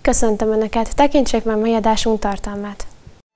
Köszöntöm Önöket, tekintsék meg mai adásunk tartalmát.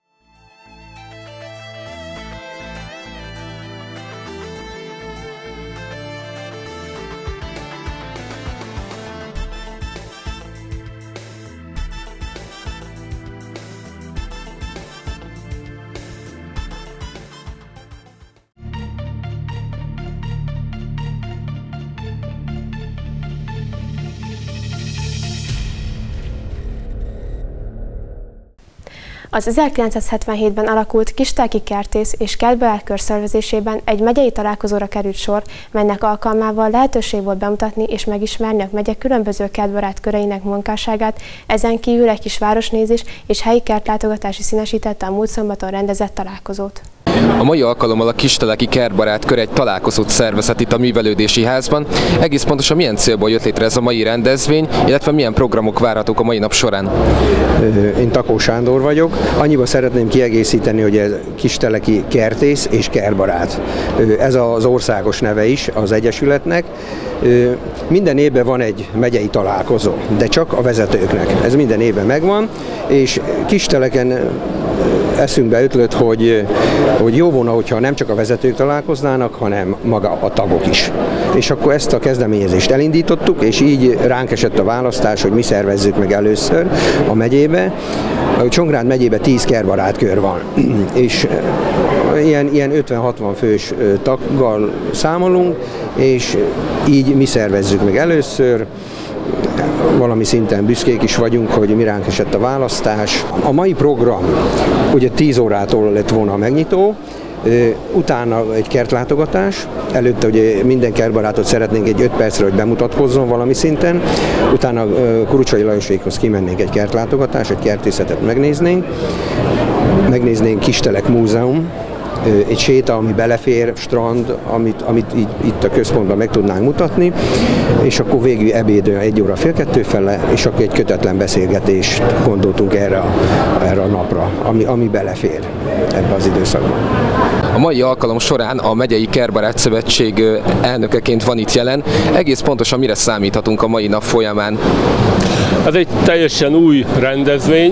Az 1977-ben alakult Kistelki Kertész és Kertbarát-kör szervezésében egy megyei találkozóra került sor, melynek alkalmával lehetőség volt bemutatni és megismerni a megye különböző kertbarát köreinek munkásságát, ezen kívül egy kis városnézés és helyi kertlátogatás is színesítette a múlt szombaton rendezett találkozót. A mai alkalommal a Kisteleki Kertbarát-kör egy találkozót szervezett itt a Művelődési Házban. Egész pontosan milyen célból jött létre ez a mai rendezvény, illetve milyen programok várhatók a mai nap során? Én Takó Sándor vagyok. Annyiban szeretném kiegészíteni, hogy ez Kisteleki Kertész és Kertbarát. Ez az országos neve is az egyesületnek. Minden évben van egy megyei találkozó, de csak a vezetőknek. Ez minden évben megvan, és Kisteleken eszünkbe ötlött, hogy jó volna, hogyha nem csak a vezetők találkoznának, hanem maga a tagok is. És akkor ezt a kezdeményezést elindítottuk, és így ránk esett a választás, hogy mi szervezzük meg először a megyébe. A Csongrád megyében 10 kertbarátkör van, és ilyen 50-60 fős taggal számolunk, és így mi szervezzük meg először. Valami szinten büszkék is vagyunk, hogy mi ránk esett a választás. A mai program ugye 10 órától lett volna a megnyitó, utána egy kertlátogatás, előtte ugye minden kertbarátot szeretnénk egy 5 percre, hogy bemutatkozzon valami szinten, utána Kurucsai Lajosékhoz kimennénk egy kertlátogatás, egy kertészetet megnéznénk Kistelek Múzeum, egy séta, ami belefér, strand, amit itt a központban meg tudnánk mutatni, és akkor végül ebéd 1 óra fél 2 fele, és akkor egy kötetlen beszélgetést gondoltunk erre a napra, ami belefér ebbe az időszakban. A mai alkalom során a Megyei Kertbarát Szövetség elnökeként van itt jelen. Egész pontosan mire számíthatunk a mai nap folyamán? Ez egy teljesen új rendezvény.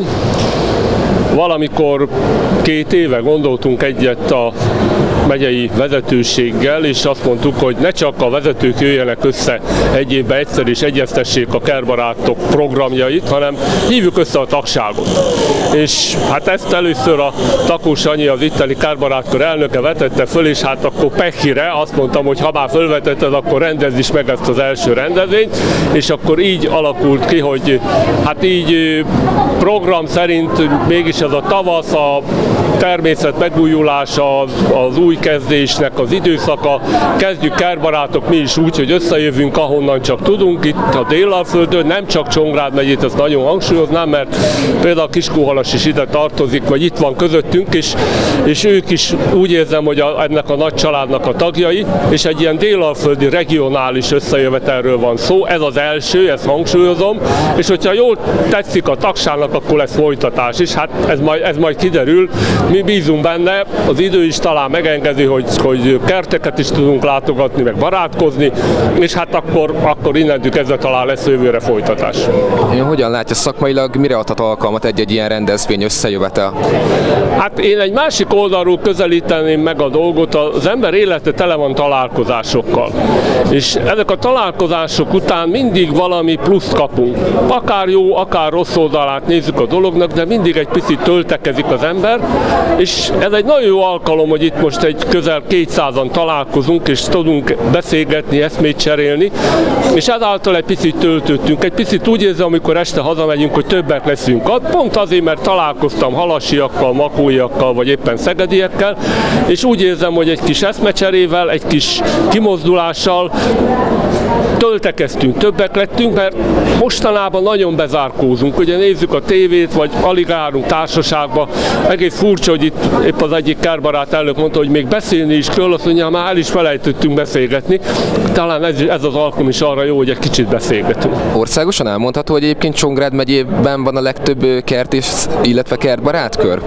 Valamikor 2 éve gondoltunk egyet a megyei vezetőséggel, és azt mondtuk, hogy ne csak a vezetők jöjjenek össze egy évben egyszer és egyeztessék a kertbarátok programjait, hanem hívjuk össze a tagságot. És hát ezt először a Takó Sanyi, az itteni kertbarátkör elnöke vetette föl, és hát akkor pehire azt mondtam, hogy ha már fölvetetted, akkor rendezd is meg ezt az első rendezvényt, és akkor így alakult ki, hogy hát így program szerint mégis ez a tavasz, a természet megújulása, az új kezdésnek az időszaka. Kezdjük kertbarátok mi is úgy, hogy összejövünk, ahonnan csak tudunk, itt a Délalföldön, nem csak Csongrád megyét, ezt nagyon hangsúlyoznám, mert például Kiskunhalas is ide tartozik, vagy itt van közöttünk, és ők is úgy érzem, hogy ennek a nagy családnak a tagjai, és egy ilyen délalföldi regionális összejövetelről van szó, ez az első, ezt hangsúlyozom, és hogyha jól tetszik a tagságnak, akkor lesz folytatás is, hát ez majd kiderül. Mi bízunk benne, az idő is talán megengedi, hogy kerteket is tudunk látogatni, meg barátkozni, és hát akkor innentől kezdve talán lesz jövőre folytatás. Ön hogyan látja szakmailag, mire adhat alkalmat egy ilyen rendezvény összejövetel? Hát én egy másik oldalról közelíteném meg a dolgot, az ember élete tele van találkozásokkal. És ezek a találkozások után mindig valami pluszt kapunk. Akár jó, akár rossz oldalát nézzük a dolognak, de mindig egy picit töltekezik az ember, és ez egy nagyon jó alkalom, hogy itt most egy közel 200-an találkozunk, és tudunk beszélgetni, eszmét cserélni, és ezáltal egy picit töltöttünk. Egy picit úgy érzem, amikor este hazamegyünk, hogy többek leszünk. Pont azért, mert találkoztam halasiakkal, makóiakkal, vagy éppen szegediekkel, és úgy érzem, hogy egy kis eszmecserével, egy kis kimozdulással töltekeztünk, többek lettünk, mert mostanában nagyon bezárkózunk. Ugye nézzük a tévét, vagy alig állunk társaságba. Egész furcsa, hogy itt épp az egyik kertbarát elnök mondta, hogy még beszélni is kell, azt mondja, már el is felejtettünk beszélgetni. Talán ez az alkalom is arra jó, hogy egy kicsit beszélgetünk. Országosan elmondható, hogy egyébként Csongrád megyében van a legtöbb kertész, illetve kertbarátkör?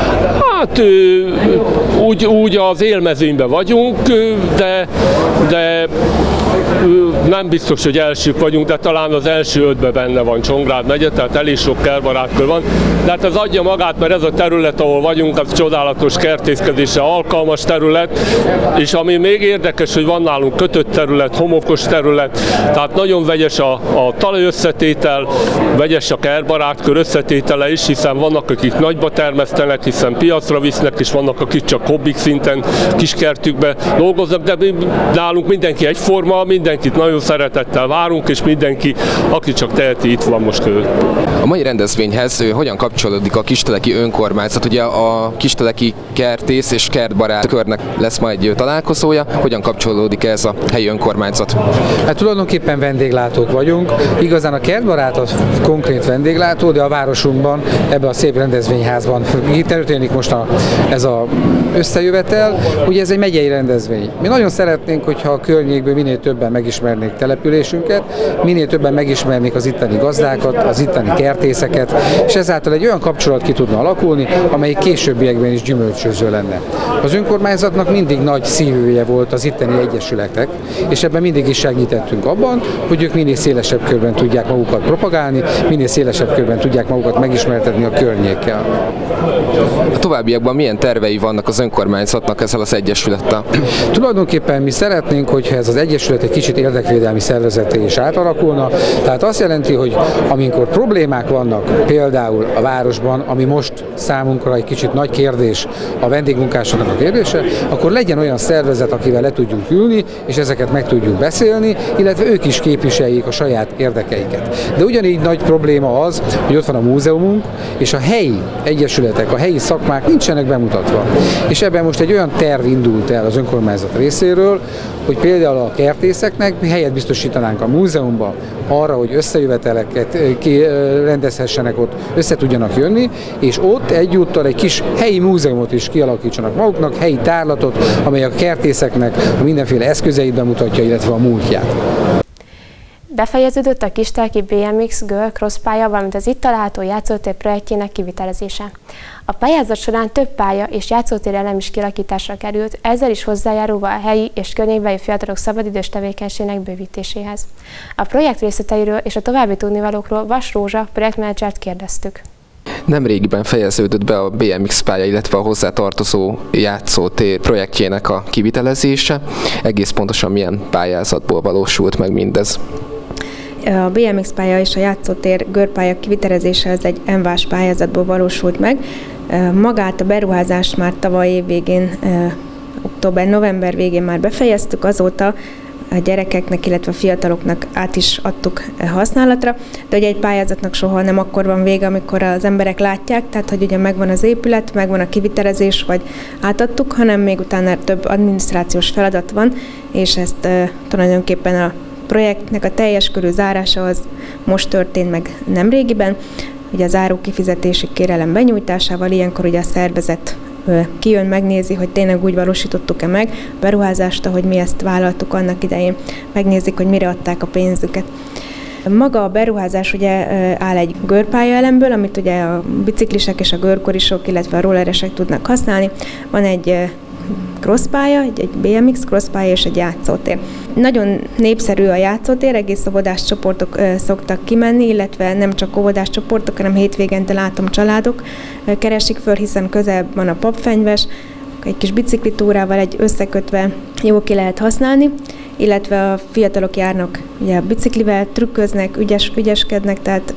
Hát úgy az élmezőnyben vagyunk, de nem biztos, hogy elsők vagyunk, de talán az első 5-ben benne van Csongrád megye, tehát elég sok kertbarátkör van. De hát ez adja magát, mert ez a terület, ahol vagyunk, az csodálatos kertészkedésre alkalmas terület, és ami még érdekes, hogy van nálunk kötött terület, homokos terület, tehát nagyon vegyes a talaj összetétel, vegyes a kertbarátkör összetétele is, hiszen vannak, akik nagyba termesztenek, hiszen piacra visznek, és vannak, akik csak hobbik szinten kiskertükbe dolgoznak, de nálunk mindenki egyforma, mindenkit nagyon szeretettel várunk, és mindenki, aki csak teheti, itt van most ő. A mai rendezvényhez hogyan kapcsolódik a kisteleki önkormányzat? Ugye a kisteleki kertész és kertbarát körnek lesz majd egy találkozója, hogyan kapcsolódik ez a helyi önkormányzat? Hát tulajdonképpen vendéglátók vagyunk. Igazán a kertbarát az konkrét vendéglátó, de a városunkban, ebben a szép rendezvényházban történik most ez az összejövetel. Ugye ez egy megyei rendezvény. Mi nagyon szeretnénk, hogyha a környékből minél többen megismernék településünket, minél többen megismernék az itteni gazdákat, az itteni kertészeket, és ezáltal egy olyan kapcsolat ki tudna alakulni, amelyik későbbiekben is gyümölcsöző lenne. Az önkormányzatnak mindig nagy szívője volt az itteni egyesületek, és ebben mindig is segítettünk abban, hogy ők minél szélesebb körben tudják magukat propagálni, minél szélesebb körben tudják magukat megismertetni a környékkel. A továbbiakban milyen tervei vannak az önkormányzatnak ezzel az egyesülettel? Tulajdonképpen mi szeretnénk, hogyha ez az egyesület egy kicsit érdekvédelmi szervezetté is átalakulna. Tehát azt jelenti, hogy amikor problémák vannak például a városban, ami most számunkra egy kicsit nagy kérdés, a vendégmunkásoknak a kérdése, akkor legyen olyan szervezet, akivel le tudjunk ülni, és ezeket meg tudjuk beszélni, illetve ők is képviseljék a saját érdekeiket. De ugyanígy nagy probléma az, hogy ott van a múzeumunk, és a helyi egyesületek, a helyi szakmák nincsenek bemutatva. És ebben most egy olyan terv indult el az önkormányzat részéről, hogy például a kertészeknek helyet biztosítanánk a múzeumban arra, hogy összejöveteleket rendezhessenek ott, össze tudjanak jönni, és ott egyúttal egy kis helyi múzeumot is kialakítsanak maguknak, helyi tárlatot, amely a kertészeknek a mindenféle eszközeit bemutatja, illetve a múltját. Befejeződött a kisteleki BMX Girl Cross pálya, valamint az itt található játszótér projektjének kivitelezése. A pályázat során több pálya és játszótér elem is kialakításra került, ezzel is hozzájárulva a helyi és környékbeli fiatalok szabadidős tevékenységének bővítéséhez. A projekt részleteiről és a további tudnivalókról Vas Rózsa projektmenedzsert kérdeztük. Nemrégiben fejeződött be a BMX pálya, illetve a hozzá tartozó játszótér projektjének a kivitelezése. Egész pontosan milyen pályázatból valósult meg mindez? A BMX pálya és a játszótér görpálya kivitelezése az egy MVAS pályázatból valósult meg. Magát a beruházást már tavaly év végén, október-november végén már befejeztük, azóta a gyerekeknek, illetve a fiataloknak át is adtuk használatra, de ugye egy pályázatnak soha nem akkor van vége, amikor az emberek látják, tehát hogy ugye megvan az épület, megvan a kivitelezés, vagy átadtuk, hanem még utána több adminisztrációs feladat van, és ezt tulajdonképpen a projektnek a teljes körű zárása az most történt meg nemrégiben. Ugye a záró kifizetési kérelem benyújtásával ilyenkor ugye a szervezet kijön, megnézi, hogy tényleg úgy valósítottuk-e meg a beruházást, ahogy mi ezt vállaltuk annak idején. Megnézik, hogy mire adták a pénzüket. Maga a beruházás ugye áll egy görpálya elemből, amit ugye a biciklisek és a görkorisok, illetve a rolleresek tudnak használni. Van egy crosspálya, egy BMX crosspálya és egy játszótér. Nagyon népszerű a játszótér, egész óvodás csoportok szoktak kimenni, illetve nem csak óvodás csoportok, hanem hétvégente látom családok keresik föl, hiszen közel van a Papfenyves, egy kis biciklitúrával egy összekötve jó ki lehet használni, illetve a fiatalok járnak ugye a biciklivel, trükköznek, ügyeskednek, tehát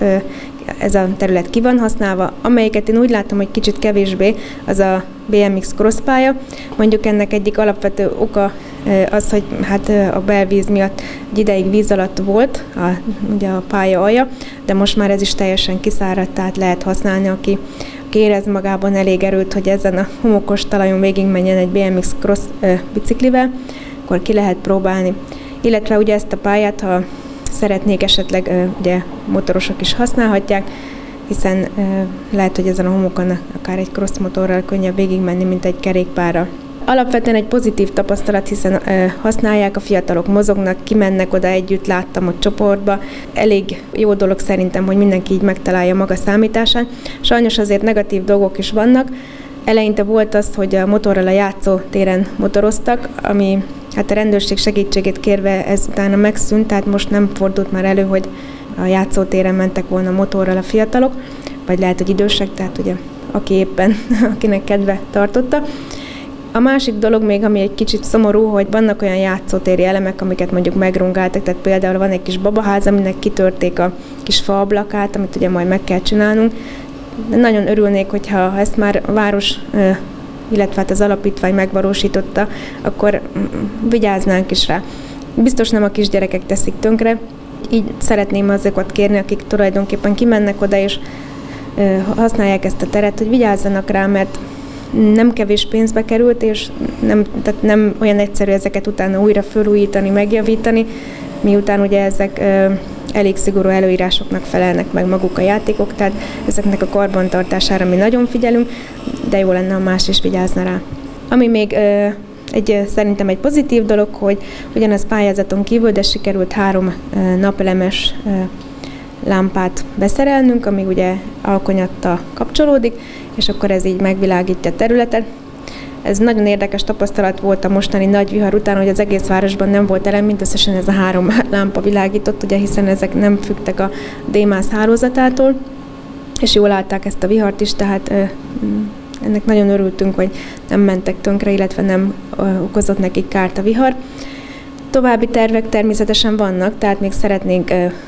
ez a terület ki van használva. Amelyiket én úgy látom, hogy kicsit kevésbé, az a BMX crosspálya. Mondjuk ennek egyik alapvető oka az, hogy hát a belvíz miatt egy ideig víz alatt volt ugye a pálya alja, de most már ez is teljesen kiszáradt, tehát lehet használni, aki érez magában elég erőt, hogy ezen a homokos talajon végigmenjen egy BMX cross biciklivel, akkor ki lehet próbálni. Illetve ugye ezt a pályát, ha szeretnék esetleg, ugye motorosok is használhatják, hiszen lehet, hogy ezen a homokon akár egy cross motorral könnyebb végigmenni, mint egy kerékpárral. Alapvetően egy pozitív tapasztalat, hiszen használják, a fiatalok mozognak, kimennek oda együtt, láttam ott csoportba. Elég jó dolog szerintem, hogy mindenki így megtalálja maga számításán. Sajnos azért negatív dolgok is vannak. Eleinte volt az, hogy a motorral a játszótéren motoroztak, ami hát a rendőrség segítségét kérve ez utána megszűnt, tehát most nem fordult már elő, hogy a játszótéren mentek volna motorral a fiatalok, vagy lehet, hogy idősek, tehát ugye aki éppen, akinek kedve tartotta. A másik dolog még, ami egy kicsit szomorú, hogy vannak olyan játszótéri elemek, amiket mondjuk megrongáltak, tehát például van egy kis babaház, aminek kitörték a kis faablakát, amit ugye majd meg kell csinálnunk. De nagyon örülnék, hogyha ezt már a város, illetve hát az alapítvány megvalósította, akkor vigyáznánk is rá. Biztos nem a kisgyerekek teszik tönkre, így szeretném azokat kérni, akik tulajdonképpen kimennek oda és használják ezt a teret, hogy vigyázzanak rá, mert nem kevés pénzbe került, és tehát nem olyan egyszerű ezeket utána újra felújítani, megjavítani, miután ugye ezek elég szigorú előírásoknak felelnek meg maguk a játékok, tehát ezeknek a karbantartására mi nagyon figyelünk, de jó lenne, ha más is vigyázna rá. Ami még szerintem egy pozitív dolog, hogy ugyanaz pályázaton kívül, de sikerült 3 napelemes lámpát beszerelnünk, ami ugye alkonyattal kapcsolódik, és akkor ez így megvilágítja a területet. Ez nagyon érdekes tapasztalat volt a mostani nagy vihar után, hogy az egész városban nem volt elem, mindösszesen ez a 3 lámpa világított, ugye, hiszen ezek nem függtek a DMAS hálózatától, és jól látták ezt a vihart is, tehát ennek nagyon örültünk, hogy nem mentek tönkre, illetve nem okozott nekik kárt a vihar. További tervek természetesen vannak, tehát még szeretnénk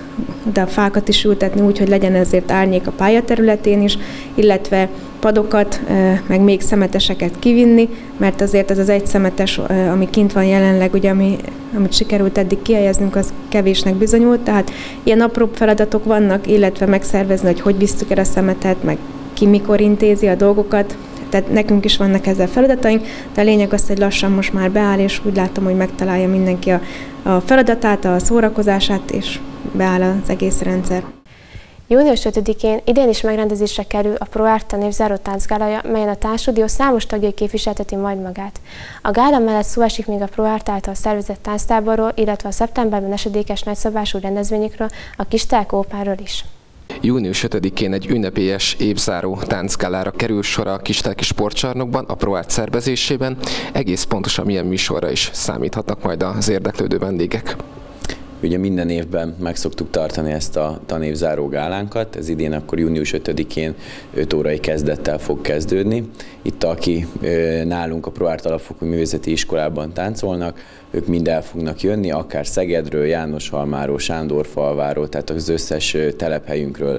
de a fákat is ültetni úgy, hogy legyen ezért árnyék a pályaterületén is, illetve padokat, meg még szemeteseket kivinni, mert azért ez az egy szemetes, ami kint van jelenleg, ugye, amit sikerült eddig kihelyeznünk, az kevésnek bizonyult, tehát ilyen apróbb feladatok vannak, illetve megszervezni, hogy visszük el a szemetet, meg ki mikor intézi a dolgokat, tehát nekünk is vannak ezzel feladataink, de a lényeg az, hogy lassan most már beáll, és úgy látom, hogy megtalálja mindenki a feladatát, a szórakozását, és beáll az egész rendszer. Június 5-én idén is megrendezésre kerül a ProArt tanévzáró táncgálája, melyen a táncstúdió számos tagja képviselteti majd magát. A gála mellett szó esik még a ProArt által szervezett tánctáborról, illetve a szeptemberben esedékes nagyszabású rendezvényekről, a Kistelek Openről is. Június 5-én egy ünnepélyes évzáró táncgálára kerül sor a Kisteleki Sportcsarnokban, a ProArt szervezésében. Egész pontosan milyen műsorra is számíthatnak majd az érdeklődő vendégek. Ugye minden évben meg szoktuk tartani ezt a tanévzáró gálánkat, ez idén akkor június 5-én 5 órai kezdettel fog kezdődni. Itt, aki nálunk a ProArt Alapfokú Művészeti Iskolában táncolnak, ők mind el fognak jönni, akár Szegedről, Jánoshalmáról, Sándorfalváról, tehát az összes telephelyünkről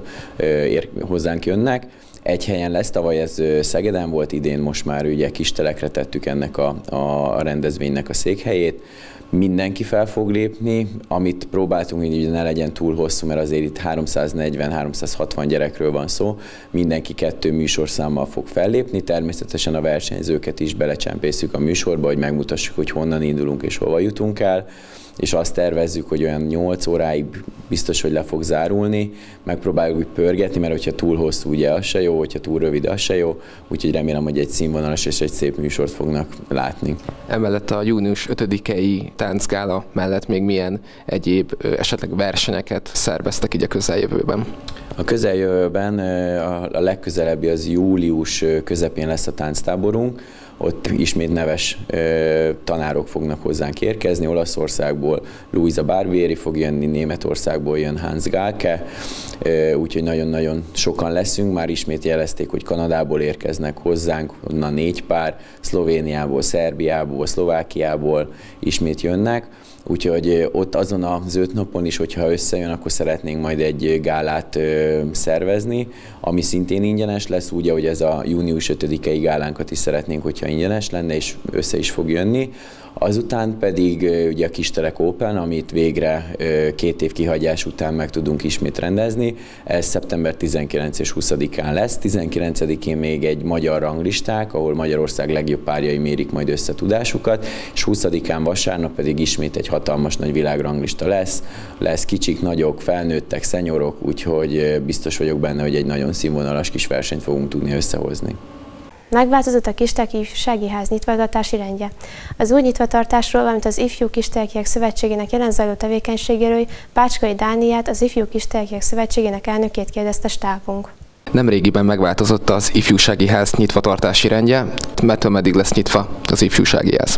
hozzánk jönnek. Egy helyen lesz, tavaly ez Szegeden volt, idén most már ugye Kistelekre tettük ennek a rendezvénynek a székhelyét. Mindenki fel fog lépni, amit próbáltunk, hogy ugye ne legyen túl hosszú, mert azért itt 340-360 gyerekről van szó, mindenki 2 műsorszámmal fog fellépni, természetesen a versenyzőket is belecsempészük a műsorba, hogy megmutassuk, hogy honnan indulunk és hova jutunk el, és azt tervezzük, hogy olyan 8 óráig biztos, hogy le fog zárulni, megpróbáljuk úgy pörgetni, mert hogyha túl hosszú, ugye az se jó, hogyha túl rövid, az se jó, úgyhogy remélem, hogy egy színvonalas és egy szép műsort fognak látni. Emellett a június 5-i táncgála mellett még milyen egyéb esetleg versenyeket szerveztek így a közeljövőben? A közeljövőben a legközelebbi az július közepén lesz a tánctáborunk, ott ismét neves tanárok fognak hozzánk érkezni, Olaszországból Luisa Barbieri fog jönni, Németországból jön Hans Gálke, úgyhogy nagyon-nagyon sokan leszünk, már ismét jelezték, hogy Kanadából érkeznek hozzánk, onnan 4 pár, Szlovéniából, Szerbiából, Szlovákiából ismét jönnek, úgyhogy ott azon az 5 napon is, hogyha összejön, akkor szeretnénk majd egy gálát szervezni, ami szintén ingyenes lesz, úgy, ahogy ez a június 5-i gálánkat is szeretnénk, hogyha ingyenes lenne, és össze is fog jönni. Azután pedig ugye a Kistelek Open, amit végre 2 év kihagyás után meg tudunk ismét rendezni. Ez szeptember 19 és 20-án lesz. 19-én még egy magyar ranglisták, ahol Magyarország legjobb párjai mérik majd össze tudásukat, és 20-án vasárnap pedig ismét egy hatalmas nagy világranglista lesz. Lesz kicsik, nagyok, felnőttek, szenyorok, úgyhogy biztos vagyok benne, hogy egy nagyon színvonalas kis versenyt fogunk tudni összehozni. Megváltozott a Kisteleki Ifjúsági Ház nyitvatartási rendje. Az új nyitvatartásról, valamint az Ifjú Kistelekiek Szövetségének jelen zajló tevékenységéről Pácskai Dániát, az Ifjú Kistelekiek Szövetségének elnökét kérdezte stábunk. Nemrégiben megváltozott az ifjúsági ház nyitvatartási rendje, mettől meddig lesz nyitva az ifjúsági ház?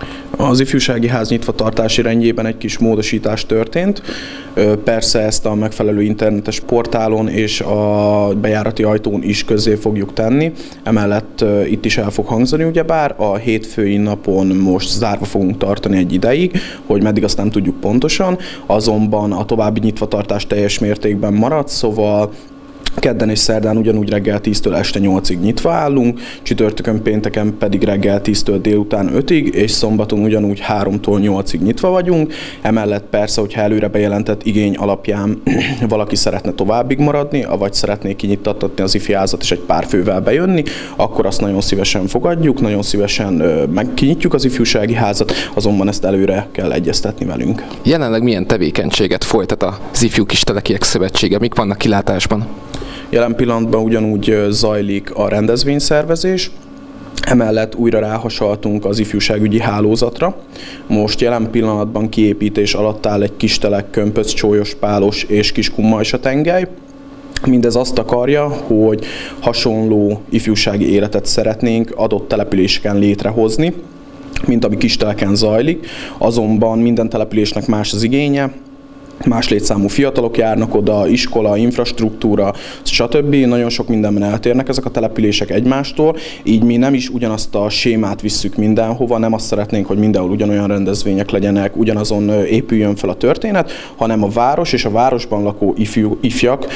Az ifjúsági ház nyitvatartási rendjében egy kis módosítás történt. Persze ezt a megfelelő internetes portálon és a bejárati ajtón is közzé fogjuk tenni. Emellett itt is el fog hangzani, ugyebár a hétfői napon most zárva fogunk tartani egy ideig, hogy meddig azt nem tudjuk pontosan, azonban a további nyitvatartás teljes mértékben marad, szóval kedden és szerdán ugyanúgy reggel 10-től este 8-ig nyitva állunk, csütörtökön, pénteken pedig reggel 10-től délután 5-ig, és szombaton ugyanúgy 3-tól 8-ig nyitva vagyunk. Emellett persze, hogyha előre bejelentett igény alapján valaki szeretne továbbig maradni, vagy szeretné kinyittatni az ifjázat és egy pár fővel bejönni, akkor azt nagyon szívesen fogadjuk, nagyon szívesen megkinyitjuk az ifjúsági házat, azonban ezt előre kell egyeztetni velünk. Jelenleg milyen tevékenységet folytat az Ifjú Kistelekiek Szövetsége? Mik vannak kilátásban? Jelen pillanatban ugyanúgy zajlik a rendezvényszervezés, emellett újra ráhasaltunk az ifjúságügyi hálózatra. Most jelen pillanatban kiépítés alatt áll egy Kistelek, Kömpöc, Csólyos, Pálos és Kiskunmajsa tengely. Mindez azt akarja, hogy hasonló ifjúsági életet szeretnénk adott településeken létrehozni, mint ami Kisteleken zajlik, azonban minden településnek más az igénye, más létszámú fiatalok járnak oda, iskola, infrastruktúra, stb. Nagyon sok mindenben eltérnek ezek a települések egymástól, így mi nem is ugyanazt a sémát visszük mindenhova, nem azt szeretnénk, hogy mindenhol ugyanolyan rendezvények legyenek, ugyanazon épüljön fel a történet, hanem a város és a városban lakó ifjak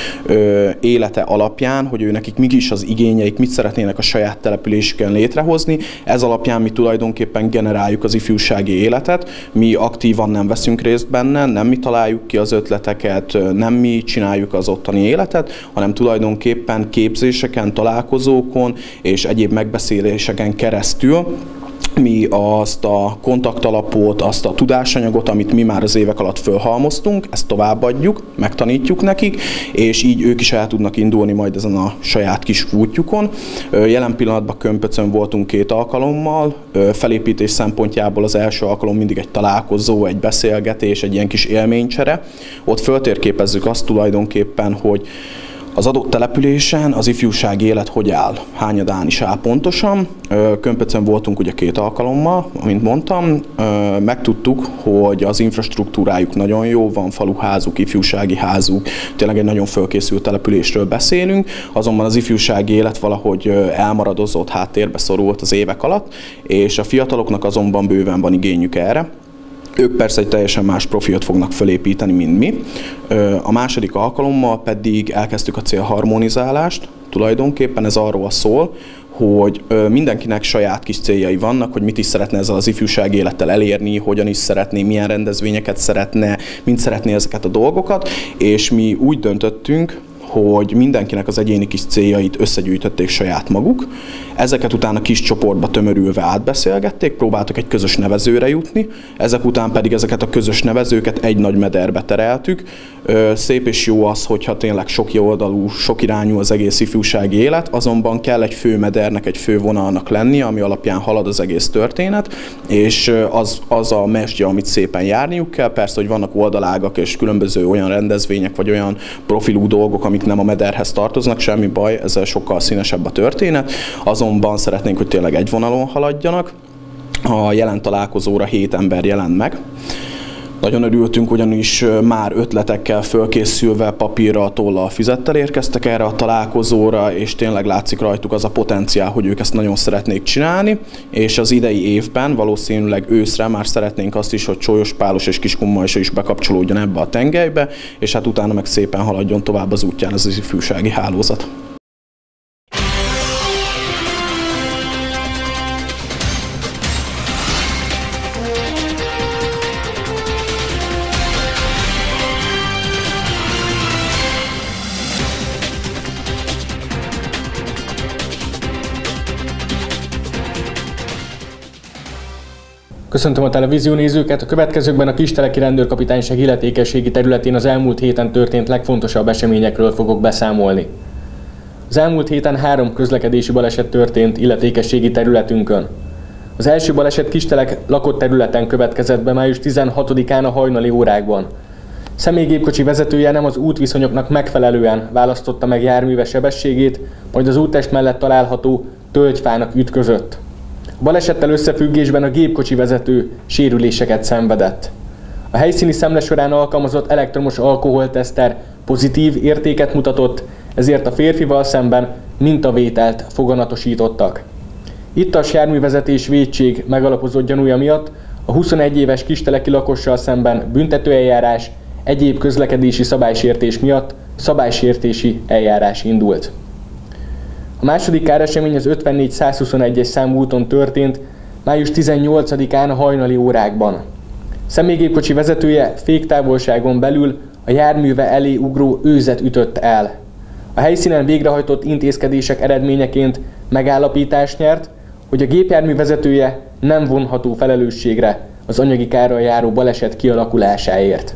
élete alapján, hogy ő nekik mégis az igényeik, mit szeretnének a saját településükön létrehozni, ez alapján mi tulajdonképpen generáljuk az ifjúsági életet, mi aktívan nem veszünk részt benne, nem mi találjuk ki az ötleteket, nem mi csináljuk az ottani életet, hanem tulajdonképpen képzéseken, találkozókon és egyéb megbeszéléseken keresztül mi azt a kontaktalapot, azt a tudásanyagot, amit mi már az évek alatt fölhalmoztunk, ezt továbbadjuk, megtanítjuk nekik, és így ők is el tudnak indulni majd ezen a saját kis útjukon. Jelen pillanatban Kömpöcön voltunk 2 alkalommal, felépítés szempontjából az első alkalom mindig egy találkozó, egy beszélgetés, egy ilyen kis élménycsere. Ott föltérképezzük azt tulajdonképpen, hogy az adott településen az ifjúsági élet hogy áll, hányadán is áll pontosan. Kömpöcön voltunk ugye 2 alkalommal, amint mondtam, megtudtuk, hogy az infrastruktúrájuk nagyon jó, van faluházuk, ifjúsági házuk, tényleg egy nagyon fölkészült településről beszélünk, azonban az ifjúsági élet valahogy elmaradozott, háttérbe szorult az évek alatt, és a fiataloknak azonban bőven van igényük erre. Ők persze egy teljesen más profilt fognak felépíteni, mint mi. A második alkalommal pedig elkezdtük a célharmonizálást. Tulajdonképpen ez arról szól, hogy mindenkinek saját kis céljai vannak, hogy mit is szeretne ezzel az ifjúsági élettel elérni, hogyan is szeretné, milyen rendezvényeket szeretne, mint szeretné ezeket a dolgokat, és mi úgy döntöttünk, hogy mindenkinek az egyéni kis céljait összegyűjtötték saját maguk. Ezeket utána kis csoportba tömörülve átbeszélgették, próbáltak egy közös nevezőre jutni, ezek után pedig ezeket a közös nevezőket egy nagy mederbe tereltük. Szép és jó az, hogyha tényleg sokoldalú, sokirányú az egész ifjúsági élet, azonban kell egy fő medernek, egy fő vonalnak lennie, ami alapján halad az egész történet, és az a mesdje, amit szépen járniuk kell. Persze, hogy vannak oldalágak és különböző olyan rendezvények, vagy olyan profilú dolgok, amik nem a mederhez tartoznak, semmi baj, ezzel sokkal színesebb a történet, azonban szeretnénk, hogy tényleg egy vonalon haladjanak. A jelen találkozóra 7 ember jelent meg. Nagyon örültünk, ugyanis már ötletekkel fölkészülve, papírral, tollal, füzettel érkeztek erre a találkozóra, és tényleg látszik rajtuk az a potenciál, hogy ők ezt nagyon szeretnék csinálni, és az idei évben, valószínűleg őszre már szeretnénk azt is, hogy Csólyos, Pálos és Kiskunmajsa is bekapcsolódjon ebbe a tengelybe, és hát utána meg szépen haladjon tovább az útján ez az ifjúsági hálózat. Köszöntöm a televízió nézőket! A következőkben a Kisteleki Rendőrkapitányság illetékességi területén az elmúlt héten történt legfontosabb eseményekről fogok beszámolni. Az elmúlt héten 3 közlekedési baleset történt illetékességi területünkön. Az első baleset Kistelek lakott területen következett be május 16-án a hajnali órákban. Személygépkocsi vezetője nem az útviszonyoknak megfelelően választotta meg járműve sebességét, majd az úttest mellett található tölgyfának ütközött. A balesettel összefüggésben a gépkocsi vezető sérüléseket szenvedett. A helyszíni szemle során alkalmazott elektromos alkoholteszter pozitív értéket mutatott, ezért a férfival szemben mintavételt foganatosítottak. Ittas járművezetés vétség megalapozott gyanúja miatt a 21 éves kisteleki lakossal szemben büntetőeljárás, egyéb közlekedési szabálysértés miatt szabálysértési eljárás indult. A második káresemény az 54-121-es számú úton történt május 18-án a hajnali órákban. Személygépkocsi vezetője féktávolságon belül a járműve elé ugró őzet ütött el. A helyszínen végrehajtott intézkedések eredményeként megállapítást nyert, hogy a gépjármű vezetője nem vonható felelősségre az anyagi kárral járó baleset kialakulásáért.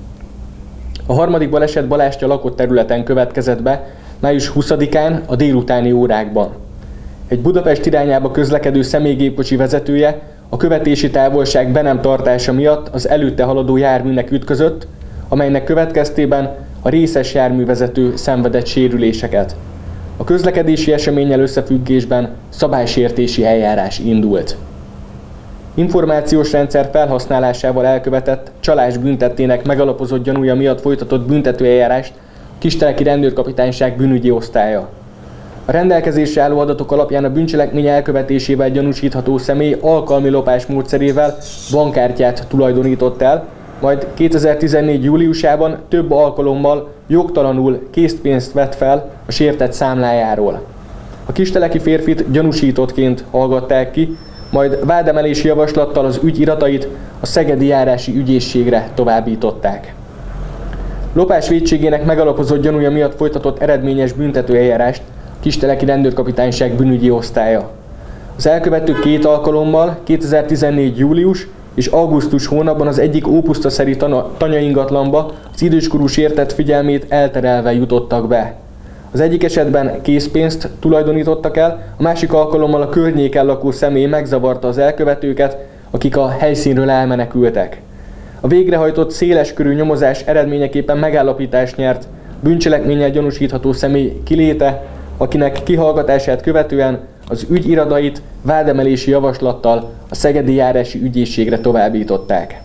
A harmadik baleset Balástya lakott területen következett be május 20-án a délutáni órákban. Egy Budapest irányába közlekedő személygépkocsi vezetője a követési távolság be nem tartása miatt az előtte haladó járműnek ütközött, amelynek következtében a részes járművezető szenvedett sérüléseket. A közlekedési eseménnyel összefüggésben szabálysértési eljárás indult. Információs rendszer felhasználásával elkövetett csalás büntettének megalapozott gyanúja miatt folytatott büntetőeljárást a Kisteleki Rendőrkapitányság bűnügyi osztálya. A rendelkezésre álló adatok alapján a bűncselekmény elkövetésével gyanúsítható személy alkalmi lopás módszerével bankkártyát tulajdonított el, majd 2014. júliusában több alkalommal jogtalanul készpénzt vett fel a sértett számlájáról. A kisteleki férfit gyanúsítottként hallgatták ki, majd vádemelési javaslattal az ügy iratait a Szegedi Járási Ügyészségre továbbították. Lopás vétségének megalapozott gyanúja miatt folytatott eredményes büntetőeljárást a Kisteleki Rendőrkapitányság bűnügyi osztálya. Az elkövető 2 alkalommal 2014. július és augusztus hónapban az egyik ópusztaszeri tanyaingatlanba az időskorú sértett figyelmét elterelve jutottak be. Az egyik esetben készpénzt tulajdonítottak el, a másik alkalommal a környéken lakó személy megzavarta az elkövetőket, akik a helyszínről elmenekültek. A végrehajtott széleskörű nyomozás eredményeképpen megállapítást nyert bűncselekménnyel gyanúsítható személy kiléte, akinek kihallgatását követően az ügy iradait vádemelési javaslattal a Szegedi Járási Ügyészségre továbbították.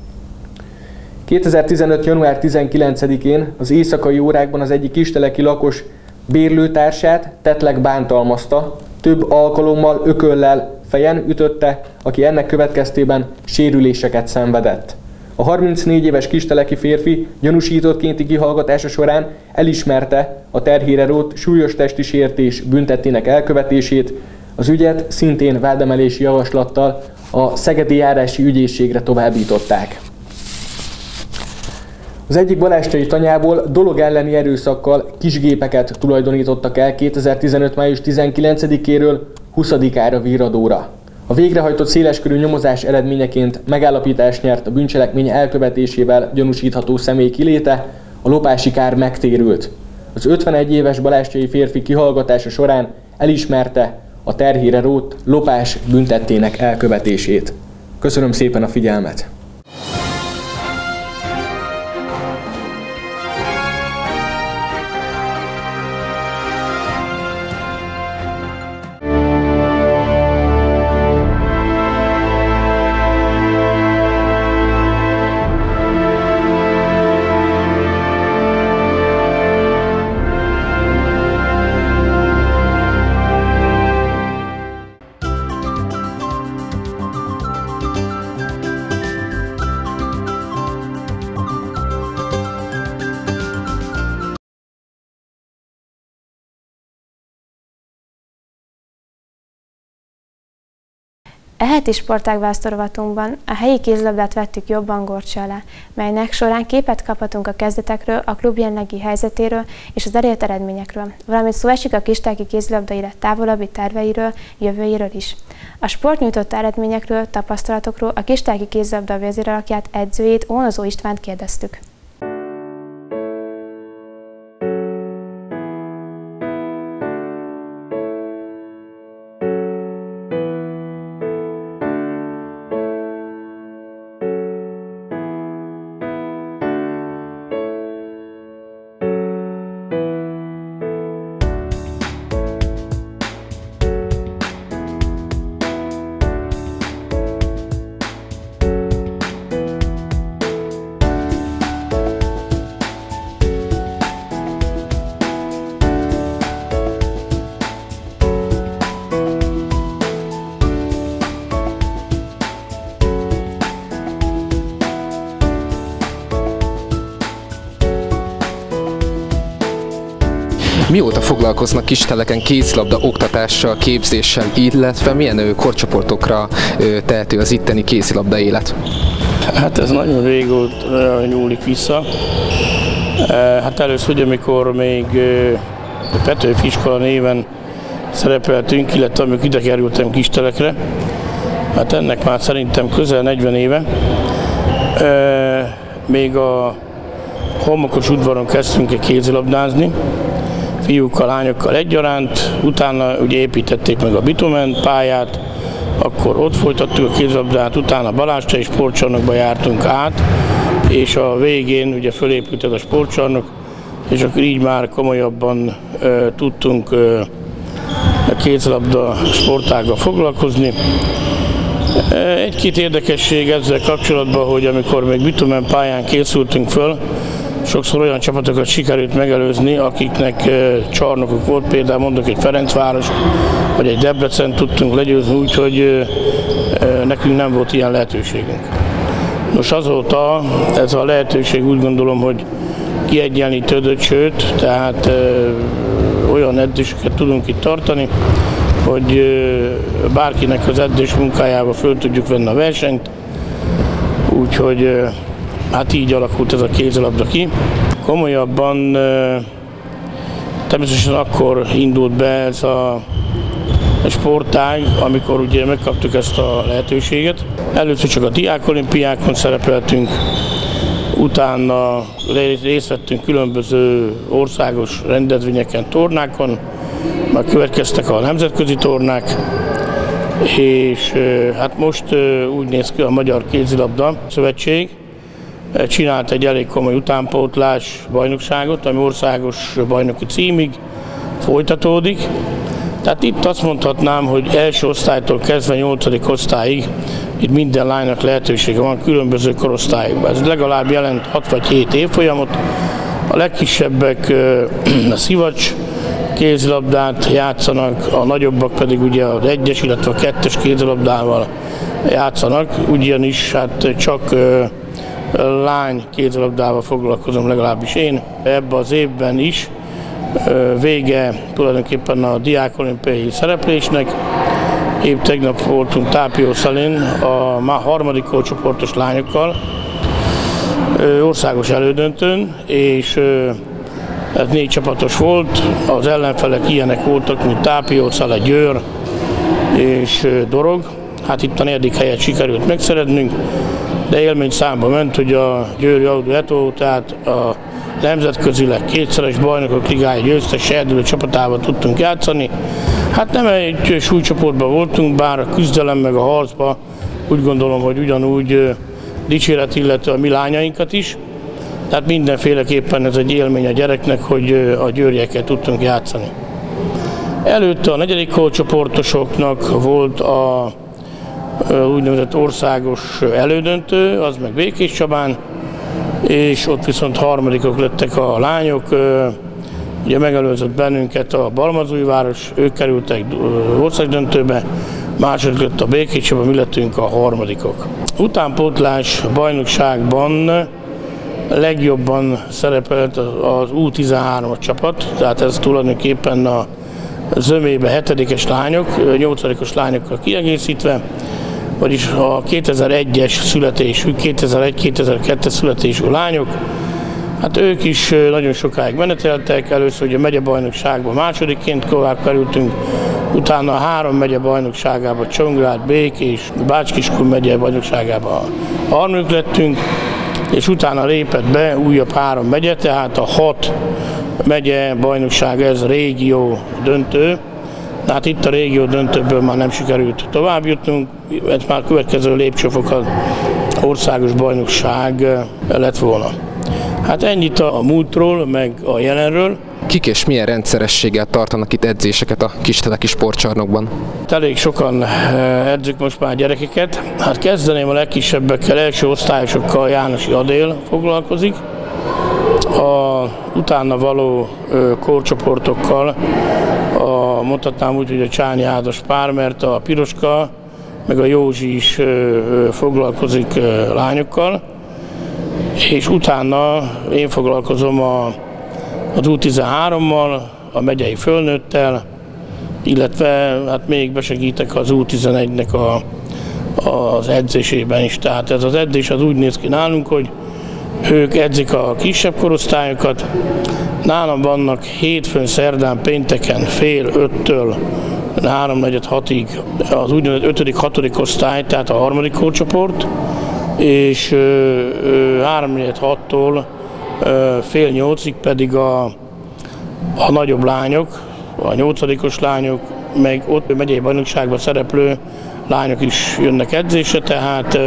2015. január 19-én az éjszakai órákban az egyik kisteleki lakos bérlőtársát tetleg bántalmazta, több alkalommal ököllel fejen ütötte, aki ennek következtében sérüléseket szenvedett. A 34 éves kisteleki férfi gyanúsítottkénti kihallgatása során elismerte a terhére rótt súlyos testi sértés büntettének elkövetését, az ügyet szintén vádemelési javaslattal a Szegedi Járási Ügyészségre továbbították. Az egyik balázstai tanyából dolog elleni erőszakkal kisgépeket tulajdonítottak el 2015. május 19-éről 20-ára Virradóra. A végrehajtott széleskörű nyomozás eredményeként megállapítást nyert a bűncselekmény elkövetésével gyanúsítható személy kiléte, a lopási kár megtérült. Az 51 éves balázstai férfi kihallgatása során elismerte a terhére rótt lopás büntettének elkövetését. Köszönöm szépen a figyelmet! E heti sportág választórovatunkban a helyi kézilabdát vettük jobban górcső alá, melynek során képet kaphatunk a kezdetekről, a klub jelenlegi helyzetéről és az elért eredményekről, valamint szó esik a kisteleki kézilabda élet távolabbi terveiről, jövőjéről is. A sport nyújtott eredményekről, tapasztalatokról a kisteleki kézilabda vezéralakját, edzőjét, Ónozó Istvánt kérdeztük. Mióta foglalkoznak Kisteleken kézilabda oktatással, képzéssel, illetve milyen korcsoportokra tehető az itteni kézilabda élet? Hát ez nagyon régóta nyúlik vissza. Hát először ugye, amikor még Petőfi iskola néven szerepeltünk, illetve amikor ide kerültem Kistelekre, hát ennek már szerintem közel 40 éve. Még a Homokos udvaron kezdtünk egy kézilabdázni, fiúkkal, lányokkal egyaránt, utána ugye építették meg a bitumen pályát, akkor ott folytattuk a kézilabdát, utána Balázs Cseh sportcsarnokba jártunk át, és a végén ugye fölépült ez a sportcsarnok, és akkor így már komolyabban tudtunk a kézilabda sportággal foglalkozni. Egy-két érdekesség ezzel kapcsolatban, hogy amikor még bitumen pályán készültünk föl, sokszor olyan csapatokat sikerült megelőzni, akiknek csarnokuk volt, például mondok egy Ferencváros, vagy egy Debrecen tudtunk legyőzni, úgyhogy nekünk nem volt ilyen lehetőségünk. Nos, azóta ez a lehetőség úgy gondolom, hogy kiegyenlítődött, sőt, tehát olyan edzéseket tudunk itt tartani, hogy bárkinek az edzés munkájával föl tudjuk venni a versenyt, úgyhogy hát így alakult ez a kézilabda ki. Komolyabban természetesen akkor indult be ez a sportág, amikor ugye megkaptuk ezt a lehetőséget. Először csak a diákolimpiákon szerepeltünk, utána részt vettünk különböző országos rendezvényeken, tornákon, már következtek a nemzetközi tornák, és hát most úgy néz ki a Magyar Kézilabda Szövetség, csinált egy elég komoly utánpótlás bajnokságot, ami országos bajnoki címig folytatódik. Tehát itt azt mondhatnám, hogy első osztálytól kezdve 8. osztályig itt minden lánynak lehetősége van különböző korosztályokban. Ez legalább jelent 6 vagy 7 évfolyamot. A legkisebbek a szivacs kézilabdát játszanak, a nagyobbak pedig ugye az 1-es, illetve a 2-es kézilabdával játszanak, ugyanis hát csak lány kézilabdával foglalkozom, legalábbis én. Ebben az évben is vége tulajdonképpen a diákolimpiai szereplésnek. Épp tegnap voltunk Tápiószalin a már harmadik korcsoportos lányokkal országos elődöntőn, és ez 4 csapatos volt, az ellenfelek ilyenek voltak, mint Tápiószala, Győr és Dorog. Hát itt a 4. helyet sikerült megszereznünk, de élmény számba ment, hogy a Győri Audi Eto, tehát a nemzetközileg kétszeres bajnokok ligája győztes Serdülő csapatával tudtunk játszani. Hát nem egy súlycsoportban voltunk, bár a küzdelem meg a harcban úgy gondolom, hogy ugyanúgy dicséret illeti a mi lányainkat is. Tehát mindenféleképpen ez egy élmény a gyereknek, hogy a győriekkel tudtunk játszani. Előtte a 4. korcsoportosoknak volt a úgynevezett országos elődöntő, az meg Békéscsabán, és ott viszont harmadikok lettek a lányok. Ugye megelőzött bennünket a Balmazújváros, ők kerültek országdöntőbe, második lett a Békéscsaba, mi lettünk a harmadikok. Utánpótlás bajnokságban legjobban szerepelt az U13-as csapat, tehát ez tulajdonképpen a zömébe 7-es lányok, 8-os lányokkal kiegészítve, vagyis a 2001-es születésű, 2001-2002-es születésű lányok. Hát ők is nagyon sokáig meneteltek, először ugye megyebajnokságban másodikként tovább kerültünk, utána a 3 megyebajnokságában, Csongrád, Békés, Bács-Kiskun megyebajnokságában harmadik lettünk, és utána lépett be újabb 3 megye, tehát a 6 megye bajnokság, ez régió döntő. Hát itt a régió döntőből már nem sikerült tovább jutnunk, ez már következő lépcsőfok az országos bajnokság lett volna. Hát ennyit a múltról, meg a jelenről. Kik és milyen rendszerességgel tartanak itt edzéseket a Kisteleki sportcsarnokban? Elég sokan edzük most már gyerekeket. Hát kezdeném a legkisebbekkel, első osztályosokkal, Jánosi Adél foglalkozik. Utána való korcsoportokkal, mondhatnám úgy, hogy a Csányi Ádas pár, mert a Piroska, meg a Józsi is foglalkozik lányokkal. És utána én foglalkozom az U13-mal, a megyei fölnőttel, illetve hát még besegítek az U11-nek az edzésében is. Tehát ez az edzés az úgy néz ki nálunk, hogy ők edzik a kisebb korosztályokat. Nálam vannak hétfőn, szerdán, pénteken fél 5-től 3-4-6-ig az úgynevezett 5.-6. osztály, tehát a harmadik korcsoport, és 3-4-6-tól fél 8-ig pedig a nagyobb lányok, a 8-os lányok, meg ott megyei bajnokságban szereplő lányok is jönnek edzésre, tehát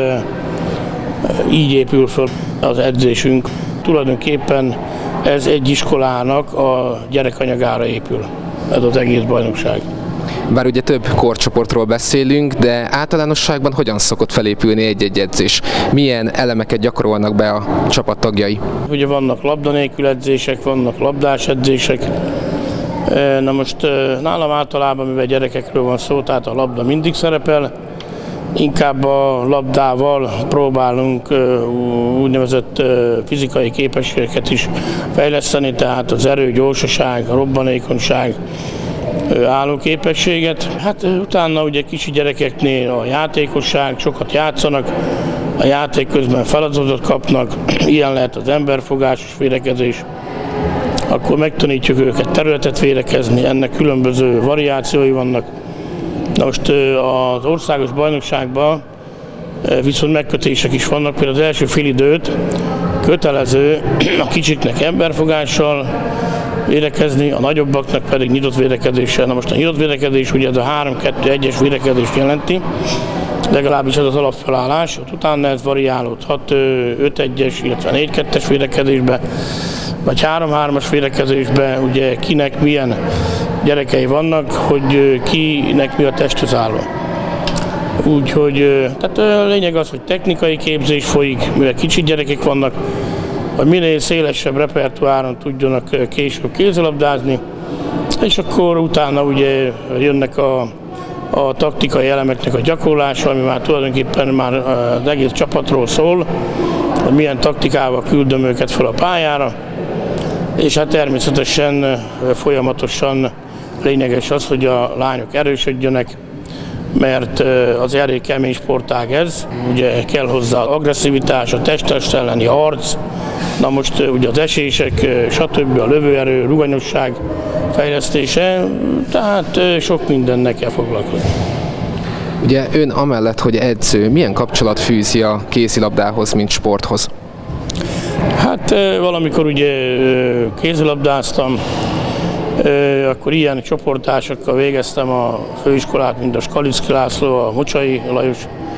így épül föl az edzésünk. Tulajdonképpen ez egy iskolának a gyerekanyagára épül, ez az egész bajnokság. Bár ugye több korcsoportról beszélünk, de általánosságban hogyan szokott felépülni egy-egy edzés? Milyen elemeket gyakorolnak be a csapattagjai? Ugye vannak labda nélkül edzések, vannak labdás edzések. Na most nálam általában, mivel gyerekekről van szó, tehát a labda mindig szerepel, inkább a labdával próbálunk úgynevezett fizikai képességeket is fejleszteni, tehát az erő, gyorsaság, robbanékonyság, állóképességet. Hát utána ugye kicsi gyerekeknél a játékosság, sokat játszanak, a játék közben feladatot kapnak, ilyen lehet az emberfogásos védekezés. Akkor megtanítjuk őket területet védekezni, ennek különböző variációi vannak. Na most az országos bajnokságban viszont megkötések is vannak, például az első félidőt kötelező a kicsiknek emberfogással védekezni, a nagyobbaknak pedig nyitott védekezéssel. Na most a nyitott védekezés ugye ez a 3-2-1-es védekezést jelenti, legalábbis ez az alapfelállás, utána ez variálódhat 5-1-es, illetve 4-2-es védekezésbe, vagy 3-3-as védekezésbe, ugye kinek milyen gyerekei vannak, hogy kinek mi a testhez álló. Úgyhogy tehát a lényeg az, hogy technikai képzés folyik, mivel kicsi gyerekek vannak, hogy minél szélesebb repertoáron tudjanak később kézilabdázni, és akkor utána ugye jönnek a taktikai elemeknek a gyakorlása, ami már tulajdonképpen már az egész csapatról szól, hogy milyen taktikával küldöm őket fel a pályára, és hát természetesen folyamatosan lényeges az, hogy a lányok erősödjenek, mert az elég kemény sportág ez, ugye kell hozzá agresszivitás, a test elleni harc, na most ugye az esések, stb. A lövőerő, ruganyosság fejlesztése, tehát sok mindennek kell foglalkozni. Ugye ön amellett, hogy edző, milyen kapcsolat fűzi a kézilabdához, mint sporthoz? Hát valamikor ugye kézilabdáztam, akkor ilyen csoporttársakkal végeztem a főiskolát, mint a Skalicki László, a Mocsai Lajos,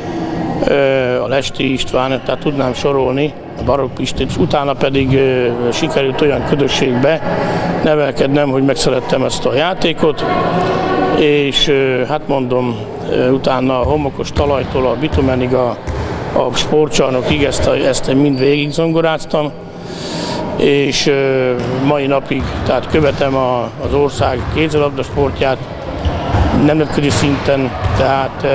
a Lesti István, tehát tudnám sorolni, a Barokk Pistét, és utána pedig sikerült olyan közösségbe nevelkednem, hogy megszerettem ezt a játékot, és hát mondom, utána a homokos talajtól a bitumenig a sportcsarnokig ezt mind végig zongoráztam, és mai napig tehát követem az ország kézilabda sportját nemzetközi szinten, tehát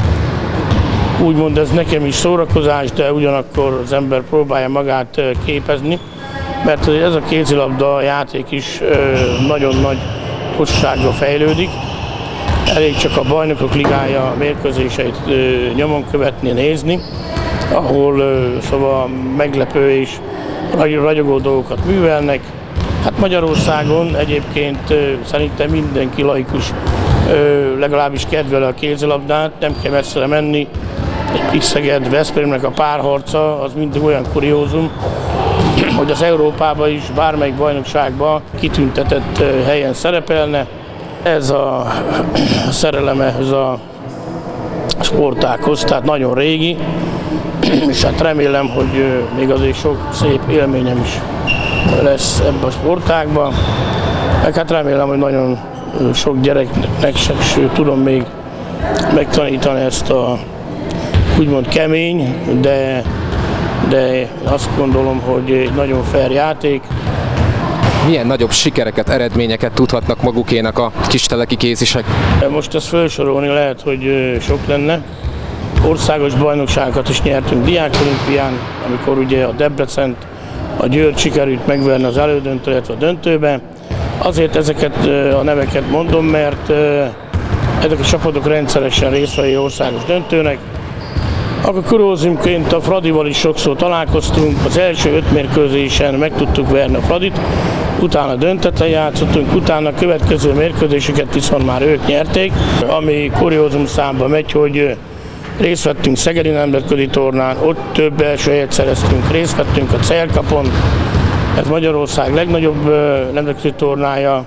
úgymond ez nekem is szórakozás, de ugyanakkor az ember próbálja magát képezni, mert ez a kézilabda játék is nagyon nagy hosszúsággal fejlődik. Elég csak a Bajnokok Ligája mérkőzéseit nyomon követni, nézni, ahol szóval meglepő és ragyogó dolgokat művelnek. Hát Magyarországon egyébként szerintem mindenki laikus legalábbis kedveli a kézilabdát, nem kell messzire menni. Egy Szeged, Veszprémnek a párharca az mindig olyan kuriózum, hogy az Európában is bármelyik bajnokságban kitüntetett helyen szerepelne. Ez a szereleme ehhez a sportághoz, tehát nagyon régi, és hát remélem, hogy még azért sok szép élményem is lesz ebben a sportágban. Meg hát remélem, hogy nagyon sok gyereknek tudom még megtanítani ezt a úgymond kemény, de azt gondolom, hogy egy nagyon fair játék. Milyen nagyobb sikereket, eredményeket tudhatnak magukénak a kisteleki kézisek? Most ezt felsorolni lehet, hogy sok lenne. Országos bajnokságokat is nyertünk diákolimpián, amikor ugye a Debrecent, a Győrt sikerült megverni az elődöntő, illetve a döntőbe. Azért ezeket a neveket mondom, mert ezek a csapatok rendszeresen részt vevő országos döntőnek. Akkor kuriózumként a Fradival is sokszor találkoztunk, az első 5 mérkőzésen meg tudtuk verni a Fradit, utána döntetlen játszottunk, utána a következő mérkőzéseket viszont már ők nyerték, ami kuriózum számba megy, hogy részt vettünk Szegedi nemzetközi tornán, ott több első helyet szereztünk, részt vettünk a CEL Cupon, ez Magyarország legnagyobb nemzetközi tornája,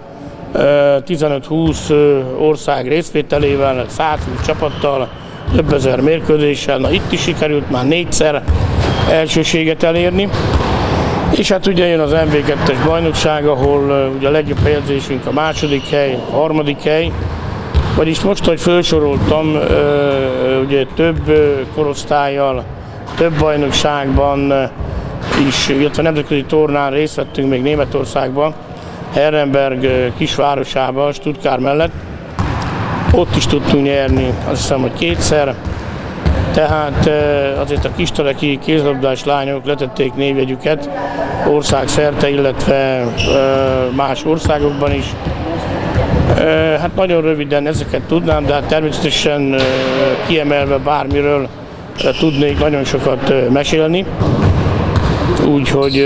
15-20 ország részvételével, 120 csapattal, több ezer mérkőzéssel, na itt is sikerült már 4-szer elsőséget elérni. És hát ugye jön az MB2-es bajnokság, ahol ugye a legjobb helyezésünk a második hely, a harmadik hely. Vagyis most, hogy felsoroltam, ugye több korosztállyal, több bajnokságban is, illetve nemzetközi tornán részt vettünk még Németországban, Herrenberg kisvárosában, Stuttgart mellett. Ott is tudtunk nyerni, azt hiszem, hogy 2-szer. Tehát azért a kisteleki kézilabdás lányok letették névjegyüket országszerte, illetve más országokban is. Hát nagyon röviden ezeket tudnám, de hát természetesen kiemelve bármiről tudnék nagyon sokat mesélni. Úgyhogy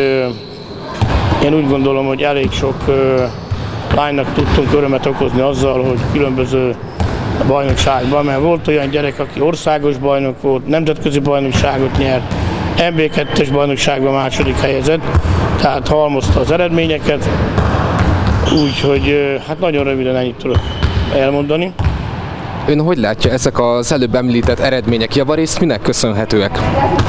én úgy gondolom, hogy elég sok lánynak tudtunk örömet okozni azzal, hogy különböző bajnokságban, mert volt olyan gyerek, aki országos bajnok volt, nemzetközi bajnokságot nyert, MB2-es bajnokságban második helyezett, tehát halmozta az eredményeket, úgyhogy hát nagyon röviden ennyit tudok elmondani. Ön hogy látja, ezek az előbb említett eredmények javarészt minek köszönhetőek?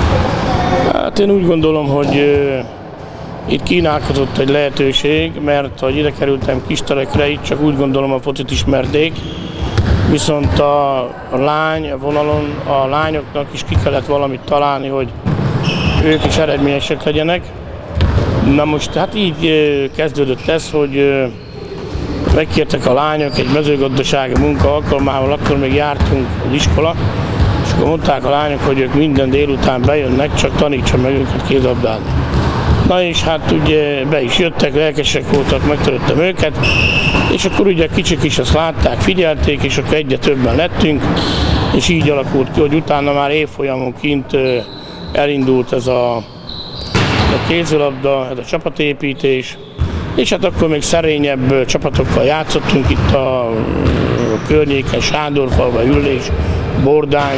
Hát én úgy gondolom, hogy itt kínálkozott egy lehetőség, mert ha ide kerültem Kisterekre, itt csak úgy gondolom a focit ismerték, viszont a lány vonalon a lányoknak is ki kellett valamit találni, hogy ők is eredményesek legyenek. Na most hát így kezdődött ez, hogy megkértek a lányok egy mezőgazdasági munka alkalmával, akkor még jártunk az iskola, és akkor mondták a lányok, hogy ők minden délután bejönnek, csak tanítsam meg őket kézilabdázni. Na és hát ugye be is jöttek, lelkesek voltak, megtanultam őket, és akkor ugye kicsik is azt látták, figyelték, és akkor egyre többen lettünk, és így alakult ki, hogy utána már évfolyamonként elindult ez a kézilabda, ez a csapatépítés, és hát akkor még szerényebb csapatokkal játszottunk itt a környéken, Sándorfalva, Üllés, Bordány,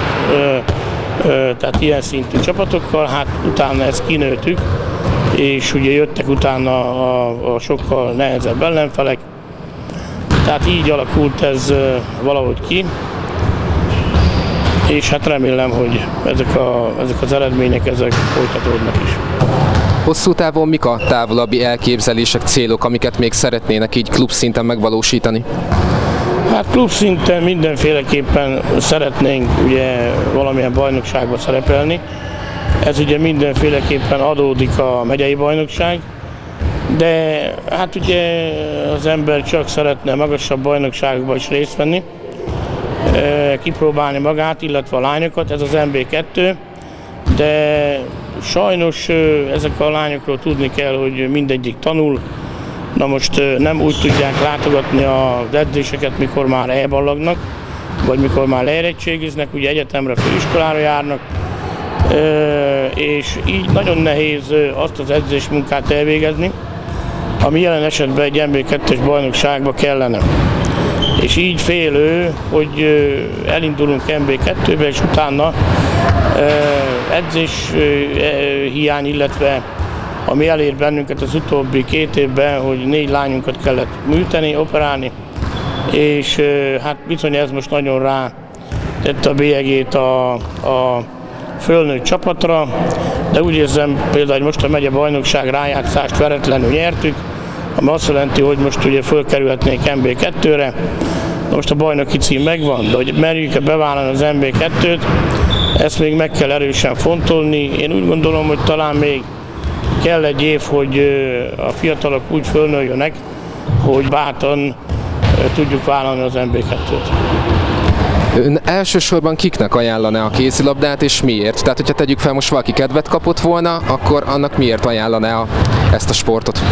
tehát ilyen szintű csapatokkal, hát utána ezt kinőttük, és ugye jöttek utána a sokkal nehezebb ellenfelek, tehát így alakult ez valahogy ki, és hát remélem, hogy ezek az eredmények ezek folytatódnak is. Hosszú távon mik a távolabbi elképzelések, célok, amiket még szeretnének így klubszinten megvalósítani? Hát klubszinten mindenféleképpen szeretnénk ugye valamilyen bajnokságba szerepelni. Ez ugye mindenféleképpen adódik a megyei bajnokság, de hát ugye az ember csak szeretne magasabb bajnokságokba is részt venni, kipróbálni magát, illetve a lányokat, ez az MB2, de sajnos ezek a lányokról tudni kell, hogy mindegyik tanul. Na most nem úgy tudják látogatni az edzéseket, mikor már elballagnak, vagy mikor már leérettségiznek, ugye egyetemre, főiskolára járnak, és így nagyon nehéz azt az edzésmunkát elvégezni, ami jelen esetben egy MB2-es bajnokságba kellene. És így félő, hogy elindulunk MB2-be, és utána edzés hiány, illetve ami elér bennünket az utóbbi 2 évben, hogy 4 lányunkat kellett műteni, operálni, és hát bizony ez most nagyon rá tette a bélyegét a fölnőtt csapatra, de úgy érzem például, hogy most a megye bajnokság rájátszást veretlenül nyertük, ami azt jelenti, hogy most ugye fölkerülhetnénk MB2-re. Most a bajnoki cím megvan, de hogy merjük-e bevállalni az MB2-t, ezt még meg kell erősen fontolni. Én úgy gondolom, hogy talán még kell egy év, hogy a fiatalok úgy fölnőjönnek, hogy bátran tudjuk vállalni az MB2-t. Ön elsősorban kiknek ajánlaná a kézilabdát, és miért? Tehát, hogyha tegyük fel, most valaki kedvet kapott volna, akkor annak miért ajánlaná ezt a sportot?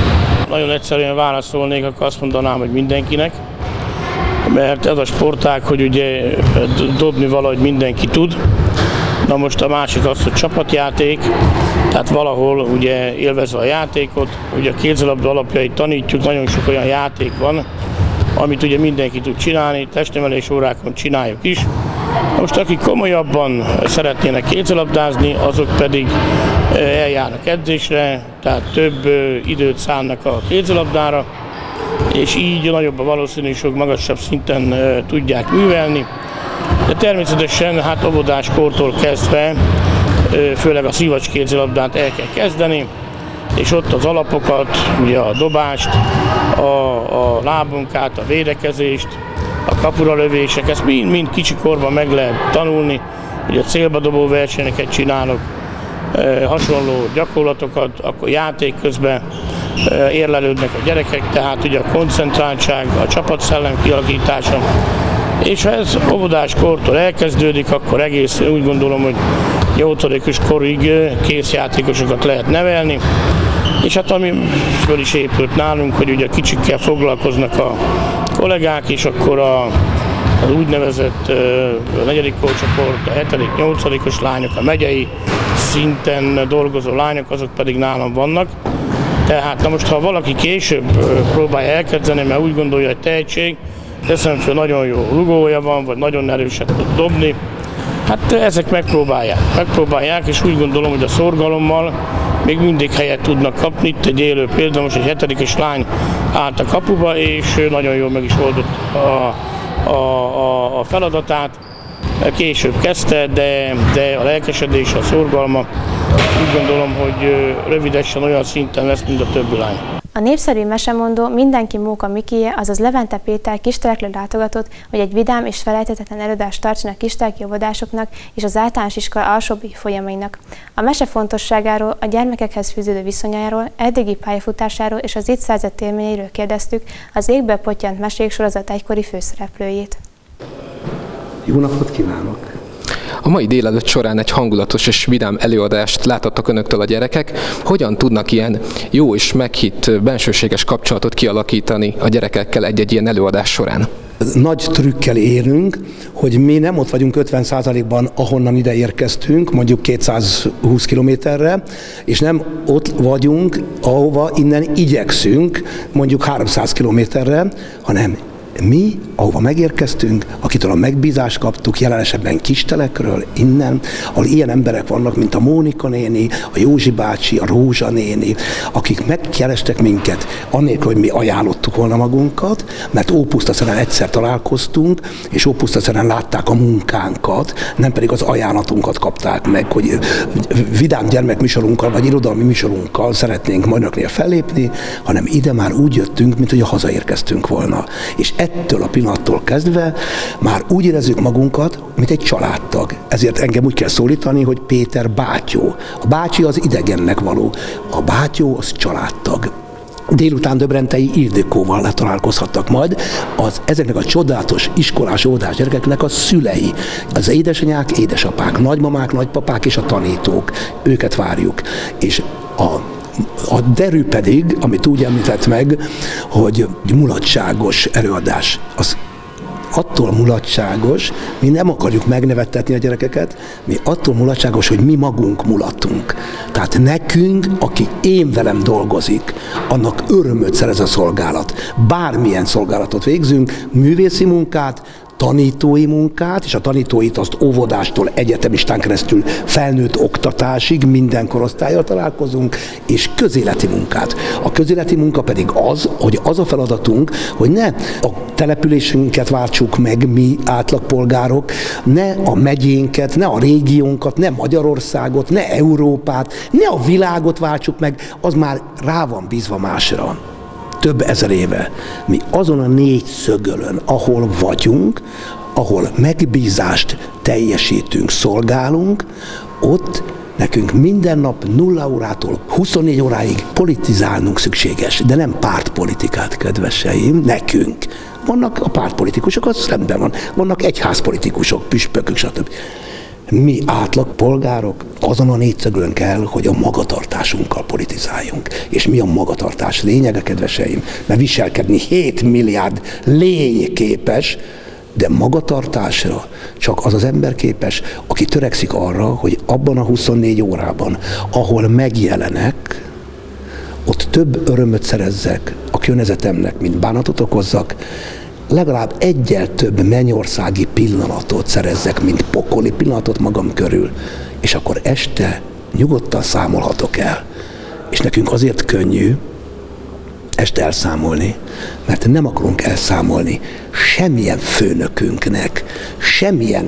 nagyon egyszerűen válaszolnék, akkor azt mondanám, hogy mindenkinek. Mert ez a sportág, hogy ugye dobni valahogy mindenki tud. Na most a másik az, hogy csapatjáték, tehát valahol ugye élvezve a játékot, ugye a kézilabda alapjait tanítjuk, nagyon sok olyan játék van, amit ugye mindenki tud csinálni, testnevelés órákon csináljuk is. Most akik komolyabban szeretnének kézilabdázni, azok pedig eljárnak edzésre, tehát több időt szánnak a kézilabdára, és így nagyobb a valószínűség, magasabb szinten tudják művelni. De természetesen hát óvodáskortól kezdve, főleg a szivacs kézilabdát el kell kezdeni, és ott az alapokat, ugye a dobást, a lábmunkát, a védekezést, a kapura lövések, ezt mind kicsikorban meg lehet tanulni, ugye a célba dobó versenyeket csinálok, hasonló gyakorlatokat, akkor játék közben érlelődnek a gyerekek, tehát ugye a koncentráltság, a csapatszellem kialakítása. És ha ez óvodáskortól elkezdődik, akkor egész úgy gondolom, hogy 8. korig készjátékosokat lehet nevelni. És hát ami föl is épült nálunk, hogy ugye kicsikkel foglalkoznak a kollégák, és akkor az úgynevezett 4. korcsoport, a 7., 8. lányok, a megyei szinten dolgozó lányok, azok pedig nálam vannak. Tehát na most, ha valaki később próbálja elkezdeni, mert úgy gondolja, hogy tehetség, teszem föl, nagyon jó rugója van, vagy nagyon erőset tud dobni, hát ezek megpróbálják, és úgy gondolom, hogy a szorgalommal még mindig helyet tudnak kapni. Itt egy élő példa, most egy 7. lány állt a kapuba, és nagyon jól meg is oldott a feladatát. Később kezdte, de a lelkesedés, a szorgalma úgy gondolom, hogy rövidesen olyan szinten lesz, mint a többi lány. A népszerű mesemondó Mindenki Móka Mikie, azaz Levente Péter Kistelekre látogatott, hogy egy vidám és felejthetetlen előadást tartson a kisteleki óvodásoknak és az általános iskola alsóbbi folyamainak. A mese fontosságáról, a gyermekekhez fűződő viszonyáról, eddigi pályafutásáról és az itt szerzett élményeiről kérdeztük az Égből pottyant mesék sorozat egykori főszereplőjét. Jó napot kívánok! A mai délelőtt során egy hangulatos és vidám előadást láthattak önöktől a gyerekek. Hogyan tudnak ilyen jó és meghitt bensőséges kapcsolatot kialakítani a gyerekekkel egy-egy ilyen előadás során? Nagy trükkel érünk, hogy mi nem ott vagyunk 50%-ban, ahonnan ide érkeztünk, mondjuk 220 kilométerre, és nem ott vagyunk, ahova innen igyekszünk, mondjuk 300 kilométerre, hanem mi, ahova megérkeztünk, akitől a megbízást kaptuk, jelen esetben Kistelekről, innen, ahol ilyen emberek vannak, mint a Mónika néni, a Józsi bácsi, a Rózsa néni, akik megkerestek minket, annélkül, hogy mi ajánlottuk volna magunkat, mert Ópusztaszeren egyszer találkoztunk, és Ópusztaszeren látták a munkánkat, nem pedig az ajánlatunkat kapták meg, hogy vidám gyermekműsorunkkal, vagy irodalmi műsorunkkal szeretnénk majd önöknél fellépni, hanem ide már úgy jöttünk, mint hogy hazaérkeztünk volna. És ettől a pillanattól kezdve már úgy érezzük magunkat, mint egy családtag. Ezért engem úgy kell szólítani, hogy Péter bátyó. A bácsi az idegennek való, a bátyó az családtag. Délután Döbrentei Ildikóval találkozhattak majd ezeknek a csodálatos iskolás, óvodás gyerekeknek a szülei, az édesanyák, édesapák, nagymamák, nagypapák és a tanítók. Őket várjuk. És a derű pedig, amit úgy említett meg, hogy mulatságos előadás. Az attól mulatságos, mi nem akarjuk megnevettetni a gyerekeket, mi attól mulatságos, hogy mi magunk mulatunk. Tehát nekünk, aki én velem dolgozik, annak örömöt szerez a szolgálat. Bármilyen szolgálatot végzünk, művészi munkát, tanítói munkát, és a tanítóit azt óvodástól egyetemistán keresztül felnőtt oktatásig minden korosztállyal találkozunk, és közéleti munkát. A közéleti munka pedig az, hogy az a feladatunk, hogy ne a településünket váltsuk meg mi átlagpolgárok, ne a megyénket, ne a régiónkat, ne Magyarországot, ne Európát, ne a világot váltsuk meg, az már rá van bízva másra. Több ezer éve. Mi azon a 4 szögölön, ahol vagyunk, ahol megbízást teljesítünk, szolgálunk, ott nekünk minden nap 0 órától 24 óráig politizálnunk szükséges, de nem pártpolitikát, kedveseim, nekünk. Vannak a pártpolitikusok, az rendben van. Vannak egyházpolitikusok, püspökök, stb. mi átlagpolgárok azon a négyszögön kell, hogy a magatartásunkkal politizáljunk. És mi a magatartás lényege, kedveseim? Mert viselkedni 7 milliárd lény képes, de magatartásra csak az az ember képes, aki törekszik arra, hogy abban a 24 órában, ahol megjelenek, ott több örömöt szerezzek a környezetemnek, mint bánatot okozzak, legalább egyel több mennyországi pillanatot szerezzek, mint pokoli pillanatot magam körül, és akkor este nyugodtan számolhatok el. És nekünk azért könnyű este elszámolni, mert nem akarunk elszámolni semmilyen főnökünknek, semmilyen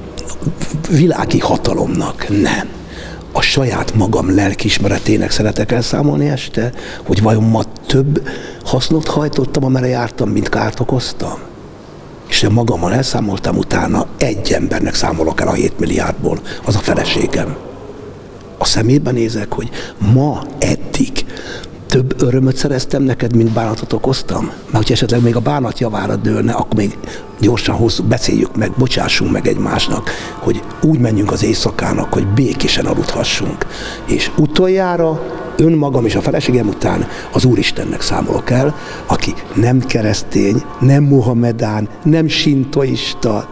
világi hatalomnak, nem. A saját magam lelkiismeretének szeretek elszámolni este, hogy vajon ma több hasznot hajtottam, amerre jártam, mint kárt okoztam. És én magammal elszámoltam, utána egy embernek számolok el a 7 milliárdból, az a feleségem. A szemébe nézek, hogy ma eddig több örömöt szereztem neked, mint bánatot okoztam? Mert hogyha esetleg még a bánat javára dőlne, akkor még gyorsan beszéljük meg, bocsássunk meg egymásnak, hogy úgy menjünk az éjszakának, hogy békésen aludhassunk. És utoljára önmagam és a feleségem után az Úristennek számolok el, aki nem keresztény, nem muhamedán, nem sintoista.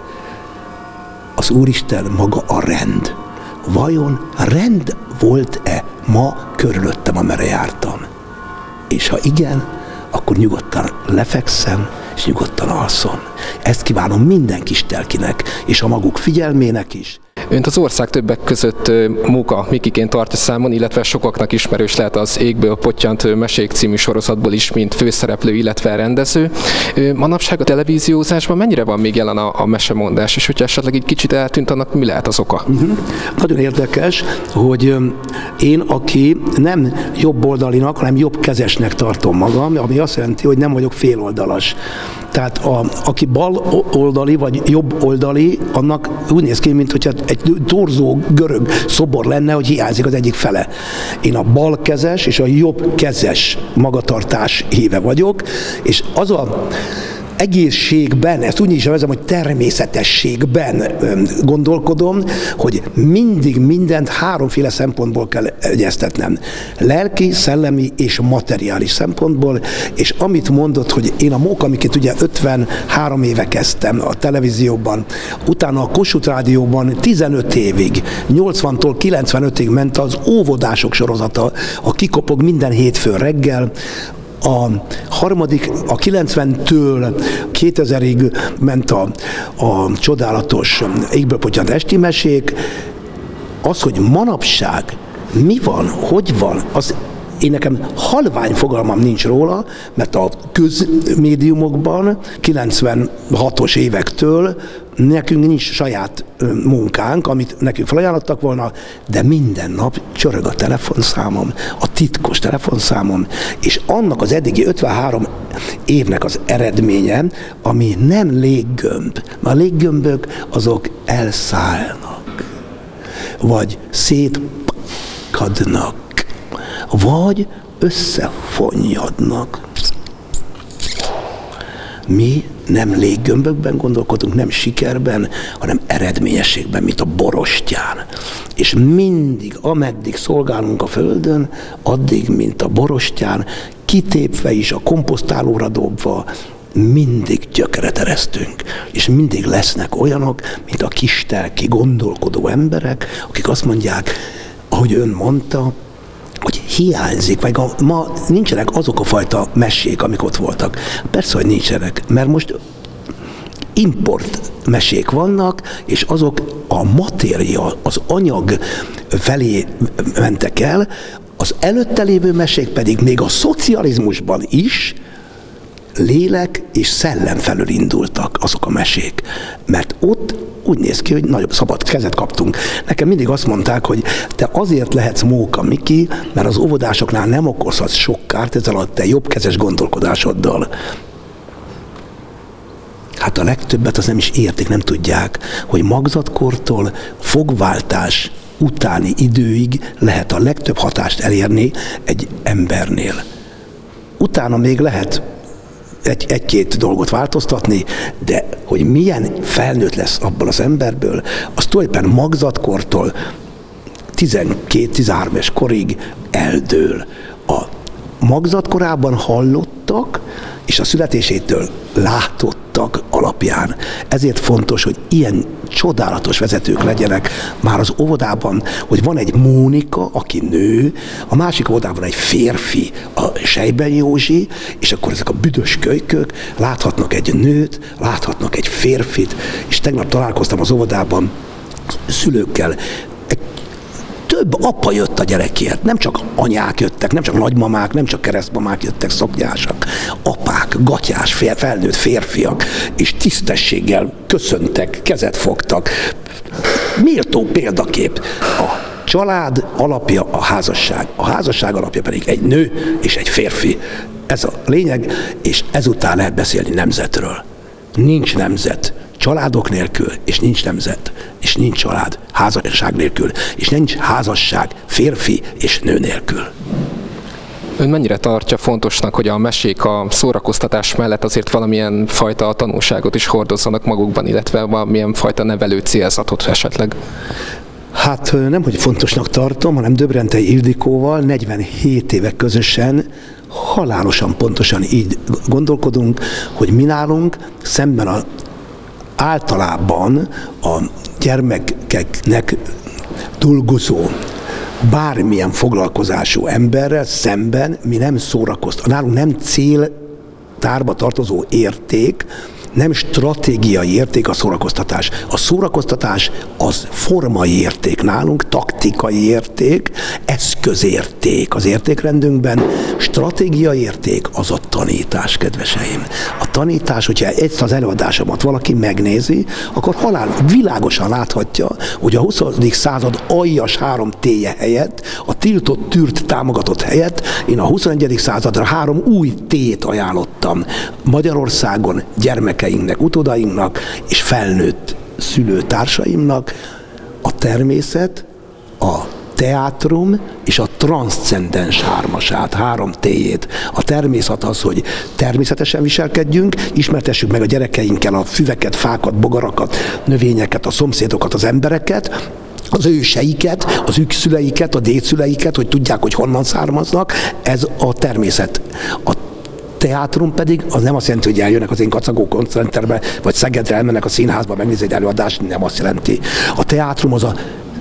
Az Úristen maga a rend. Vajon rend volt-e ma körülöttem, amerre jártam? És ha igen, akkor nyugodtan lefekszem, és nyugodtan alszom. Ezt kívánom minden kistelkinek, és a maguk figyelmének is. Önt az ország többek között Móka Mikiként tartja számon, illetve sokaknak ismerős lehet az Égből pottyant mesék című sorozatból is, mint főszereplő, illetve rendező. Manapság a televíziózásban mennyire van még jelen a mesemondás, és hogyha esetleg egy kicsit eltűnt, annak mi lehet az oka? Nagyon érdekes, hogy én, aki nem jobboldalinak, hanem jobbkezesnek tartom magam, ami azt jelenti, hogy nem vagyok féloldalas. Tehát aki bal oldali vagy jobb oldali, annak úgy néz ki, mint hogyha egy torzó görög szobor lenne, hogy hiányzik az egyik fele. Én a balkezes és a jobbkezes magatartás híve vagyok, és az a egészségben, ezt úgy is nevezem, hogy természetességben gondolkodom, hogy mindig mindent háromféle szempontból kell egyeztetnem. Lelki, szellemi és materiális szempontból, és amit mondott, hogy én a Móka Mikit ugye 53 éve kezdtem a televízióban, utána a Kossuth Rádióban 15 évig, 80-tól 95-ig ment az óvodások sorozata, a Kikopog minden hétfőn reggel, a harmadik, a 90-től 2000-ig ment a csodálatos Égből pottyant esti mesék. Az, hogy manapság mi van, hogy van, az én nekem halvány fogalmam nincs róla, mert a közmédiumokban 96-os évektől nekünk nincs saját munkánk, amit nekünk felajánlottak volna, de minden nap csörög a telefonszámom, a titkos telefonszámom, és annak az eddigi 53 évnek az eredménye, ami nem léggömb, mert a léggömbök azok elszállnak, vagy szétkadnak, vagy összefonnyadnak. Mi nem léggömbökben gondolkodunk, nem sikerben, hanem eredményességben, mint a borostyán. És mindig, ameddig szolgálunk a földön, addig, mint a borostyán, kitépve is, a komposztálóra dobva, mindig gyökeret eresztünk. És mindig lesznek olyanok, mint a kistelki gondolkodó emberek, akik azt mondják, ahogy ön mondta, hogy hiányzik, vagy ma nincsenek azok a fajta mesék, amik ott voltak. Persze, hogy nincsenek, mert most import mesék vannak, és azok a matéria, az anyag felé mentek el, az előtte lévő mesék pedig még a szocializmusban is lélek és szellem felől indultak azok a mesék. Mert ott úgy néz ki, hogy nagyobb szabad kezet kaptunk. Nekem mindig azt mondták, hogy te azért lehetsz Móka Miki, mert az óvodásoknál nem okozhatsz sok kárt ezzel a te jobbkezes gondolkodásoddal. Hát a legtöbbet az nem is értik, nem tudják, hogy magzatkortól fogváltás utáni időig lehet a legtöbb hatást elérni egy embernél. Utána még lehet egy-két dolgot változtatni, de hogy milyen felnőtt lesz abból az emberből, az tulajdonképpen magzatkortól 12-13 éves korig eldől. A magzatkorában hallottak, és a születésétől látottak alapján. Ezért fontos, hogy ilyen csodálatos vezetők legyenek már az óvodában, hogy van egy Mónika, aki nő, a másik óvodában egy férfi, a Sejben Józsi, és akkor ezek a büdös kölykök láthatnak egy nőt, láthatnak egy férfit, és tegnap találkoztam az óvodában szülőkkel, több apa jött a gyerekért, nem csak anyák jöttek, nem csak nagymamák, nem csak keresztmamák jöttek szoknyásak, apák, gatyás, felnőtt férfiak, és tisztességgel köszöntek, kezet fogtak. Méltó példakép. A család alapja a házasság alapja pedig egy nő és egy férfi. Ez a lényeg, és ezután lehet beszélni nemzetről. Nincs nemzet családok nélkül, és nincs nemzet, és nincs család házasság nélkül, és nincs házasság férfi és nő nélkül. Ön mennyire tartja fontosnak, hogy a mesék a szórakoztatás mellett azért valamilyen fajta tanulságot is hordozzanak magukban, illetve valamilyen fajta nevelő célzatot esetleg? Hát nem, hogy fontosnak tartom, hanem Döbrentei Ildikóval 47 éve közösen halálosan pontosan így gondolkodunk, hogy mi nálunk szemben általában a gyermekeknek dolgozó bármilyen foglalkozású emberrel szemben mi nem szórakoztatunk. Nálunk nem céltárba tartozó érték, nem stratégiai érték a szórakoztatás. A szórakoztatás az formai érték nálunk, taktikai érték, eszközérték az értékrendünkben. Stratégiai érték az a tanítás, kedveseim. A tanítás, hogyha ezt az előadásomat valaki megnézi, akkor világosan láthatja, hogy a 20. század aljas 3 T-je helyett, a tiltott, tűrt, támogatott helyett én a 21. századra 3 új T-t ajánlottam Magyarországon gyermekeinknek, utódainknak és felnőtt szülőtársaimnak: a természet, a teátrum és a transzcendens hármasát, 3 T-jét. A természet az, hogy természetesen viselkedjünk, ismertessük meg a gyerekeinkkel a füveket, fákat, bogarakat, növényeket, a szomszédokat, az embereket, az őseiket, az ükszüleiket, a dédszüleiket, hogy tudják, hogy honnan származnak. Ez a természet. A teátrum pedig az nem azt jelenti, hogy eljönnek az én Kacagó koncertterbe, vagy Szegedre elmennek a színházba megnézni egy előadást, nem azt jelenti. A teátrum az a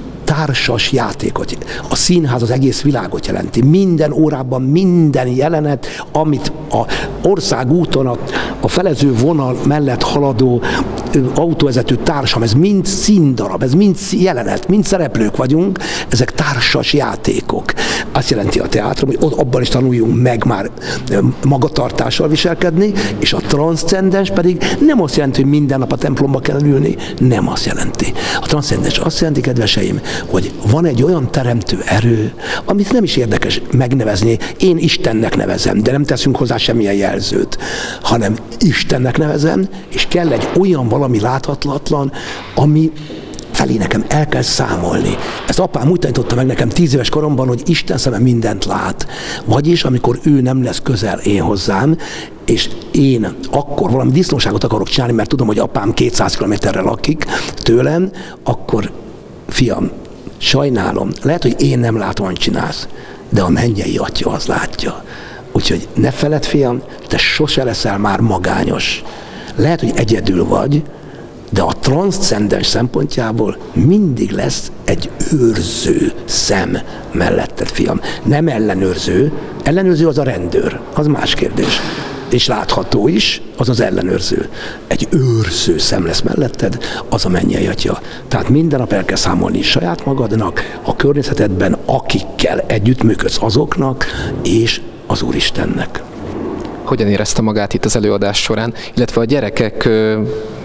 társas játékot. A színház az egész világot jelenti. Minden órában, minden jelenet, amit a országúton a felező vonal mellett haladó autóvezető társam, ez mind színdarab, ez mind jelenet, mind szereplők vagyunk, ezek társas játékok. Azt jelenti a teátrum, hogy abban is tanuljunk meg már magatartással viselkedni, és a transzcendens pedig nem azt jelenti, hogy minden nap a templomba kell ülni, nem azt jelenti. A transzcendens azt jelenti, kedveseim, hogy van egy olyan teremtő erő, amit nem is érdekes megnevezni, én Istennek nevezem, de nem teszünk hozzá semmilyen jelzőt, hanem Istennek nevezem, és kell egy olyan valami láthatatlan, ami felé nekem el kell számolni. Ezt apám úgy tanította meg nekem 10 éves koromban, hogy Isten szeme mindent lát. Vagyis, amikor ő nem lesz közel én hozzám, és én akkor valami disznóságot akarok csinálni, mert tudom, hogy apám 200 kilométerre lakik tőlem, akkor fiam, sajnálom, lehet, hogy én nem látom, hogy csinálsz, de a mennyei atya az látja. Úgyhogy ne feledd, fiam, te sose leszel már magányos. Lehet, hogy egyedül vagy, de a transzcendens szempontjából mindig lesz egy őrző szem melletted, fiam. Nem ellenőrző. Ellenőrző az a rendőr, az más kérdés. És látható is, az az ellenőrző. Egy őrző szem lesz melletted, az a mennyei atya. Tehát minden nap el kell számolni saját magadnak, a környezetedben, akikkel együttműködsz, azoknak, és az Úristennek. Hogyan érezte magát itt az előadás során, illetve a gyerekek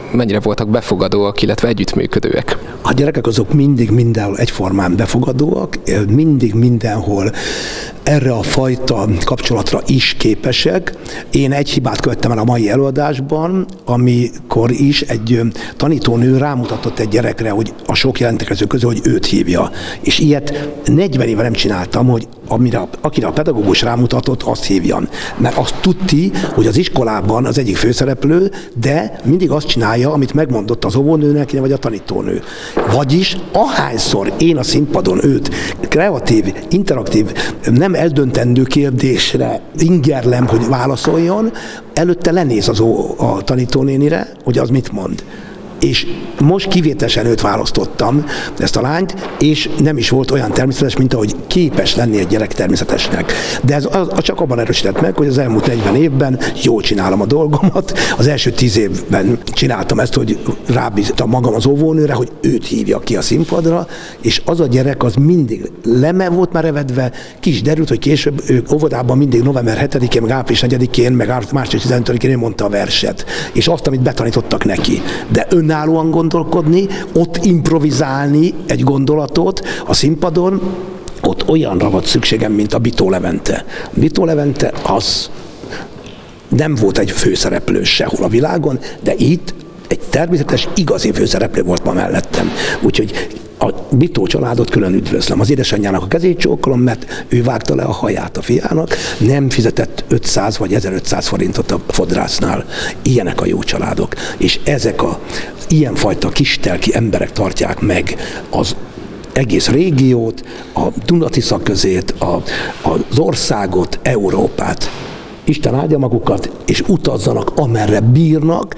mennyire voltak befogadóak, illetve együttműködőek? A gyerekek azok mindig mindenhol egyformán befogadóak, mindig mindenhol erre a fajta kapcsolatra is képesek. Én egy hibát követtem el a mai előadásban, amikor is egy tanítónő rámutatott egy gyerekre, hogy a sok jelentkező közül, hogy őt hívja. És ilyet 40 éve nem csináltam, hogy akire a pedagógus rámutatott, azt hívjam. Mert azt tudti, hogy az iskolában az egyik főszereplő, de mindig azt csinálja, amit megmondott az óvónőnek, vagy a tanítónő. Vagyis ahányszor én a színpadon őt kreatív, interaktív, nem eldöntendő kérdésre ingerlem, hogy válaszoljon, előtte lenéz a tanítónénire, hogy az mit mond. És most kivételesen őt választottam, ezt a lányt, és nem is volt olyan természetes, mint ahogy képes lenni egy gyerek természetesnek. De ez csak abban erősített meg, hogy az elmúlt 40 évben jól csinálom a dolgomat. Az első 10 évben csináltam ezt, hogy rábíztam magam az óvónőre, hogy őt hívja ki a színpadra, és az a gyerek az mindig volt már evedve, ki is derült, hogy később ők óvodában mindig november 7-én, meg április 4-én, meg március 15-én ő mondta a verset, és azt, amit betanítottak neki. De önállóan gondolkodni, ott improvizálni egy gondolatot a színpadon, ott olyanra volt szükségem, mint a Bitó Levente. Bitó Levente az nem volt egy főszereplő sehol a világon, de itt egy természetes, igazi főszereplő volt ma mellettem. Úgyhogy a Bitó családot külön üdvözlöm. Az édesanyjának a kezét csókolom, mert ő vágta le a haját a fiának, nem fizetett 500 vagy 1500 forintot a fodrásznál. Ilyenek a jó családok. És ezek a ilyenfajta kistelki emberek tartják meg az egész régiót, a Duna-Tisza közét, az országot, Európát. Isten áldja magukat, és utazzanak, amerre bírnak,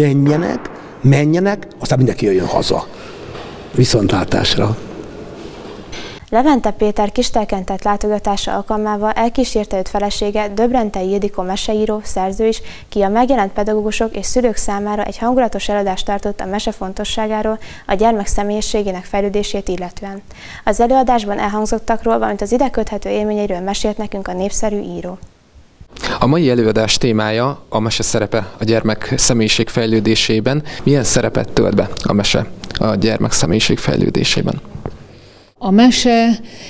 menjenek, aztán mindenki jöjjön haza. Viszontlátásra! Levente Péter Kistelken tett látogatása alkalmával elkísérte őt felesége, Döbrentei Ildikó meseíró, szerző is, ki a megjelent pedagógusok és szülők számára egy hangulatos előadást tartott a mese fontosságáról, a gyermek személyiségének fejlődését illetően. Az előadásban elhangzottakról, valamint az ide köthető élményeiről mesélt nekünk a népszerű író. A mai előadás témája a mese szerepe a gyermek személyiség fejlődésében. Milyen szerepet tölt be a mese a gyermek személyiség fejlődésében? A mese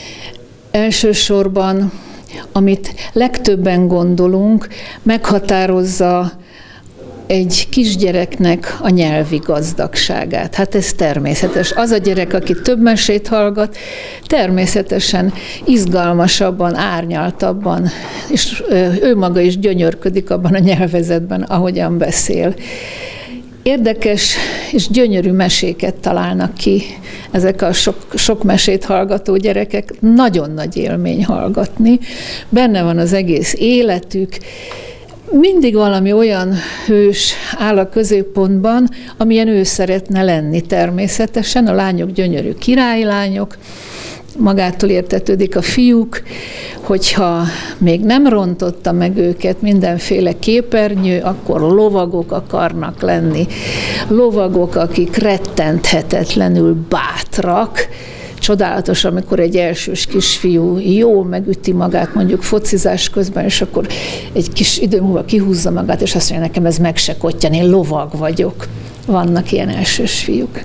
elsősorban, amit legtöbben gondolunk, meghatározza egy kisgyereknek a nyelvi gazdagságát. Hát ez természetes. Az a gyerek, aki több mesét hallgat, természetesen izgalmasabban, árnyaltabban, és ő maga is gyönyörködik abban a nyelvezetben, ahogyan beszél. Érdekes és gyönyörű meséket találnak ki ezek a sok mesét hallgató gyerekek. Nagyon nagy élmény hallgatni. Benne van az egész életük. Mindig valami olyan hős áll a középpontban, amilyen ő szeretne lenni természetesen. A lányok gyönyörű királylányok, magától értetődik a fiúk, hogyha még nem rontotta meg őket mindenféle képernyő, akkor lovagok akarnak lenni. Lovagok, akik rettenthetetlenül bátrak. Csodálatos, amikor egy elsős kisfiú jól megüti magát, mondjuk focizás közben, és akkor egy kis idő múlva kihúzza magát, és azt mondja, nekem ez meg se kottyan, én lovag vagyok. Vannak ilyen elsős fiúk.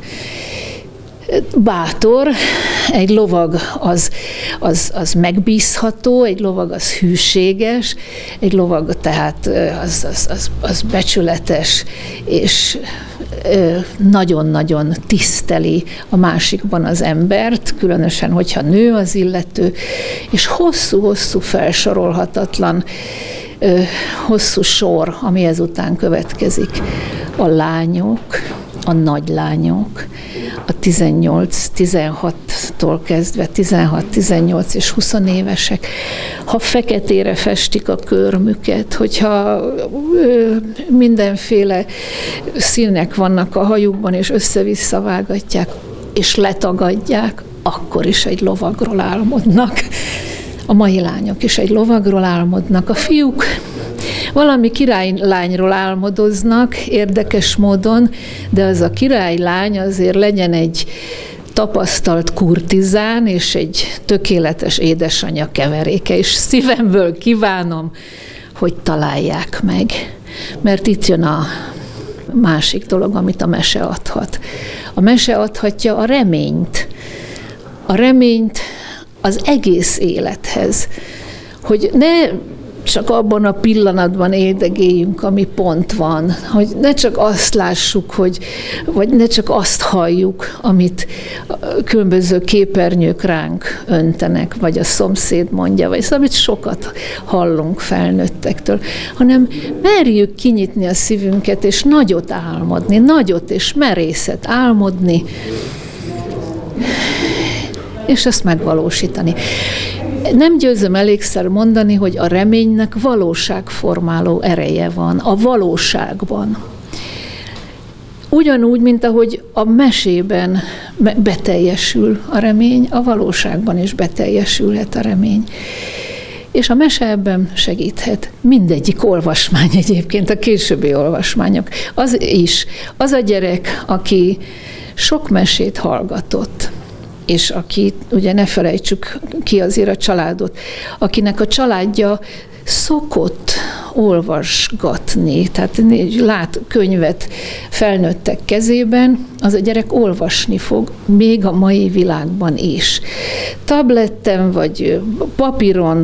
Bátor, egy lovag az megbízható, egy lovag az hűséges, egy lovag tehát az becsületes, és nagyon-nagyon tiszteli a másikban az embert, különösen, hogyha nő az illető, és hosszú-hosszú felsorolhatatlan, hosszú sor, ami ezután következik. A lányok, a nagylányok, a 18-16-tól kezdve 16-18 és 20 évesek, ha feketére festik a körmüket, hogyha mindenféle színek vannak a hajukban, és össze-vissza vágatják, és letagadják, akkor is egy lovagról álmodnak. A mai lányok is egy lovagról álmodnak. A fiúk valami királylányról álmodoznak érdekes módon, de az a királylány azért legyen egy tapasztalt kurtizán és egy tökéletes édesanyja keveréke, és szívemből kívánom, hogy találják meg. Mert itt jön a másik dolog, amit a mese adhat. A mese adhatja a reményt. A reményt az egész élethez. Hogy ne csak abban a pillanatban éldegéljünk, ami pont van, hogy ne csak azt lássuk, vagy ne csak azt halljuk, amit különböző képernyők ránk öntenek, vagy a szomszéd mondja, vagy amit sokat hallunk felnőttektől, hanem merjük kinyitni a szívünket, és nagyot álmodni, nagyot és merészet álmodni, és ezt megvalósítani. Nem győzöm elégszer mondani, hogy a reménynek valóságformáló ereje van, a valóságban. Ugyanúgy, mint ahogy a mesében beteljesül a remény, a valóságban is beteljesülhet a remény. És a mese ebben segíthet. Mindegyik olvasmány egyébként, a későbbi olvasmányok. Az a gyerek, aki sok mesét hallgatott, és aki, ugye ne felejtsük ki azért a családot, akinek a családja szokott olvasgatni, tehát lát könyvet felnőttek kezében, az a gyerek olvasni fog, még a mai világban is. Tabletten vagy papíron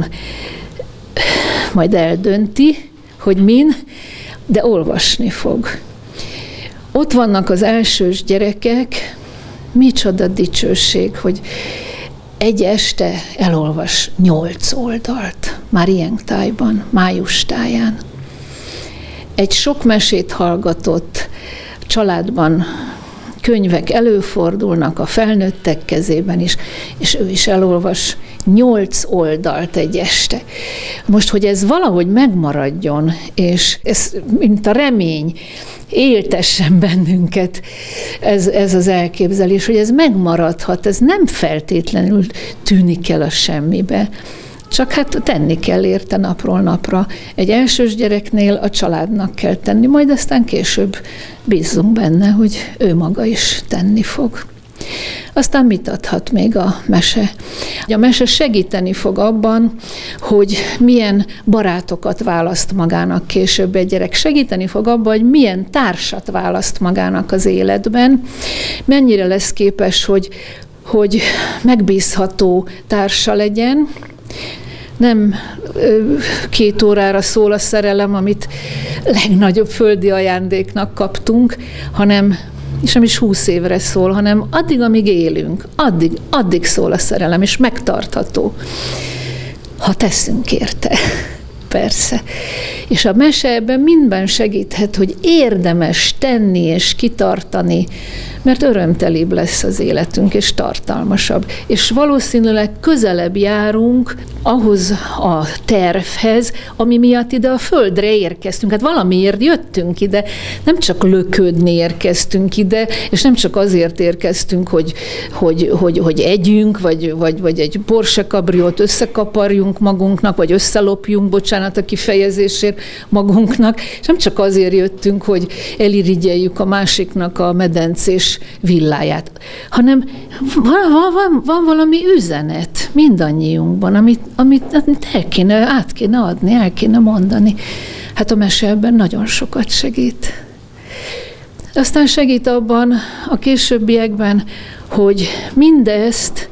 majd eldönti, hogy min, de olvasni fog. Ott vannak az elsős gyerekek, micsoda dicsőség, hogy egy este elolvas 8 oldalt, már ilyen tájban, május táján. Egy sok mesét hallgatott családban könyvek előfordulnak a felnőttek kezében is, és ő is elolvas 8 oldalt egy este. Most, hogy ez valahogy megmaradjon, és ez, mint a remény, éltessen bennünket ez az elképzelés, hogy ez megmaradhat, ez nem feltétlenül tűnik el a semmibe. Csak hát tenni kell érte napról napra. Egy elsős gyereknél a családnak kell tenni, majd aztán később bízzunk benne, hogy ő maga is tenni fog. Aztán mit adhat még a mese? A mese segíteni fog abban, hogy milyen barátokat választ magának később egy gyerek. Segíteni fog abban, hogy milyen társat választ magának az életben. Mennyire lesz képes, hogy megbízható társa legyen. Nem 2 órára szól a szerelem, amit legnagyobb földi ajándéknak kaptunk, hanem és nem is 20 évre szól, hanem addig, amíg élünk, addig szól a szerelem, és megtartható, ha teszünk érte. Persze. És a mese ebben mindben segíthet, hogy érdemes tenni és kitartani, mert örömtelibb lesz az életünk, és tartalmasabb. És valószínűleg közelebb járunk ahhoz a tervhez, ami miatt ide a földre érkeztünk. Hát valamiért jöttünk ide, nem csak löködni érkeztünk ide, és nem csak azért érkeztünk, hogy együnk, vagy egy Porsche kabriót összekaparjunk magunknak, vagy összelopjunk, bocsánat a kifejezésért, magunknak, és nem csak azért jöttünk, hogy elirigyeljük a másiknak a medencés villáját, hanem van valami üzenet mindannyiunkban, amit át kéne adni, el kéne mondani. Hát a mese ebben nagyon sokat segít. Aztán segít abban a későbbiekben, hogy mindezt,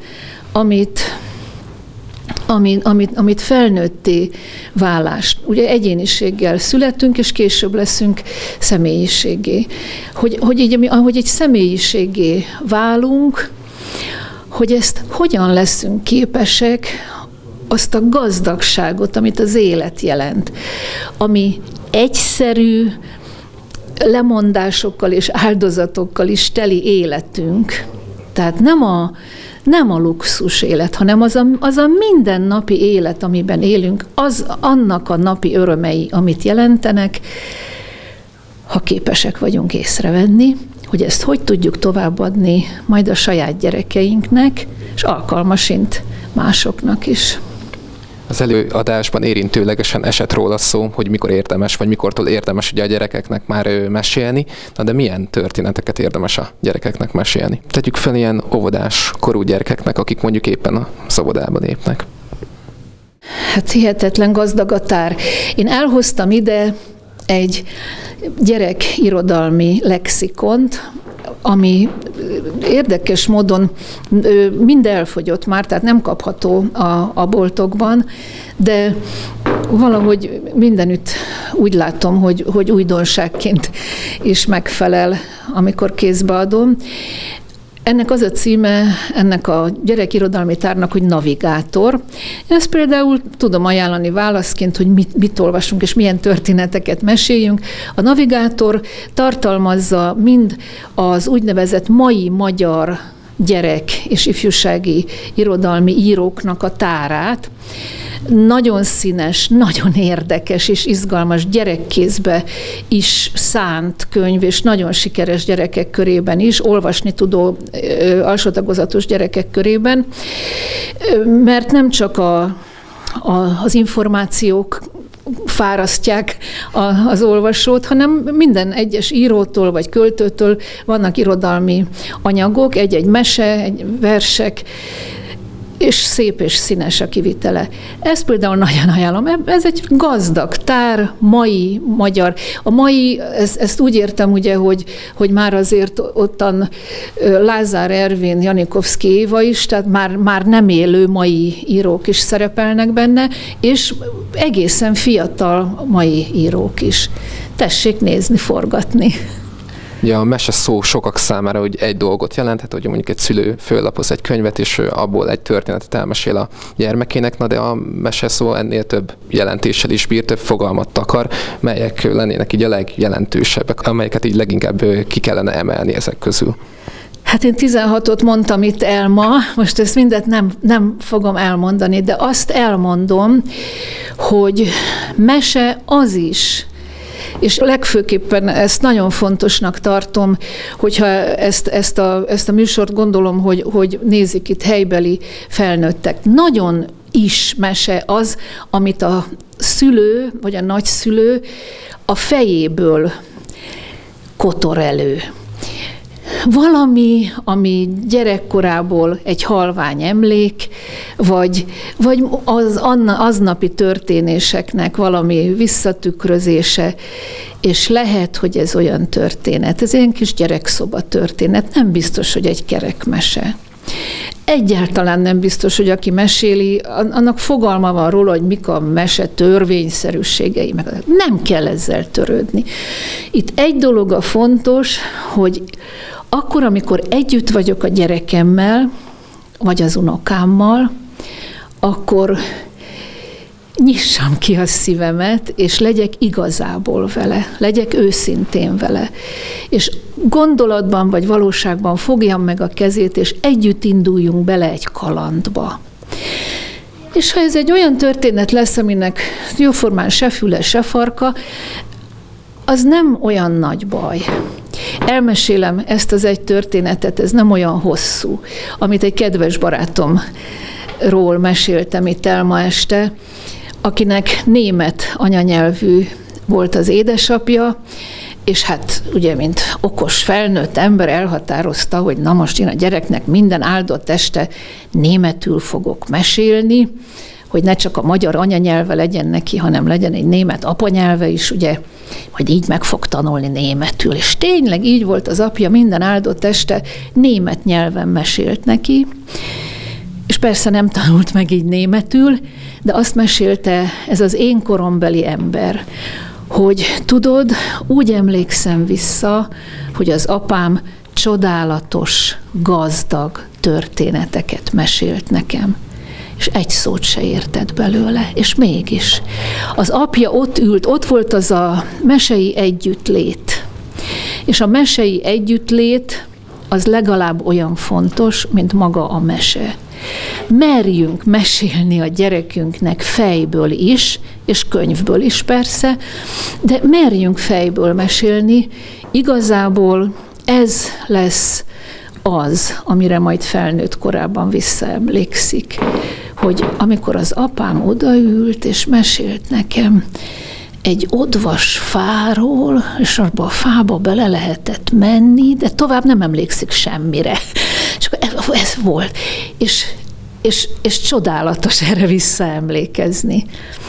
amit felnőtté válást, ugye egyéniséggel születünk, és később leszünk személyiségé. Ahogy egy személyiségé válunk, hogy ezt hogyan leszünk képesek, azt a gazdagságot, amit az élet jelent, ami egyszerű lemondásokkal és áldozatokkal is teli életünk. Tehát nem a luxus élet, hanem az a mindennapi élet, amiben élünk, annak a napi örömei, amit jelentenek, ha képesek vagyunk észrevenni, hogy ezt hogy tudjuk továbbadni majd a saját gyerekeinknek, és alkalmasint másoknak is. Az előadásban érintőlegesen esett róla szó, hogy mikor érdemes, vagy mikortól érdemes ugye a gyerekeknek már mesélni. Na de milyen történeteket érdemes a gyerekeknek mesélni? Tegyük fel ilyen óvodás korú gyerekeknek, akik mondjuk éppen a szobodában lépnek. Hát hihetetlen gazdag a tár. Én elhoztam ide egy gyerekirodalmi lexikont, ami érdekes módon mind elfogyott már, tehát nem kapható a boltokban, de valahogy mindenütt úgy látom, hogy újdonságként is megfelel, amikor kézbe adom. Ennek az a címe, ennek a gyerekirodalmi tárnak, hogy Navigátor. Ezt például tudom ajánlani válaszként, hogy mit olvasunk és milyen történeteket meséljünk. A Navigátor tartalmazza mind az úgynevezett mai magyar gyerek és ifjúsági irodalmi íróknak a tárát. Nagyon színes, nagyon érdekes és izgalmas gyerekkézbe is szánt könyv, és nagyon sikeres gyerekek körében is, olvasni tudó alsótagozatos gyerekek körében, mert nem csak az információk fárasztják az olvasót, hanem minden egyes írótól vagy költőtől vannak irodalmi anyagok, egy-egy mese, egy versek, és szép és színes a kivitele. Ezt például nagyon ajánlom. Ez egy gazdag tár, mai magyar. A mai, ezt úgy értem ugye, hogy már azért ottan Lázár Ervin, Janikovszky Éva is, tehát már nem élő mai írók is szerepelnek benne, és egészen fiatal mai írók is. Tessék nézni, forgatni. Ja, a mese szó sokak számára hogy egy dolgot jelenthet, hogy mondjuk egy szülő föllapoz egy könyvet, és abból egy történetet elmesél a gyermekének, na de a mese szó ennél több jelentéssel is bír, több fogalmat takar, melyek lennének így a legjelentősebbek, amelyeket így leginkább ki kellene emelni ezek közül. Hát én 16-ot mondtam itt el ma, most ezt mindet nem fogom elmondani, de azt elmondom, hogy mese az is, és legfőképpen ezt nagyon fontosnak tartom, hogyha ezt a műsort gondolom, hogy nézik itt helybeli felnőttek. Nagyon is mese az, amit a szülő vagy a nagyszülő a fejéből kotor elő. Valami, ami gyerekkorából egy halvány emlék, vagy az aznapi történéseknek valami visszatükrözése, és lehet, hogy ez olyan történet, ez ilyen kis gyerekszoba történet, nem biztos, hogy egy kerekmese. Egyáltalán nem biztos, hogy aki meséli, annak fogalma van róla, hogy mik a mese törvényszerűségei, meg nem kell ezzel törődni. Itt egy dolog a fontos, hogy akkor, amikor együtt vagyok a gyerekemmel, vagy az unokámmal, akkor nyissam ki a szívemet, és legyek igazából vele, legyek őszintén vele. És gondolatban vagy valóságban fogjam meg a kezét, és együtt induljunk bele egy kalandba. És ha ez egy olyan történet lesz, aminek jóformán se füle, se farka, az nem olyan nagy baj. Elmesélem ezt az egy történetet, ez nem olyan hosszú, amit egy kedves barátomról meséltem itt el ma este, akinek német anyanyelvű volt az édesapja, és hát ugye, mint okos felnőtt ember elhatározta, hogy na most én a gyereknek minden áldott este németül fogok mesélni, hogy ne csak a magyar anyanyelve legyen neki, hanem legyen egy német apanyelve is, ugye, hogy így meg fog tanulni németül. És tényleg így volt, az apja minden áldott este német nyelven mesélt neki, és persze nem tanult meg így németül, de azt mesélte ez az én korombeli ember, hogy tudod, úgy emlékszem vissza, hogy az apám csodálatos, gazdag történeteket mesélt nekem, és egy szót se értett belőle, és mégis. Az apja ott ült, ott volt az a mesei együttlét, és a mesei együttlét az legalább olyan fontos, mint maga a mese. Merjünk mesélni a gyerekünknek fejből is, és könyvből is persze, de merjünk fejből mesélni, igazából ez lesz az, amire majd felnőtt korában visszaemlékszik, hogy amikor az apám odaült és mesélt nekem egy odvas fáról, és abba a fába bele lehetett menni, de tovább nem emlékszik semmire. És ez volt. És csodálatos erre visszaemlékezni.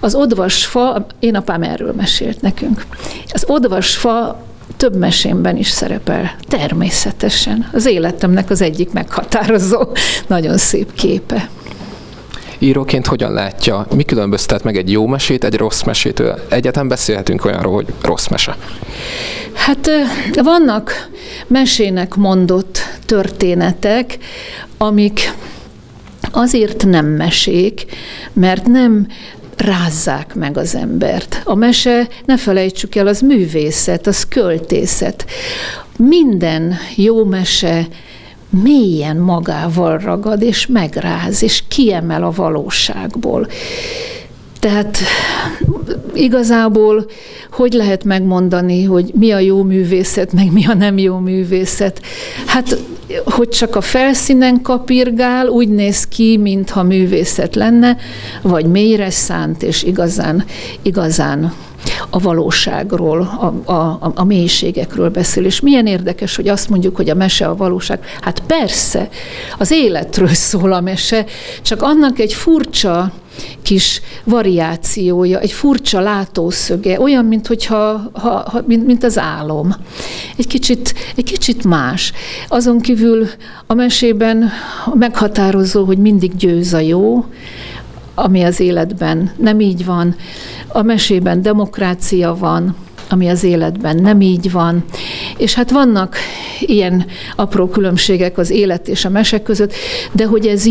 Az odvasfa, én apám erről mesélt nekünk, az odvasfa több mesémben is szerepel, természetesen. Az életemnek az egyik meghatározó, nagyon szép képe. Íróként hogyan látja, mi különböztet meg egy jó mesét egy rossz mesétől? Egyáltalán beszélhetünk olyanról, hogy rossz mese? Hát vannak mesének mondott történetek, amik azért nem mesék, mert nem rázzák meg az embert. A mese, ne felejtsük el, az művészet, az költészet. Minden jó mese mélyen magával ragad, és megráz, és kiemel a valóságból. Tehát igazából hogy lehet megmondani, hogy mi a jó művészet, meg mi a nem jó művészet? Hát, hogy csak a felszínen kapirgál, úgy néz ki, mintha művészet lenne, vagy mélyre szánt, és igazán a valóságról, a mélységekről beszél. És milyen érdekes, hogy azt mondjuk, hogy a mese a valóság. Hát persze, az életről szól a mese, csak annak egy furcsa kis variációja, egy furcsa látószöge, olyan, mint az álom. Egy kicsit más. Azon kívül a mesében meghatározó, hogy mindig győz a jó, ami az életben nem így van. A mesében demokrácia van, ami az életben nem így van. És hát vannak ilyen apró különbségek az élet és a mese között, de hogy ez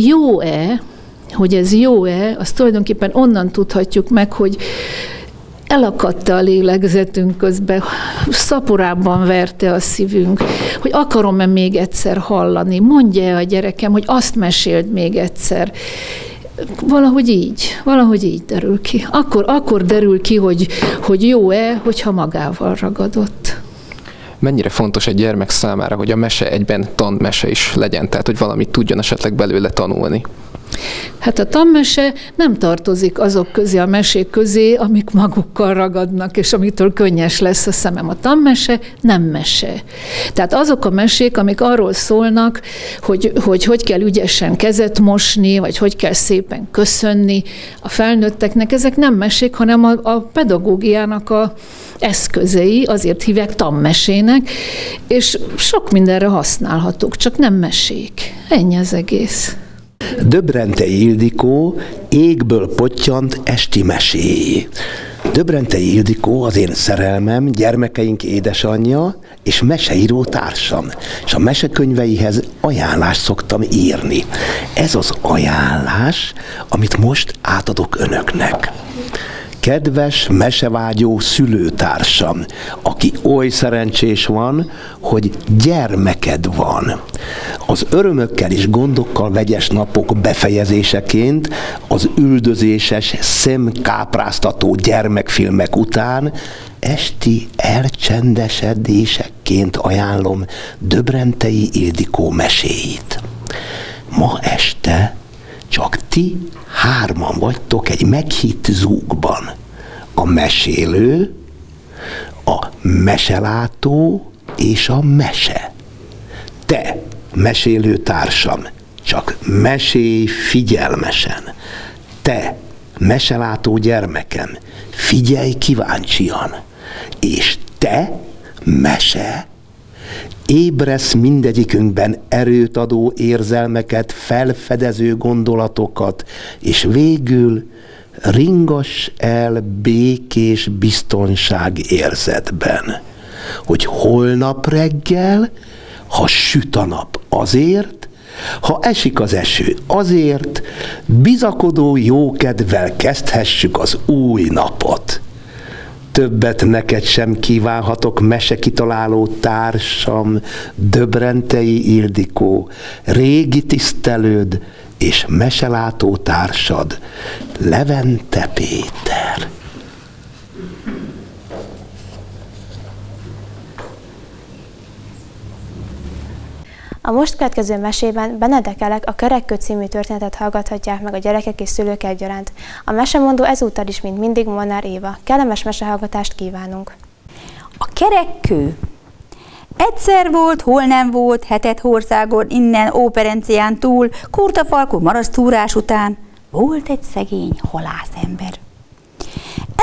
jó-e, azt tulajdonképpen onnan tudhatjuk meg, hogy elakadta a lélegzetünk közben, szaporában verte a szívünk, hogy akarom-e még egyszer hallani, mondja-e a gyerekem, hogy azt meséld még egyszer. Valahogy így derül ki. Akkor derül ki, hogy jó-e, hogyha magával ragadott. Mennyire fontos egy gyermek számára, hogy a mese egyben tanmese is legyen, tehát hogy valamit tudjon esetleg belőle tanulni? Hát a tanmese nem tartozik azok közé, a mesék közé, amik magukkal ragadnak, és amitől könnyes lesz a szemem. A tanmese nem mese. Tehát azok a mesék, amik arról szólnak, hogy kell ügyesen kezet mosni, vagy hogy kell szépen köszönni a felnőtteknek, ezek nem mesék, hanem a pedagógiának a eszközei, azért hívják tanmesének, és sok mindenre használhatók, csak nem mesék. Ennyi az egész. Döbrentei Ildikó Égből pottyant esti meséi. Döbrentei Ildikó az én szerelmem, gyermekeink édesanyja és meseíró társam, és a mesekönyveihez ajánlást szoktam írni. Ez az ajánlás, amit most átadok önöknek. Kedves mesevágyó szülőtársam, aki oly szerencsés van, hogy gyermeked van. Az örömökkel és gondokkal vegyes napok befejezéseként, az üldözéses, szemkápráztató gyermekfilmek után esti elcsendesedéseként ajánlom Döbrentei Ildikó meséit. Ma este csak ti hárman vagytok egy meghitt zúgban. A mesélő, a meselátó és a mese. Te, mesélő társam, csak mesélj figyelmesen. Te, meselátó gyermekem, figyelj kíváncsian. És te, mese, ébresz mindegyikünkben erőt adó érzelmeket, felfedező gondolatokat, és végül ringass el békés biztonság érzetben, hogy holnap reggel, ha süt a nap azért, ha esik az eső azért, bizakodó jókedvvel kezdhessük az új napot. Többet neked sem kívánhatok, mesekitaláló társam, Döbrentei Ildikó, régi tisztelőd és meselátó társad, Levente Péter. A most következő mesében Benedek Elek a Kerekköd című történetet hallgathatják meg a gyerekek és szülők egyaránt. A mesemondó ezúttal is, mint mindig, Molnár Éva. Kellemes mesehallgatást kívánunk! A Kerekkő. Egyszer volt, hol nem volt, hetet Hországon, innen Óperencián túl, kurtafalkú marasztúrás után volt egy szegény halászember.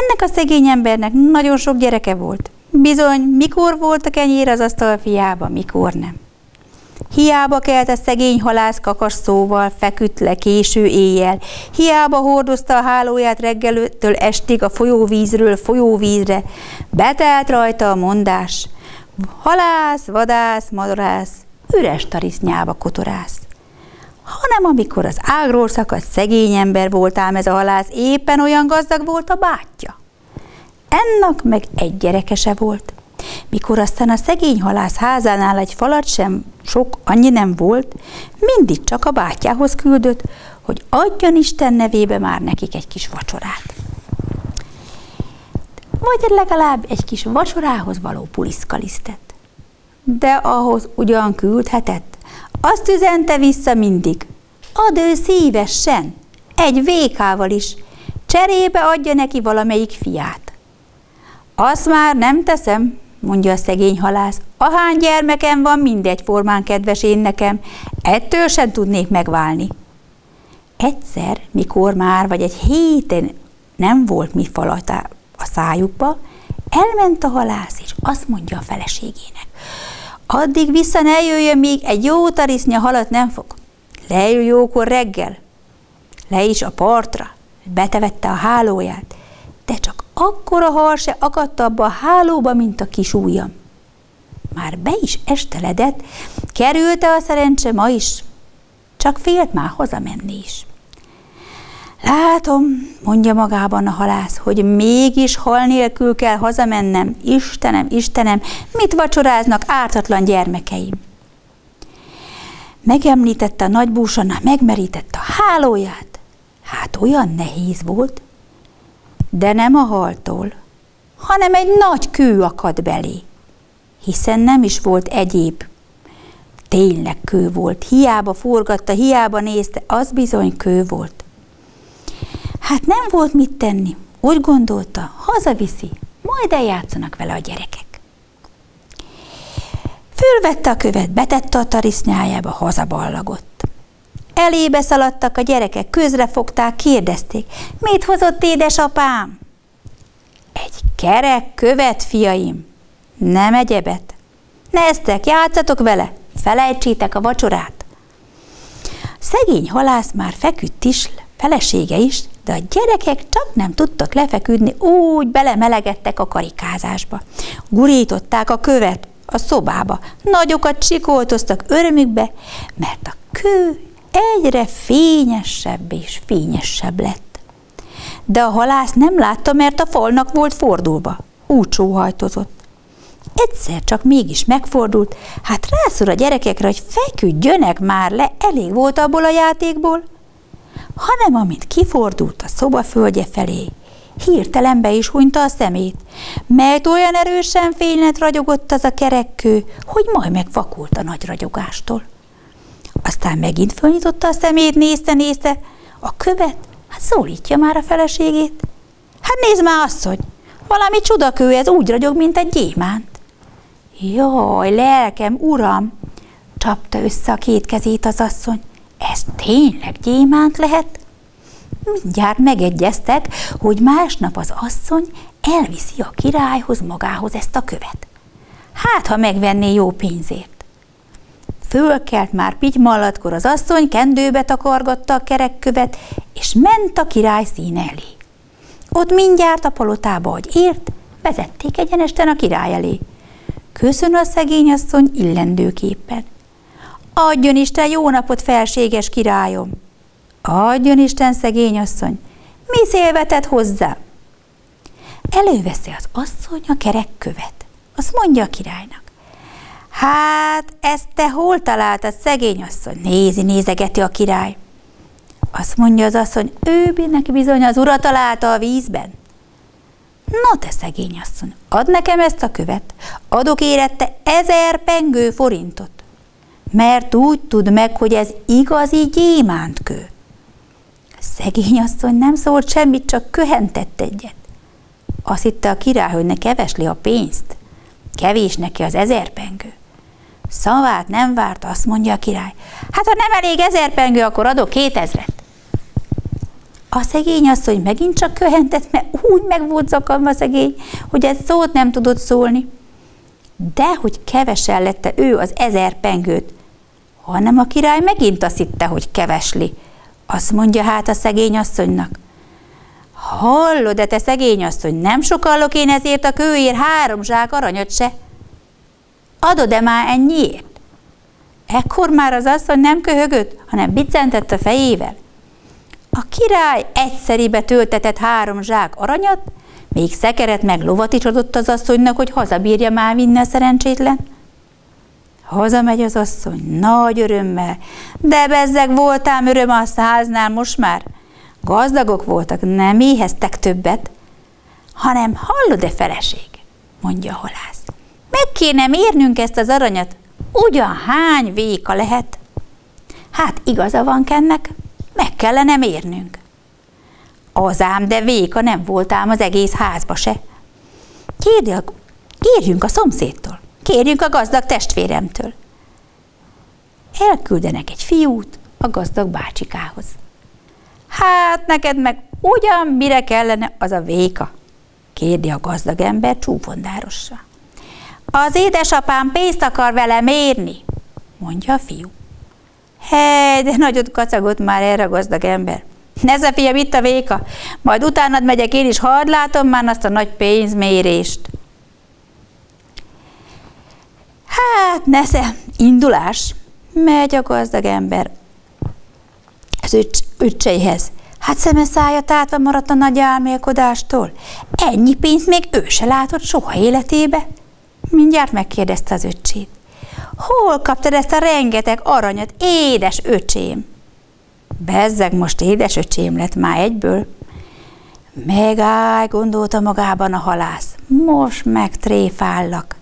Ennek a szegény embernek nagyon sok gyereke volt. Bizony, mikor volt a kenyér az asztal fiába, mikor nem. Hiába kelt a szegény halász kakasszóval, feküdt le késő éjjel, hiába hordozta a hálóját reggeltől estig a folyóvízről folyóvízre, betelt rajta a mondás: halász, vadász, madarász, üres tarisznyába kotorász. Hanem amikor az ágról szakadt szegény ember volt ám ez a halász, éppen olyan gazdag volt a bátyja. Ennek meg egy gyereke se volt. Mikor aztán a szegény halász házánál egy falat sem sok, annyi nem volt, mindig csak a bátyjához küldött, hogy adjon Isten nevébe már nekik egy kis vacsorát. Vagy legalább egy kis vacsorához való puliszkalisztet. De ahhoz ugyan küldhetett, azt üzente vissza mindig: ad ő szívesen, egy vékával is, cserébe adja neki valamelyik fiát. Azt már nem teszem, mondja a szegény halász, ahány gyermekem van, mindegyformán kedves én nekem, ettől sem tudnék megválni. Egyszer, mikor már vagy egy héten nem volt mi falat a szájukba, elment a halász, és azt mondja a feleségének: addig vissza ne jöjjön, még egy jó tarisznya halat nem fog. Lejön jókor reggel, le is a partra, betevette a hálóját, de csak akkora hal se akadt abba a hálóba, mint a kis ujjam. Már be is esteledett, kerülte a szerencse ma is, csak félt már hazamenni is. Látom, mondja magában a halász, hogy mégis hal nélkül kell hazamennem. Istenem, Istenem, mit vacsoráznak ártatlan gyermekeim? Megemlítette a nagybúsonnal, megmerítette a hálóját. Hát olyan nehéz volt, de nem a haltól, hanem egy nagy kő akadt belé, hiszen nem is volt egyéb. Tényleg kő volt, hiába forgatta, hiába nézte, az bizony kő volt. Hát nem volt mit tenni, úgy gondolta, hazaviszi, majd eljátszanak vele a gyerekek. Fölvette a követ, betette a tarisznyájába, hazaballagott. Elébe szaladtak a gyerekek, közrefogták, kérdezték: mit hozott édesapám? Egy kerek követ, fiaim, nem egyebet. Neztek, játszatok vele, felejtsétek a vacsorát. Szegény halász már feküdt is, felesége is, de a gyerekek csak nem tudtak lefeküdni, úgy belemelegedtek a karikázásba. Gurították a követ a szobába, nagyokat sikoltoztak örömükbe, mert a kő egyre fényesebb és fényesebb lett. De a halász nem látta, mert a falnak volt fordulva, úgy sóhajtozott. Egyszer csak mégis megfordult, hát rászól a gyerekekre, hogy feküdjönek már le, elég volt abból a játékból. Hanem amint kifordult a szobaföldje felé, hirtelen be is hunyta a szemét, mert olyan erősen fénylet ragyogott az a kerekkő, hogy majd megvakult a nagy ragyogástól. Aztán megint fölnyitotta a szemét, nézte a követ, hát szólítja már a feleségét. Hát nézd már, asszony, valami csodakő, ez úgy ragyog, mint egy gyémánt. Jaj, lelkem, uram, csapta össze a két kezét az asszony. Ez tényleg gyémánt lehet? Mindjárt megegyeztek, hogy másnap az asszony elviszi a királyhoz magához ezt a követ. Hát, ha megvenné jó pénzért. Fölkelt már pitymallatkor az asszony, kendőbe takargatta a kerekkövet, és ment a király színe elé. Ott mindjárt a palotába, hogy ért, vezették egyenesten a király elé. Köszön a szegény asszony illendőképpen. Adjon Isten jó napot, felséges királyom! Adjon Isten, szegény asszony! Mi szélvetett hozzá? Előveszi az asszony a kerekkövet. Azt mondja a királynak: hát, ezt te hol találtad, szegény asszony? Nézegeti a király. Azt mondja az asszony: őnek bizony az ura találta a vízben. No, te szegény asszony, add nekem ezt a követ, adok érette 1000 pengő forintot, mert úgy tudd meg, hogy ez igazi gyémántkő. Szegény asszony nem szólt semmit, csak köhentett egyet. Azt hitte a király, hogy ne kevesli a pénzt. Kevés neki az 1000 pengő. Szavát nem várt, azt mondja a király: hát ha nem elég 1000 pengő, akkor adok 2000-et. A szegény asszony megint csak köhentett, mert úgy meg volt zakadva szegény, hogy ez szót nem tudott szólni. De hogy kevesen lette ő az 1000 pengőt, hanem a király megint azt hitte, hogy kevesli. Azt mondja hát a szegény asszonynak: hallod-e, te szegény asszony, nem sokallok én ezért a kőért 3 zsák aranyat se? Adod-e már ennyiért? Ekkor már az asszony nem köhögött, hanem biccentett a fejével. A király egyszeribe töltetett 3 zsák aranyat, még szekeret meg lovat is adott az asszonynak, hogy hazabírja már vinni a szerencsétlen. Hazamegy az asszony nagy örömmel, de bezzeg voltám öröm a háznál most már. Gazdagok voltak, nem éheztek többet, hanem hallod-e feleség, mondja a halász. Meg kéne mérnünk ezt az aranyat, ugyan hány véka lehet? Hát igaza van Kennek, meg kellene mérnünk. Azám, de véka nem voltám az egész házba se. Kérjünk a szomszédtól, kérjünk a gazdag testvéremtől. Elküldenek egy fiút a gazdag bácsikához. Hát neked meg ugyan mire kellene az a véka? Kérdi a gazdag ember csúfondárosra. Az édesapám pénzt akar vele mérni, mondja a fiú. Hely, de nagyot kacagott már erre a gazdag ember. Nesze, fiam, itt a véka, majd utánad megyek én is, hadd látom már azt a nagy pénzmérést. Hát, nesze, indulás. Megy a gazdag ember az öccseihez. Hát szeme szája tátva maradt a nagy álmélkodástól. Ennyi pénzt még ő se látott soha életébe. Mindjárt megkérdezte az öccsét. Hol kaptad ezt a rengeteg aranyat, édes öcsém? Bezzeg, most édes öcsém lett már egyből. Megállj, gondolta magában a halász. Most megtréfállak.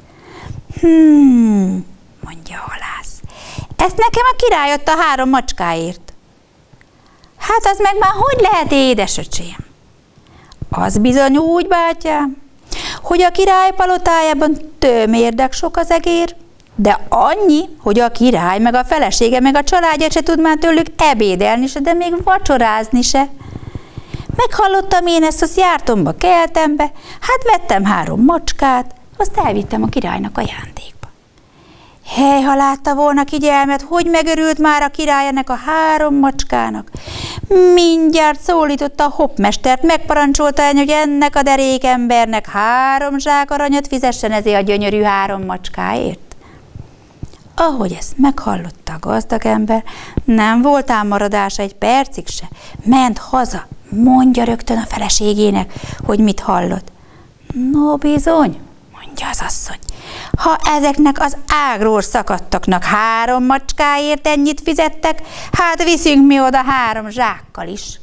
Mondja a halász. Ezt nekem a király adta 3 macskáért. Hát az meg már hogy lehet, édes öcsém? Az bizony úgy, bátyám, hogy a király palotájában tömérdek sok az egér, de annyi, hogy a király meg a felesége meg a családja se tud már tőlük ebédelni se, de még vacsorázni se. Meghallottam én ezt, azt jártomba, keltembe, hát vettem 3 macskát, azt elvittem a királynak ajándékba. Hely, ha látta volna Kigyelmet, hogy megörült már a király ennek a 3 macskának. Mindjárt szólította a hoppmestert, megparancsolta el, hogy ennek a derék embernek 3 zsák aranyat fizessen ezért a gyönyörű 3 macskáért. Ahogy ezt meghallotta a gazdag ember, nem volt ám maradása egy percig se. Ment haza, mondja rögtön a feleségének, hogy mit hallott. No bizony, mondja az asszony, ha ezeknek az ágról szakadtaknak 3 macskáért ennyit fizettek, hát viszünk mi oda 3 zsákkal is.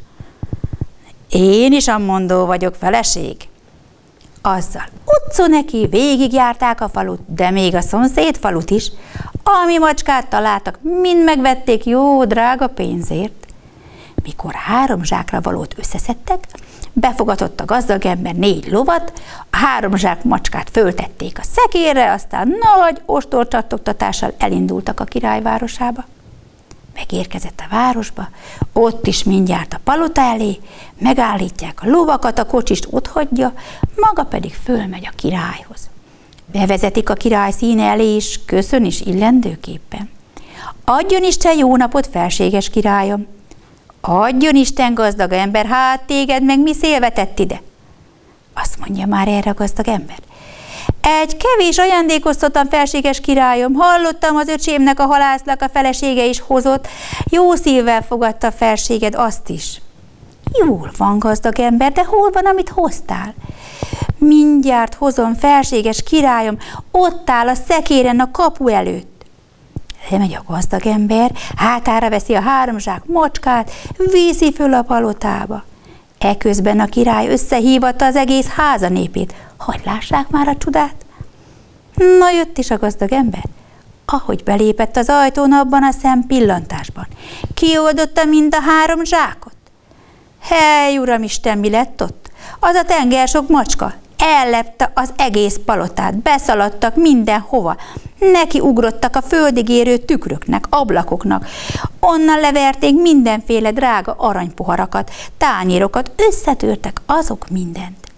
Én is ammondó vagyok, feleség. Azzal utcon neki végigjárták a falut, de még a szomszéd falut is, ami macskát találtak, mind megvették jó drága pénzért. Mikor 3 zsákra valót összeszedtek, befogadott a gazdag ember 4 lovat, a 3 zsák macskát föltették a szekérre, aztán nagy ostorcsattogtatással elindultak a királyvárosába. Megérkezett a városba, ott is mindjárt a palota elé, megállítják a lovakat, a kocsist otthagyja, maga pedig fölmegy a királyhoz. Bevezetik a király színe elé is, köszön is illendőképpen. Adjon Isten jó napot, felséges királyom! Adjon Isten, gazdag ember, hát téged meg mi szélvetett ide? Azt mondja már erre a gazdag ember. Egy kevés ajándékoztatom, felséges királyom, hallottam az öcsémnek, a halásznak a felesége is hozott, jó szívvel fogadta a felséged azt is. Jól van, gazdag ember, de hol van, amit hoztál? Mindjárt hozom, felséges királyom, ott áll a szekéren a kapu előtt. Lemegy a gazdag ember, hátára veszi a 3 zsák macskát, viszi föl a palotába. Eközben a király összehívatta az egész háza népét. Hogy lássák már a csodát? Na, jött is a gazdag ember. Ahogy belépett az ajtón, abban a szempillantásban kioldotta mind a 3 zsákot. Hely, uramisten, mi lett ott? Az a tengersok macska ellepte az egész palotát, beszaladtak mindenhova, neki ugrottak a földig érő tükröknek, ablakoknak, onnan leverték mindenféle drága aranypoharakat, tányérokat, összetörtek azok mindent.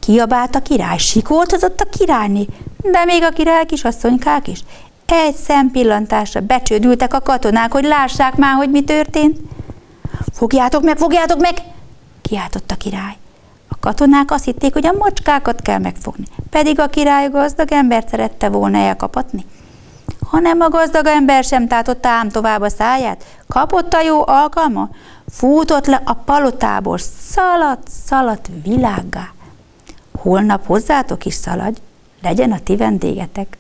Kiabált a király, sikoltozott a királyné, de még a király kisasszonykák is. Egy szempillantásra becsődültek a katonák, hogy lássák már, hogy mi történt. Fogjátok meg! Kiáltott a király. A katonák azt hitték, hogy a macskákat kell megfogni, pedig a király gazdag embert szerette volna elkapatni. Hanem a gazdag ember sem tátotta ám tovább a száját, kapott a jó alkalma, futott le a palotából, szaladt világgá. Holnap hozzátok is szaladj, legyen a ti vendégetek.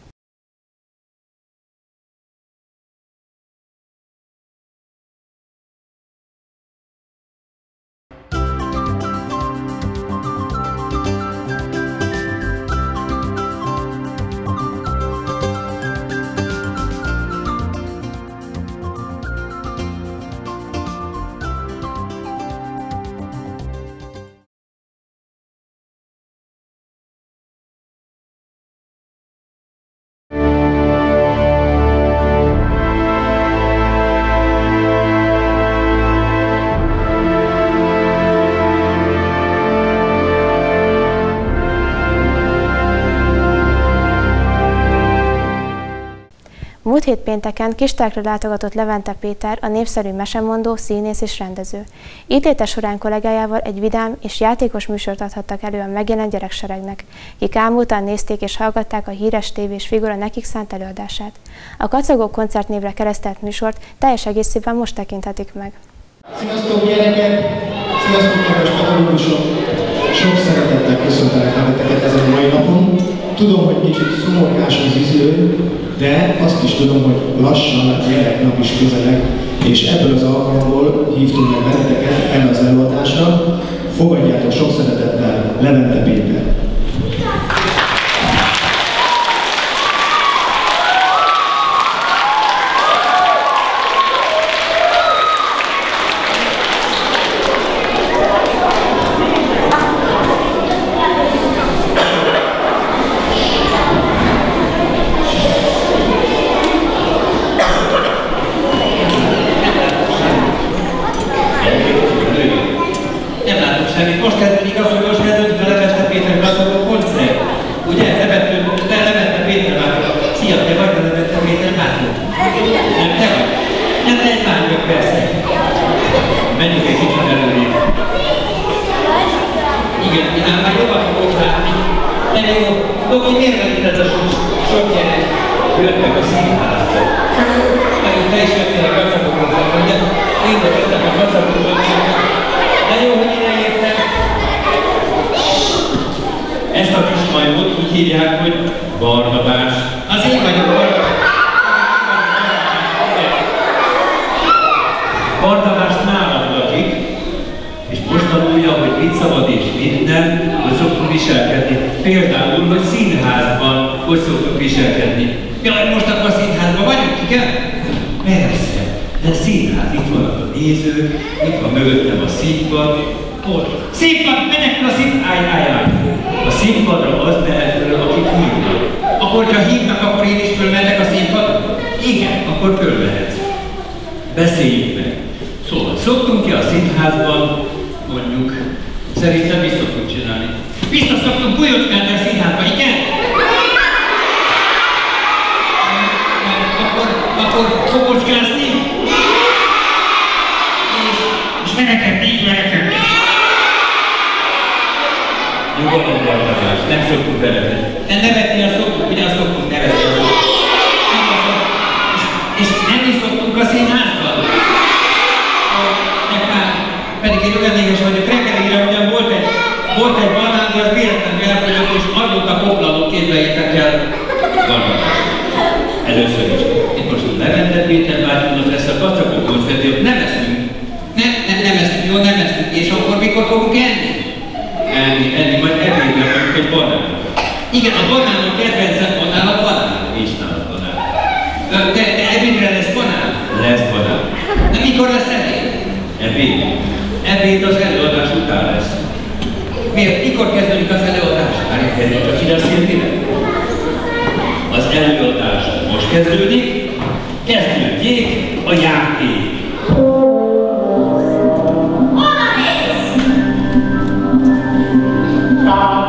Múlt hét pénteken Kistelekre látogatott Levente Péter, a népszerű mesemondó, színész és rendező. Itt léte során kollégájával egy vidám és játékos műsort adhattak elő a megjelent gyerekseregnek, kik ámultan nézték és hallgatták a híres tévés figura nekik szánt előadását. A Kacagó koncertnévre keresztelt műsort teljes egészében most tekinthetik meg. Sziasztok gyerekek! Sziasztok kedves pedagógusok! Sok szeretettel köszöntelek benneteket ezen a mai napon. Tudom, hogy kicsit szomorkás az idő, de azt is tudom, hogy lassan a gyereknap is közeleg, és ebből az alkalomból hívtunk meg benneteket erre az előadásra. Fogadjátok sok szeretettel Levente Péter! Most kezdődik az, hogy most kezdődik a Levente Péter Kacagó koncert. Ugye? Levente Péter látok. Szia, te vagy a Levente Péter látok? Nem, te vagy? Nem, te egy lány vagy, persze. Menjünk egy kicsit előrébb. Igen, már jobban fogok látni. De jó, Doki, miért van itt ez a sok gyerek? Jöttek a színházba. Te is jöttél a Kacagó koncertre, ugye? Én jöttem a Kacagó koncertre. De jó, hogy ide értem. Ezt a kis majmot úgy hívják, hogy Barnabás. Az én vagyok Barnabás. Barnabás nálad lakik, és most tanulja, hogy mit szabad és minden, hogy szoktunk viselkedni. Például, hogy színházban hogy szoktunk viselkedni. Jaj, most akkor a színházban vagyunk, igen? Persze. De színház, itt vannak a nézők, itt van mögöttem a színpad. Ott. Színpad, menekül a színpad! Állj! A színpadra az mehet föl, akit hívnak. Akkor, ha hívnak, akkor én is fölmehetek a színpadra? Igen, akkor fölmehetsz. Beszéljük meg. Szóval, szoktunk ki a színházban, mondjuk, szerintem mi szoktunk csinálni? Biztos szoktunk bujócskálni a színházban, igen? Akkor kopocskázni? És verekedni, így verekedni. Nyugodtan Barnabás, nem szoktunk verekedni. De nevetni azt szoktunk, ugye azt szoktunk nevetni. És nem is szoktunk a színházban. Pedig én olyan éges vagyok, reggelére ugyan volt egy banán, de az véletlenül elfogyott, és azóta koplaló, képzeljétek el Barnabás. Először is. Itt most Levente Péter bátyunknak lesz a Kacagó koncertjén, nem eszünk. Nem eszünk, jó, nem eszünk. És akkor mikor fogunk enni? Enni, majd ebédre vagyunk egy banán. Igen, a banánok kedvencem banán, a banán. Nincs nálad banán. De ebédre lesz banán? Lesz banán. De mikor lesz ebéd? Ebéd az előadás után lesz. Miért? Mikor kezdődik az előadás? Várjunk, csak ide a szintire. Az előadás most kezdődik. Kezdődjék a játék. Hol a mész?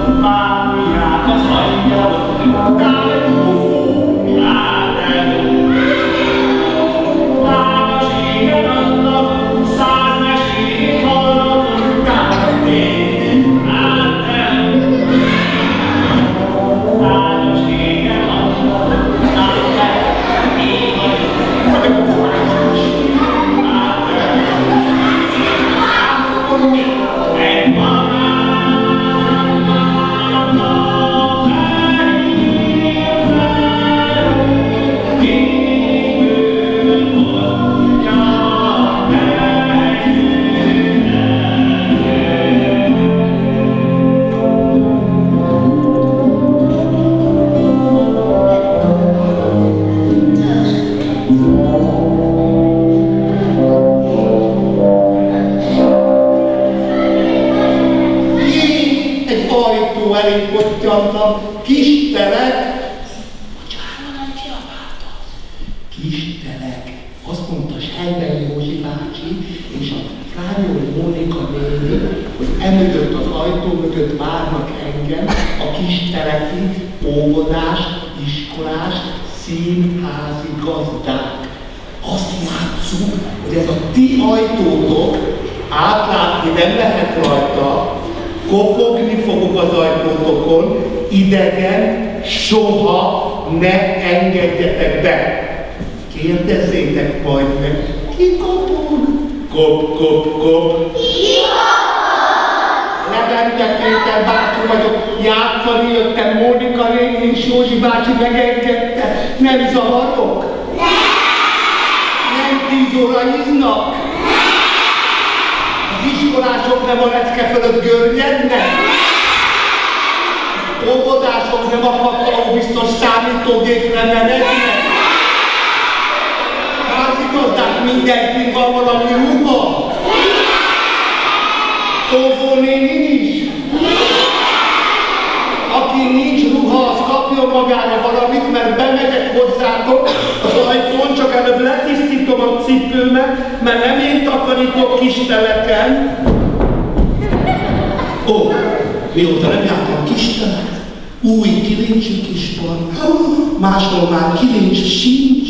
Mióta nem jártam Kistenek, új kilincsük is van, máshol már kilincs sincs.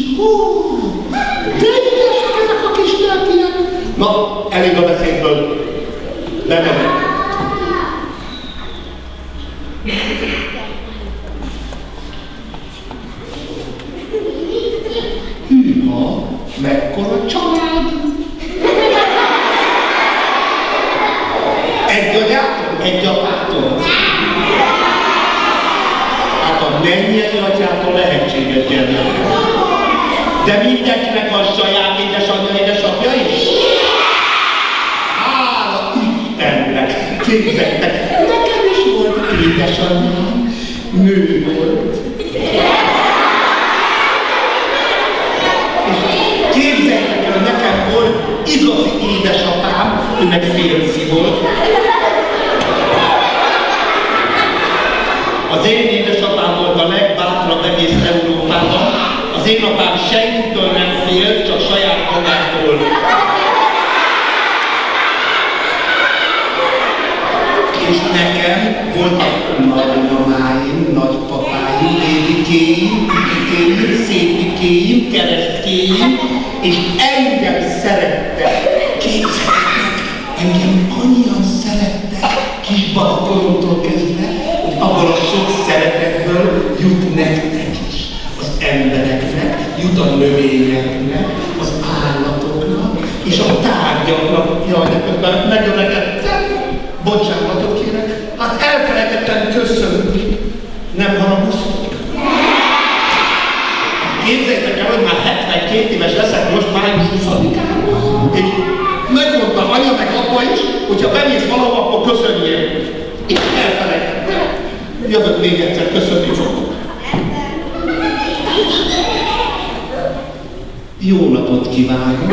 De ügyesek ezek a kistelkiek. Na, elég a beszédből. Bemegyek. Hűha, mekkora család! Egy anyától, egy apától. Hát a mennyei atyától lehetséges gyermek. De mindenkinek van saját édesanyja, édesapja is? Hála Istennek! Képzeljétek, nekem is volt édesanyám, nő volt. És képzeljétek el, nekem volt igazi édesapám, ő meg férfi volt. Az én édesapám volt a legbátrabb egész Európában. Az én apám senkitől nem félt, csak saját magától. És nekem voltak nagymamáim, nagypapáim, bébikéim, ütikéim, szépikéim, keresztkéim, és engem szerettek. Képzeljétek, engem annyian szerettek, kisbabkoromtól kezdve, hogy abban a sok szeretetből jut nektek is. Az embereknek, jut a növényeknek, az állatoknak, és a tárgyaknak. Jaj, de közben megöregedtem. Bocsánatot kérek. Hát elfelejtettem köszönni. Nem haragudtok? Képzeljétek el, hogy már 72 éves leszek most május 20-án. És megmondtam anya meg apa is, hogyha bemész valahol, akkor köszönjél. És elfelejtettem. Jövök még egyszer, köszönni fogok. Jó napot kívánok!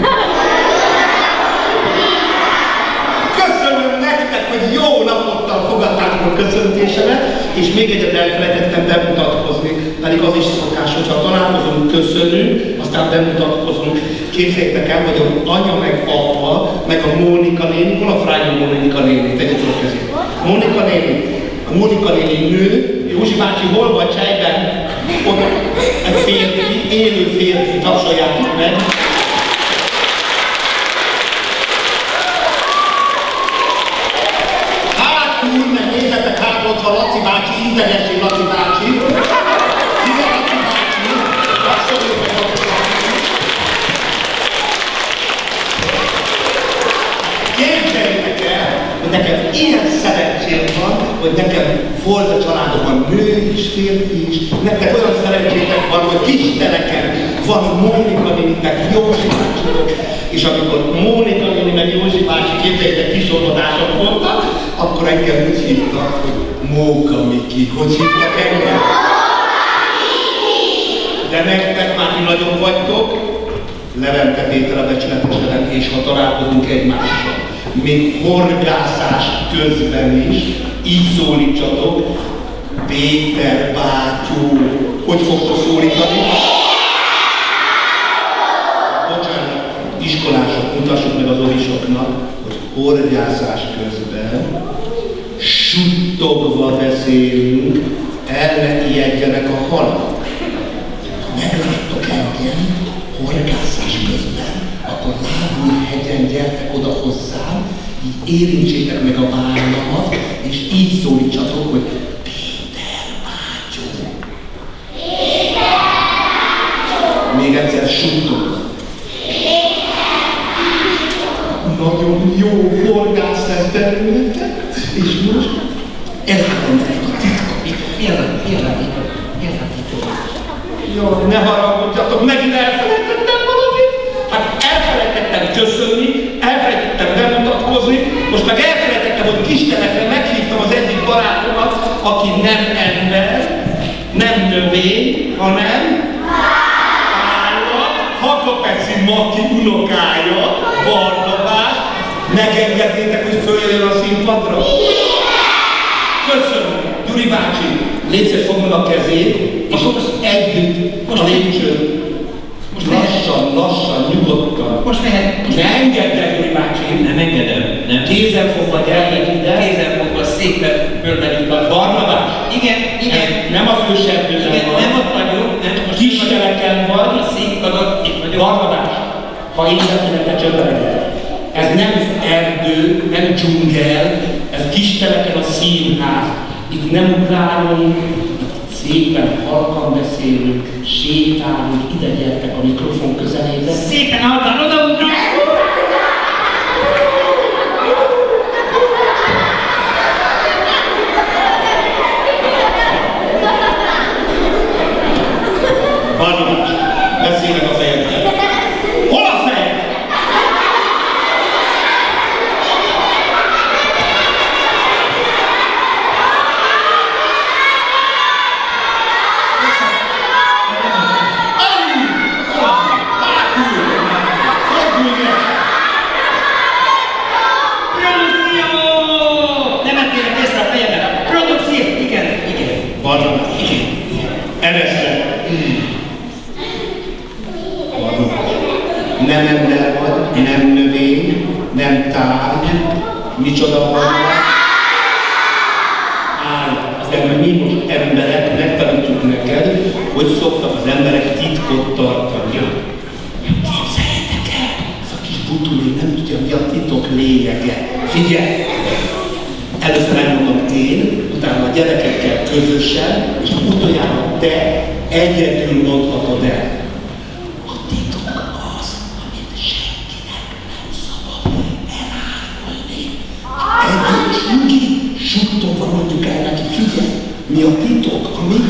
Köszönöm nektek, hogy jó napottal fogadtátok a köszöntésemet, és még egyet elfelejtettem bemutatkozni, pedig az is szokás, hogyha találkozunk, köszönünk, aztán bemutatkozunk. Képzeljétek el, hogy az anya meg apa, meg a Mónika néni, hol a Frányi Mónika néni, tegyük a kezét. Mónika néni, Mónika néni nő, Józsi bácsi hol vagy csejben? Ott egy férfi, élő férfi, tapsoljátok meg. Hátul, meg nézzetek hátra, ott van Laci bácsi, integessék Laci bácsi. Szia Laci bácsi, tapsoljuk meg Laci bácsi. Képzeljétek el, hogy nekem ilyen szerencsém van, hogy nekem volt a családomban nő is, férfi is, nektek olyan szerencsétek van, hogy kisteleken van Mónika néni, meg Józsi bácsitok, és amikor Mónika néni, meg Józsi bácsi képzeljétek kisorodáson voltak, akkor engem úgy hívtak, hogy Móka Miki. Hogy hívtak engem? De nektek már ti nagyon vagytok, Levente Péter a becsületesedek, és ha találkozunk egymással, még horgászás közben is, így szólítsatok, Péter bátyó. Hogy fogtok szólítani? Bocsánat, iskolások, mutassuk meg az ovisoknak, hogy horgászás közben suttogva beszélünk, el ne ijedjenek a halak. Ha megláttok engem horgászás közben, akkor Lábújhegyen gyertek oda hozzám, így érintsétek meg a vállamat, és így szólítsatok, hogy Péter bátyó. Még egyszer suttogva. Nagyon jó horgász lesz belőletek, és most elárulom nektek a titkot. Milyen a titkot? Jó, ne haragudjatok, megint elfelejtettem valamit. Hát elfelejtettem köszönni, elfelejtettem bemutatkozni, most meg elfelejtettem, hogy kistelekre meghívtam az egyik barátomat, aki nem ember, nem növény, hanem állat, Hakapeci Maki unokája, Barnabás. Megengednétek, hogy följöjjön a színpadra? Köszönöm, Gyuri bácsi, légy szíves, fogd meg a kezét, és együtt a lépcsőn. Lassan, nyugodtan. Most mehet. Ne engedd el, Gyuri bácsi. Nem engedem. Nem. Kézenfogva gyertek ide. Kézenfogva szépen fölmegyünk a... Barnabás. Igen. Nem az őserdőben van. Nem ott vagyok. Kisteleken vagy. A színpadon itt vagyok. Barnabás, ha én beszélek, te csövelegel. Ez nem erdő, nem dzsungel, ez Kisteleken a színház. Itt nem ugrálunk, szépen halkan beszélünk, sétálunk, ide gyertek a mikrofon közelébe. Szépen halkan odaugrunk! Barnabás, beszélek a fejedkel. Hol a fejed? Barnabás, ereszre. Nem ember vagy, nem növény, nem tárgy, micsoda vagy? Állat. De mi most emberek, megtanítjuk neked, hogy szoktak az emberek titkot tartani. Képzeljétek el, ez a kis butuli nem tudja, mi a titok lényege. Figyelj! Először elmondom én, utána a gyerekekkel közösen, és utoljára te egyedül mondhatod el. A titok az, amit senkinek nem szabad elárulni. Együtt nyugi, suttogva mondjuk el neki, figyelj, mi a titok, amit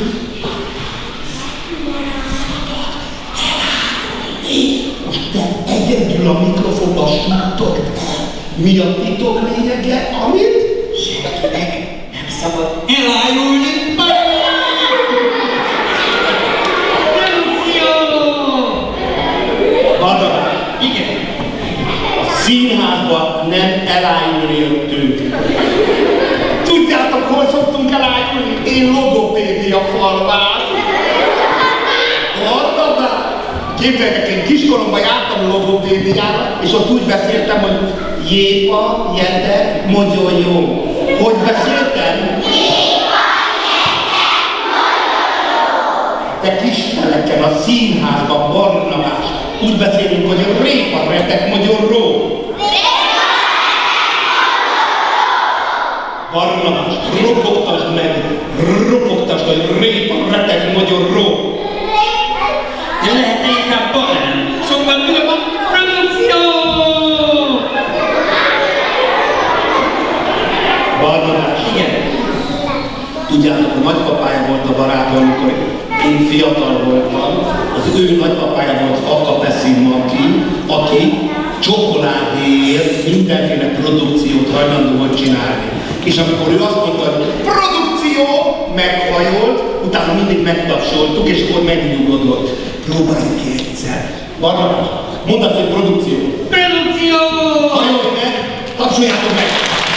most te egyedül a mikrofonba suttogd el. Mi a titok lényege, amit senkinek nem szabad elájulni. Barnabás, igen. A színházba nem elájulni jöttünk. Tudjátok, hol szoktunk elájulni? Én logopédia falván. Barnabás, képzeljétek, én kiskoromban jártam logopédiára, és ott úgy beszéltem, hogy jépa, jete, mogyoljon. Hogy beszéltem? színházban, Barnabás. Úgy beszélünk, hogy répa, retek, magyaró. Barnabás, ropogtasd meg, hogy répa, retek, magyaró. De lehetne inkább banán. Szóval mi a produkció? Barnabás. Igen. Tudjátok, a nagypapája volt a barátom, amikor én fiatal voltam. Az ő nagypapája volt Akka Pessimaki, aki csokoládéért mindenféle produkciót hajlandó volt csinálni. És amikor ő azt mondta, hogy produkció, meghajolt, utána mindig megtapsoltuk, és akkor megnyugodott. Próbáljuk ki egyszer. Barnabás, mondd azt, hogy produkció. Produkció! Hajolj meg, tapsoljátok meg!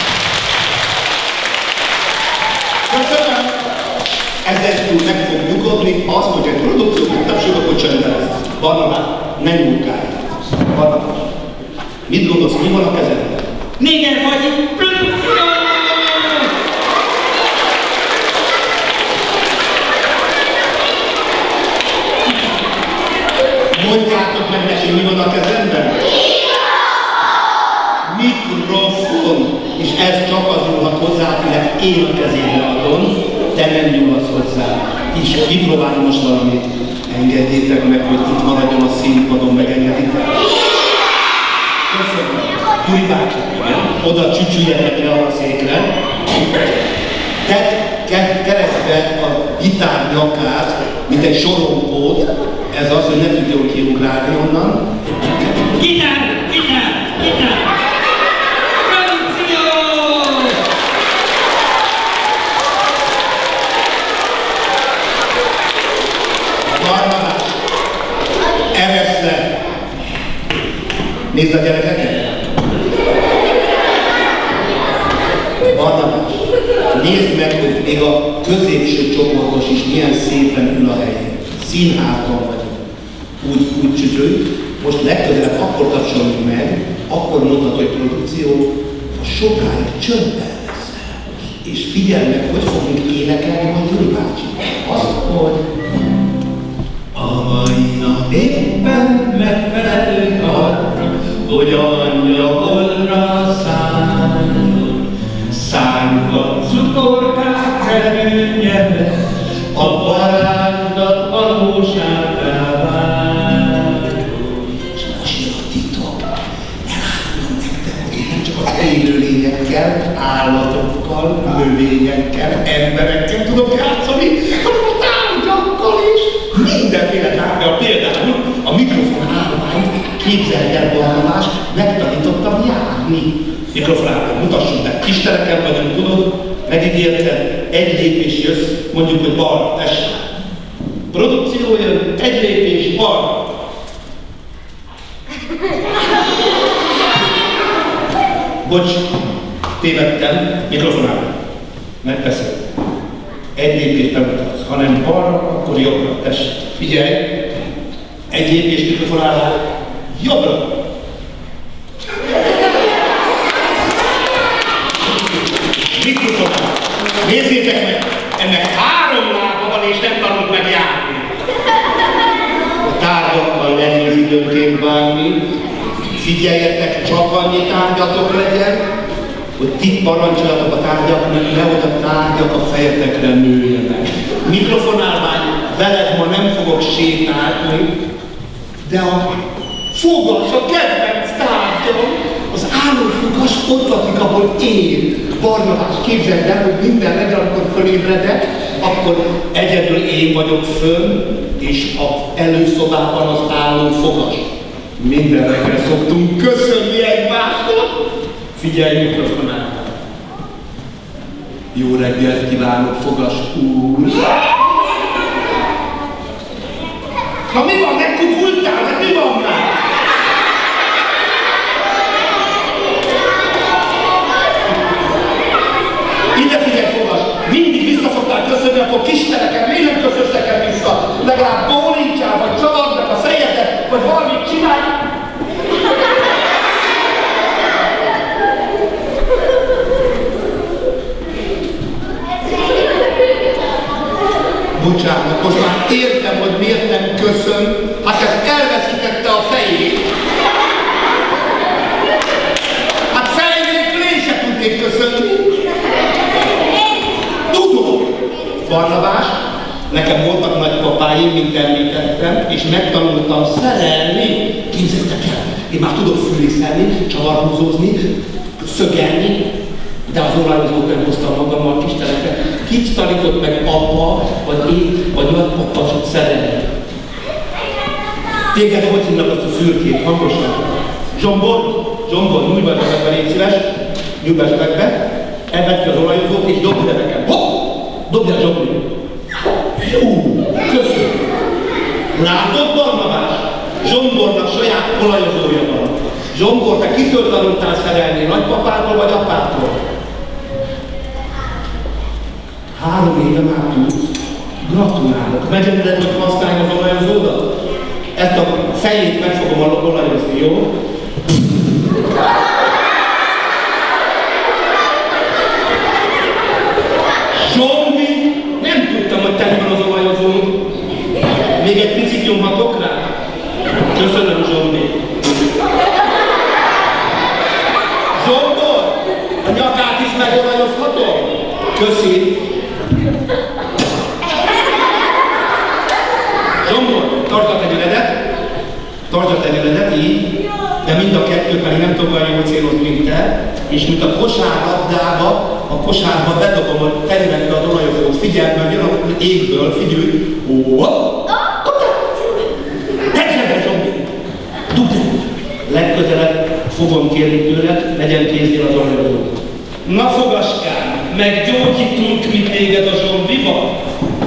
Köszönöm! Ezzel túl meg fog nyugodni, ha azt mondja, hogy produkció, meg tapsoljuk, akkor csöndben lesz. Barnabás, ne nyúlkálj. Barnabás, mit gondolsz, mi van a kezedben? Néger vagy produkció! Mondjátok meg neki, mi van a kezemben? Mikrofon! És ez csak az nyúlhat hozzá, akinek én a kezébe adom, te nem nyúlhatsz hozzá. És kipróbálni most valamit. Engedjétek meg, hogy itt maradjon a színpadon, megengeditek. Köszönöm. Gyuri bácsi, oda csücsüljetek le arra székre. Tedd keresztbe a gitár nyakát, mint egy sorompót. Ez az, hogy ne tudjon kiugrálni onnan. Gitár! Gitár! Gitár! Produkció! Barnabás! Eresz le! Nézd a gyerekeket! Barnabás! Nézd meg, hogy még a középső csoportos is milyen szépen ül a helyén. Színházban vagyunk. Úgy csücsülj. Most legközelebb akkor tapsoljuk meg, akkor mondhatod, hogy produkció, ha sokáig csöndben leszel. És figyelj meg, hogy fogunk énekelni majd Gyuri bácsi. Azt, hogy a mai nap éppen megfelelő arra, hogy angyalra szálljon. Szánka cukorkát kerülje, a varázslat valóságá váljon. És most jön a titok. Elárulom nektek, hogy én nem csak az élőlényekkel, állatokkal, növényekkel, emberekkel tudok játszani, hanem a tárgyakkal is. Mindenféle tárgyal, például a mikrofon állványt, képzeld el, Barnabás, megtanítottam járni. Mikrofon állványt, mutassunk meg. Kisterekkel vagyunk, tudod? Megígérted, egy lépés jössz, mondjuk, hogy balra, tessék. Produkció jön, egy lépés, balra. Bocs, tévedtem, mikrofonálva. Megbeszéltem. Egy lépés nem mutatsz, hanem balra, akkor jobbra, tessék. Figyelj, egy lépés mikrofonálva, jobbra. Mikrofonálva. Nézzétek meg, ennek 3 lába van és nem tanult meg járni. A tárgyakkal nehéz időnként bánni. Figyeljetek, csak annyi tárgyatok legyen, hogy ti parancsoljatok a tárgyaknak, nehogy a tárgyak a fejetekre nőjenek. Mikrofonálvány, veled ma nem fogok sétálni, de a fogas, a kedvenc tárgyam, az állófogas ott lakik, ahol én. Barnabás, képzeld el, hogy minden reggel, amikor fölébredek, akkor egyedül én vagyok fönn, és az előszobában az álló fogas. Minden reggel szoktunk köszönni egymásnak. Figyelj, mikrofonálva. Jó reggelt kívánok, fogas úr! Na mi van, megkukultál? Hát mi van már? Ide figyelj, fogas! Mindig vissza szoktál köszönni, akkor kisteleken miért nem köszönsz nekem vissza? Legalább bólincsál, vagy csavard meg a fejedet, vagy valamit csinálj! Bocsánat, most már értem, hogy miért nem köszön. Hát ez elveszítette a fejét. Hát fej nélkül én se tudnék köszönni. Tudom! Barnabás, nekem voltak nagypapáim, mint említettem, és megtanultam szerelni. Képzeljétek el, én már tudok fűrészelni, csavarhúzózni, szögelni, de az olajozót nem hoztam magammal, kis teleket. Kit tanított meg apa, vagy én, vagy nagypapa szerelni? Téged hogy hívnak azt a szürkét, hangosan? Zsombor, nyújj be meg, légy szíves, nyújj be be, elvedd ki az olajozót és dobd le nekem. Hopp! Dobd el, Zsombor! Köszönöm! Látod, Barnabás? Zsombornak saját olajozója van. Zsombor, te kitől tanultál szerelni? Nagypapától vagy apától? 3 éve már tudsz. Gratulálok. Megengeded, hogy használj az olajozódat? Ezt a fejét meg fogom olajozni, jó? Zsombi, nem tudtam, hogy te van az olajozón. Még egy picit nyomhatok rá? Köszönöm, Zsombi. Zsombor, a nyakát is megolajozhatom? Köszi. Zsombor, tartsd a tenyeledet, így, de mind a kettő pedig nem tudom olyan jól célozni, mint te, és mint a kosárlabdába, a kosárba bedobom a tenyeletbe az olajozót. Figyelj, mert jön a égből, figyelj! Tegyen, Zsombi! Dugd el! Legközelebb fogom kérni tőled, legyen kéznél az olajozót. Na fogaskám, meggyógyítunk mi téged a Zsombival?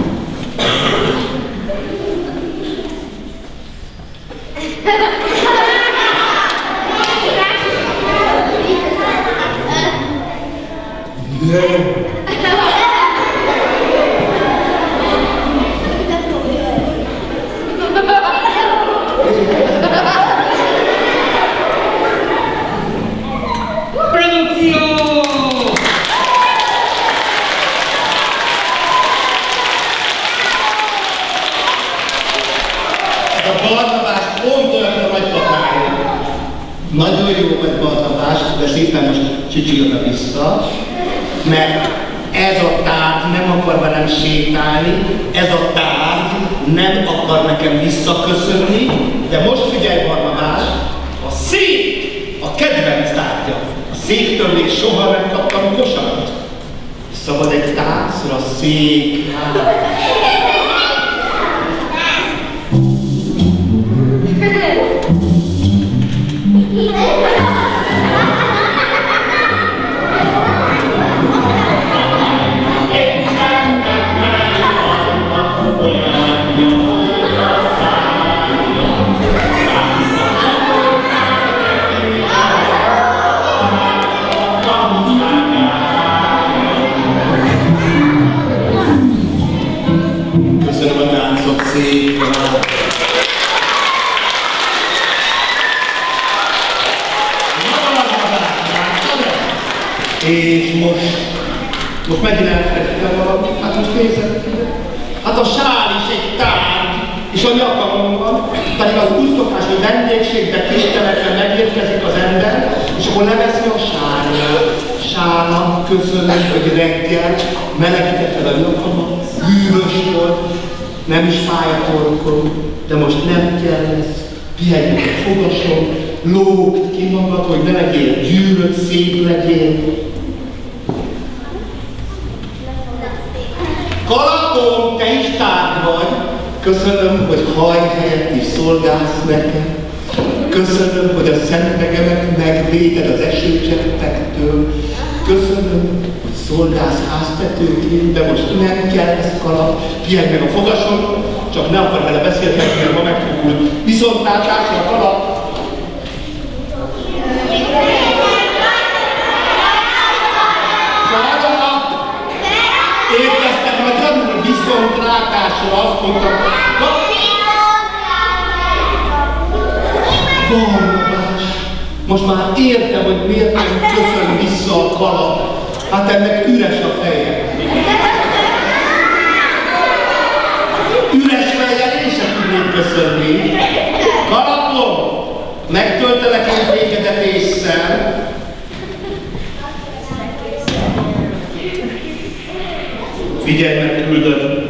Nagyon jó vagy, Barnabás, de szépen most csicsilna vissza, mert ez a tárgy nem akar velem sétálni, ez a tárgy nem akar nekem visszaköszönni, de most figyelj, Barnabás, a szék a kedvenc tárgya. A széktől még soha nem kaptam kosarat. Szabad egy táncra a szék. Köszönöm a táncot szépen! És most megint elfelejtettem valamit, hát most nézzetek ide. Hát a sál is egy tárgy, és a nyakamon van, pedig az úgy szokás, hogy vendégségbe, kistelekre megérkezik az ember, és akkor leveszi a sálnál. Sála, köszönöm, hogy reggel melegítetted a nyakamat, hűvös volt, nem is fáj a torkom, de most nem kell lesz, pihenjük a fogason, lógd ki magad, hogy ne legyél gyűrött, szép legyél. Kalapom, te is tárgy vagy. Köszönöm, hogy haj helyett is szolgálsz nekem. Köszönöm, hogy a szemüvegemet megvéded az esőcsettektől. Köszönöm, hogy szolgálsz háztetőként, de most nem kell ez kalap. Pihenj meg a fogason, csak ne akar vele beszélgetni, mert ma megfogul. Viszontlátásra a kalap. Érkeztem magyarul, viszontlátásra azt mondtam, Barnabás, most már értem, hogy miért nem köszön vissza a kalap. Hát ennek üres a feje. Üres fejjel én sem tudnék köszönni. Kalapom, megtöltelek én tégedet ésszel. Figyelj meg, küldöm.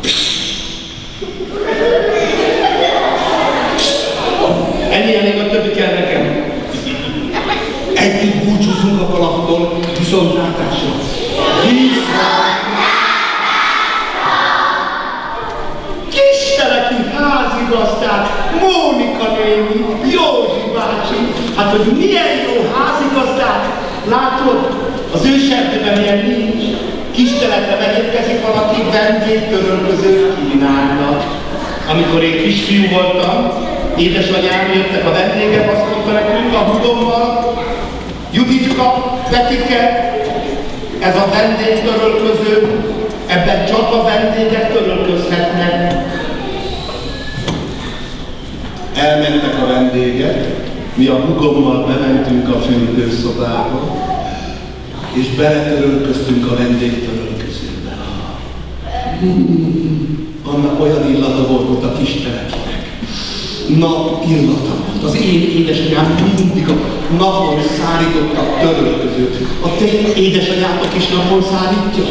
Ennyi elég, a többi kell nekem. Együtt búcsúzunk a kalaptól, viszontlátásra. Kisteleki házigazdák, Mónika néni, Józsi bácsi. Hát, hogy milyen jó házigazdák. Látod, az őserdőben milyen nincs. Kistelekre megérkezik valaki, vendégtörölközőt kínálnak. Amikor én kisfiú voltam, édesanyám jöttek a vendégek, azt mondta nekünk a hugommal, Juditka, Petike, ez a vendégtörölköző, ebben csak a vendégek törölközhetnek. Elmentek a vendégek, mi a hugommal bementünk a fürdőszobába, és beletörölköztünk a vendégtörölközőbe. Annak olyan illata volt ott a Kistelekinek. Nap illata volt. Az én édesanyám mindig a napon szárítottak törölközőt. A te édesanyátok is napon szárítja?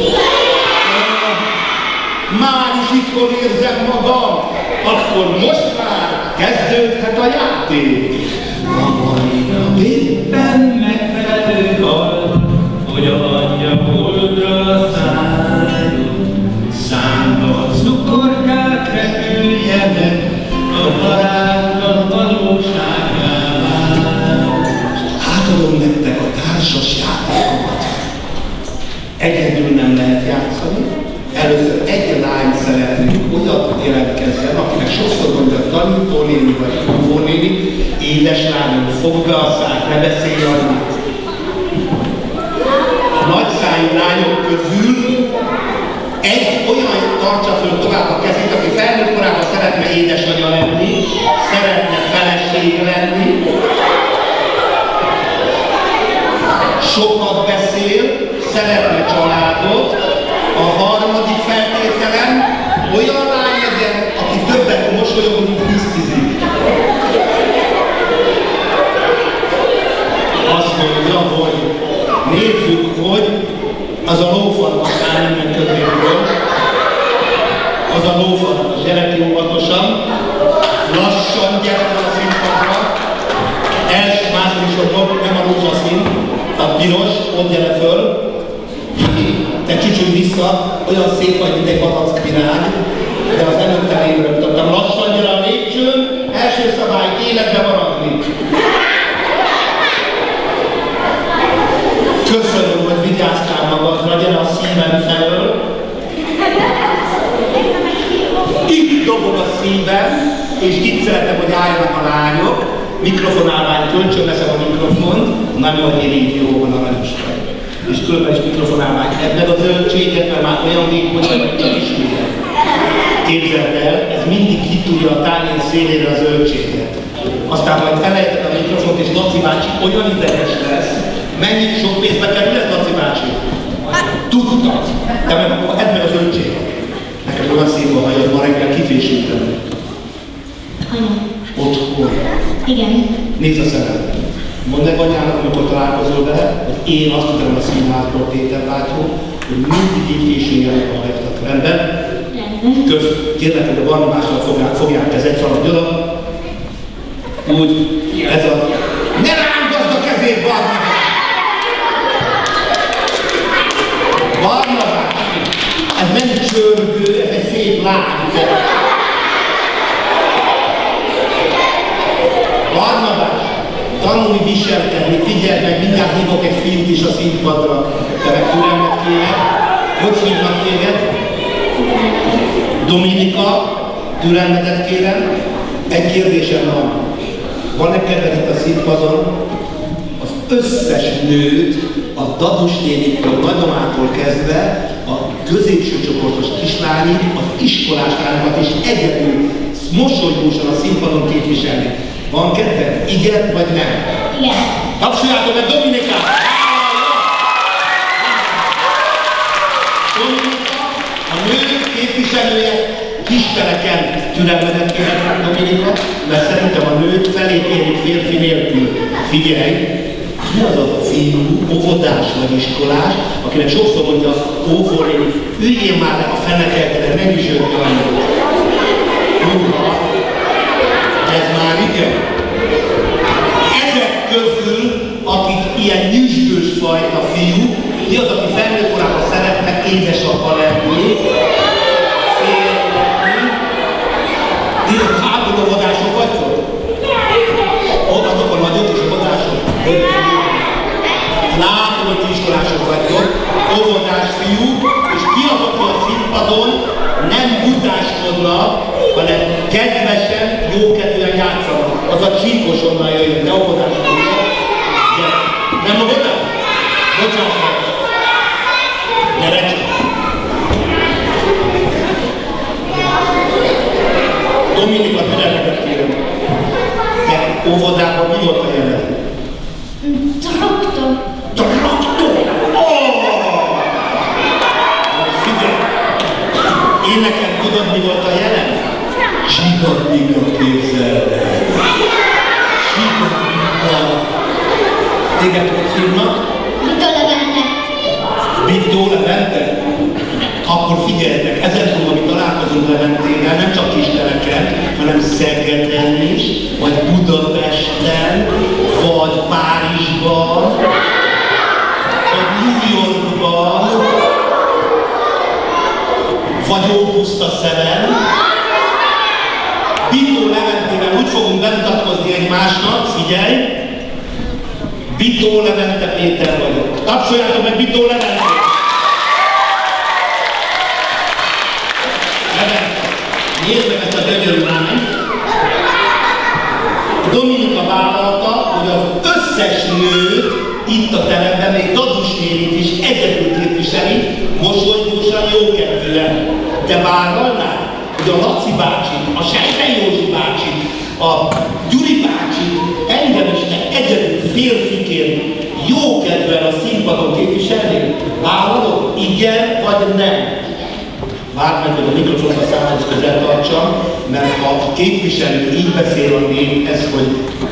Már is itthon érzem magam. Akkor most már kezdődhet a játék. Maga éppen megfelelő hal, hogy adja holdra szálljon. Számba cukorkák repüljenek, a barátnak valóságává. Átadom nektek a társas játékomat. Egyedül nem lehet játszani. Először egy lány szeretnénk, olyat jelentkezzen, akinek sokszor mondja tanítónéni vagy óvónéni, édeslányom, fogd be a szát, ne beszélj annyit. A nagyszájú lányok közül egy olyan tartsa föl tovább a kezét, aki felnőtt korában szeretne édesanyja lenni, szeretne feleség lenni, sokat beszél, szeretne családot. A harmadik feltételem olyan lány legyen, aki többet mosolyog, mint hisztizik. Azt mondja, hogy nézzük, hogy az a lófarkas áll innen közéből. Az a lófarkas, gyere ki óvatosan. Lassan gyere fel a színpadra. Els, második sorban, nem a rózsaszín, a piros, ott gyere föl. Te csücsülj vissza, olyan szép vagy, mint egy batack virág, de az előtte én rögtöttem. Lassan gyere a lépcsőn, első szabály, életbe maradni. Köszönöm, hogy vigyáztál magadra, gyere a szívem felől. Itt dobog a szívem, és itt szeretem, hogy álljanak a lányok. Mikrofonálvány, kölcsön veszem a mikrofont, nem olyan így jó van a aranyosság. És különben is mikrofonálvány. Ebben a zöldséget, mert már olyan vékony, hogy csak ismérem. Képzeld el, ez mindig kitúrja a tányér szélére a zöldséget. Aztán majd elejted a mikrofont, és Laci bácsi olyan ideges lesz. Mennyit sok pénzbe kerül ez, Laci bácsi? Tudtad. De meg akkor edd meg a zöldséget. Neked olyan szép a hajad, ma reggel kifésültem. Anya. Otthon. Igen. Nézd a szemedbe. Mondd meg anyának, amikor találkozol vele, hogy én azt tudom a színházból, Péter bátyó, hogy mindig így fésüljenek a hajtat. Rendben? Rendben. Kösz. Kérlek, hogy a barnamással fogják kezet, szaladj oda. Úgy, ez a... Ne rángasd a kezét, Barnabás! Barnabás! Ez nem csörgő, ez egy szép lány. Barnabás! Tanulj viselkedni, figyeld meg, mindjárt hívok egy fiút is a színpadra. Te meg türelmet kéne. Hogy hívnak téged? Dominika, türelmetet kérem. Egy kérdésem van. Van-e kedved itt a színpadon? Az összes nőt, a Dadus néniktől, nagyomától kezdve, a középső csoportos kislányig, az iskolás lányokat is egyedül, mosolygósan a színpadon képviselni. Van kedved? Igen vagy nem? Igen. Tapsoljátok meg Dominikát! Dominika, a nők képviselője, kisteleken türelmedet kérek, Dominika, mert szerintem a nőt felé kérik férfi nélkül. Figyelj, mi az a fiú, óvodás vagy iskolás, akinek sokszor mondja óvónéni, üljél már le a fenekelkedre, nem is jött annyit. Ez már igen. Ezek közül, akik ilyen nyüzsgős fajta fiú, mi az, aki felnőtt korában szeretne édesapa lenni, félni. Ti hátul óvodások vagytok? Azok a nagyok és óvodások? Látom, hogy ti iskolások vagytok, óvodás fiú, és ki az, aki a színpadon nem butáskodnak, hanem kedvesen, jókedvűen játszanak. Az a csíkos onnan jöjjön, de óvodás fiú. Nem óvodás? Bocsánat. Gyere csak. Dominika, türelmetet kérem. Te óvodában mi volt a jelen? Traktor. Traktor? Figyelj! Én nekem tudod, mi volt a jelen? Zsigadnika, képzeld el. Zsigadnika. Téged hogy hívnak? Vitó Levente. Vitó Levente? Akkor figyeljetek, ezentúl, ami találkozunk Leventével, nem csak kisteleken, hanem Szegeden is, vagy Budapesten, vagy Párizsban, vagy New Yorkban, vagy Ópusztaszeren. Vitó Leventével úgy fogunk bemutatkozni egymásnak, figyelj! Vitó Levente Péter vagyok. Tapsoljátok meg Vitó Leventét! Nézd meg ezt a gyönyörű lányt! Dominika vállalta, hogy az összes nőt itt a teremben, még Dadus nénit is egyedül képviseli, mosolygósan, jókedvűen. Te vállalnád, hogy a Laci bácsit, a Sejfej Józsi bácsit, a Gyuri bácsit, engem is te egyedül férfiként jókedvűen a színpadon képviselni? Vállalod? Igen vagy nem? Várd meg, hogy a mikrofont a számhoz közel tartsam, mert ha a képviselő így beszél a nép, ez hogy...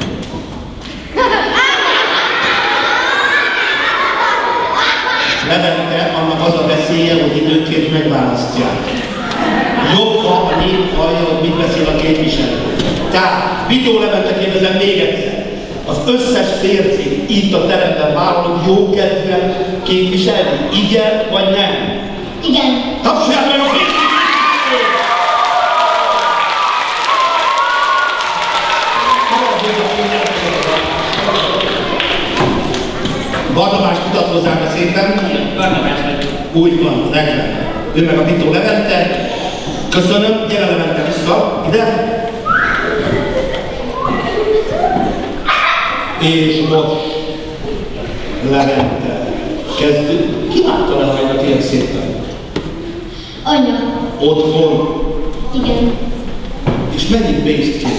Levente, annak az a veszélye, hogy időnként megválasztják. Jobb, ha a nép hallja, hogy mit beszél a képviselő. Tehát, Vitó Levente, kérdezem még egyszer. Az összes férfi itt a teremben vállalod jókedvűen képviselni? Igen vagy nem? Igen. Tapsoljátok meg a férfi! Barnabás, mutatkozzál be szépen. Barnabás vagyok. Úgy van, rendben. Ő meg a Vitó Levente. Köszönöm, gyere Levente vissza, ide. És most Levente. Kezdő. Ki látta le hajnat ilyen szépen? Anya. Otthon. Igen. És mennyit pénzt kér?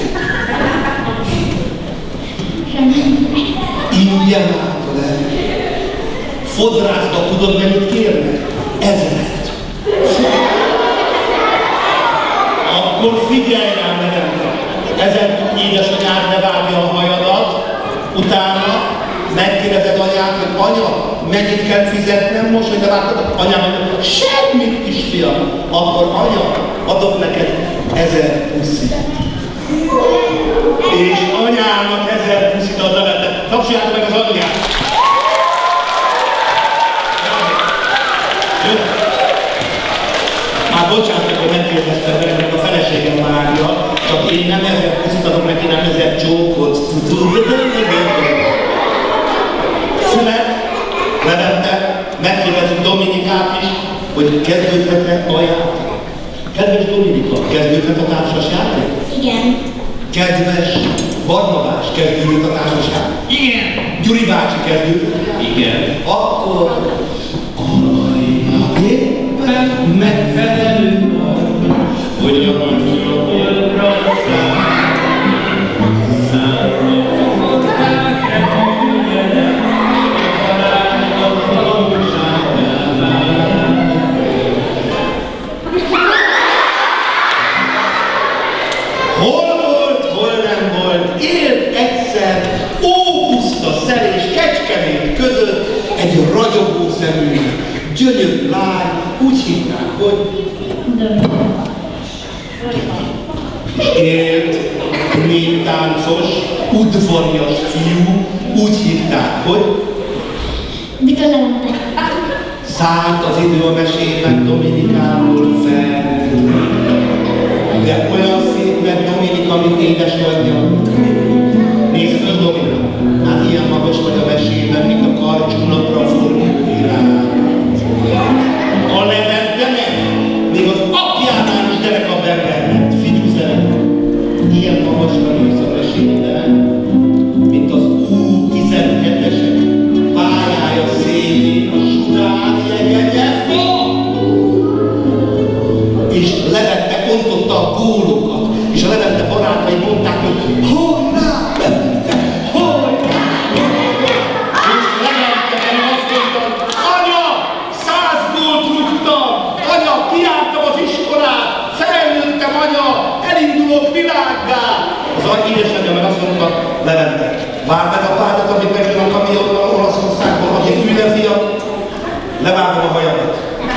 Semmi. Ingyen látod el. Fodrászba tudod mennyit kérnek? 1000. Akkor figyelj rám, Levente. Ezen édesanyád ne vágja a hajadat, utána megkérdezed anyát, hogy anya, mennyit kell fizetnem most, hogy ne vágtad? Anyám mondja, semmit, kisfiam. Akkor anya, adok neked 1000 puszit. És anyának 1000 puszit ad Levente. Tapsoljátok meg az anyját! Már bocsánat, hogy megkérdeztem meg, a feleségem vágja, csak én nem 1000 puszit adok neki, nem 1000 csókot. Szünet, Levente, megkérdezzük Dominikát is, hogy kezdődhet-e a játék. Kedves Dominika, kezdődhet a társasjáték? Igen. Kedves Barnabás, kezdődhet a társasjáték? Igen. Gyuri bácsi kezdődhet? Igen. Akkor aranynak éppen megfelelő arany, hogy a aranyra gyönyörű lány, úgy hívták, hogy élt néptáncos, udvarjas fiú, úgy hívták, hogy Bika Levente. szállt az idő a mesében Dominikáról felnőtt. De olyan szép lett Dominika, mint édesanyja. Nézd fel, Dominika, hát ilyen magas vagy a mesében, mint a karcsúnapra fordult világ. A Levente meg még az apjánál is derekabb ember lett. Figyelj, ilyen magasra nősz a mesében, mint az U17-esek pályája szélén a Sudáni jegyenyefba. És Levente ontotta a gólokat, és a Levente barátai mondták, hogy hajrá, Levente, hajrá, Levente. És Levente pedig azt mondta, anya, 100 gólt rúgtam, anya, kiártam az iskolát, felnőttem, anya, elindulok világgá. Az édesanyja meg azt mondta, Levente, várd meg a pádat, amit megjön a kamionnal Olaszországból, aki hülye fiam, levágom a hajamat.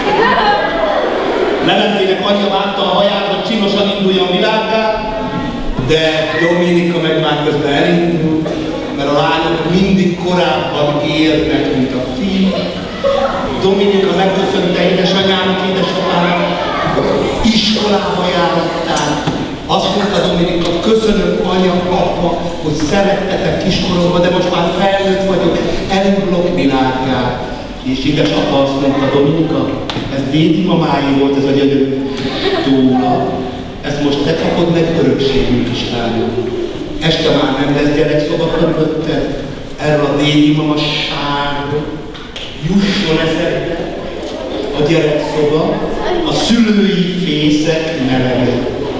Leventének anyja vágta a haját, hogy csinosan induljon világgá, de Dominika meg már közben elindult, mert a lányok mindig korábban érnek, mint a fiú. Dominika megköszönte édesanyának, édesapának, iskolába járattál. Azt mondta Dominika, köszönöm anya, apa, hogy szerettetek kiskoromban, de most már felnőtt vagyok, elindulok világgá. És édesapa azt mondta, Dominika, ez dédi mamáé volt ez a gyönyörű tóla, ezt most te kapod meg örökségül, kislányom. Este már nem lesz gyerekszoba körülötted, erről a dédi mamasságról jusson eszedbe a gyerekszoba, a szülői fészek nevege.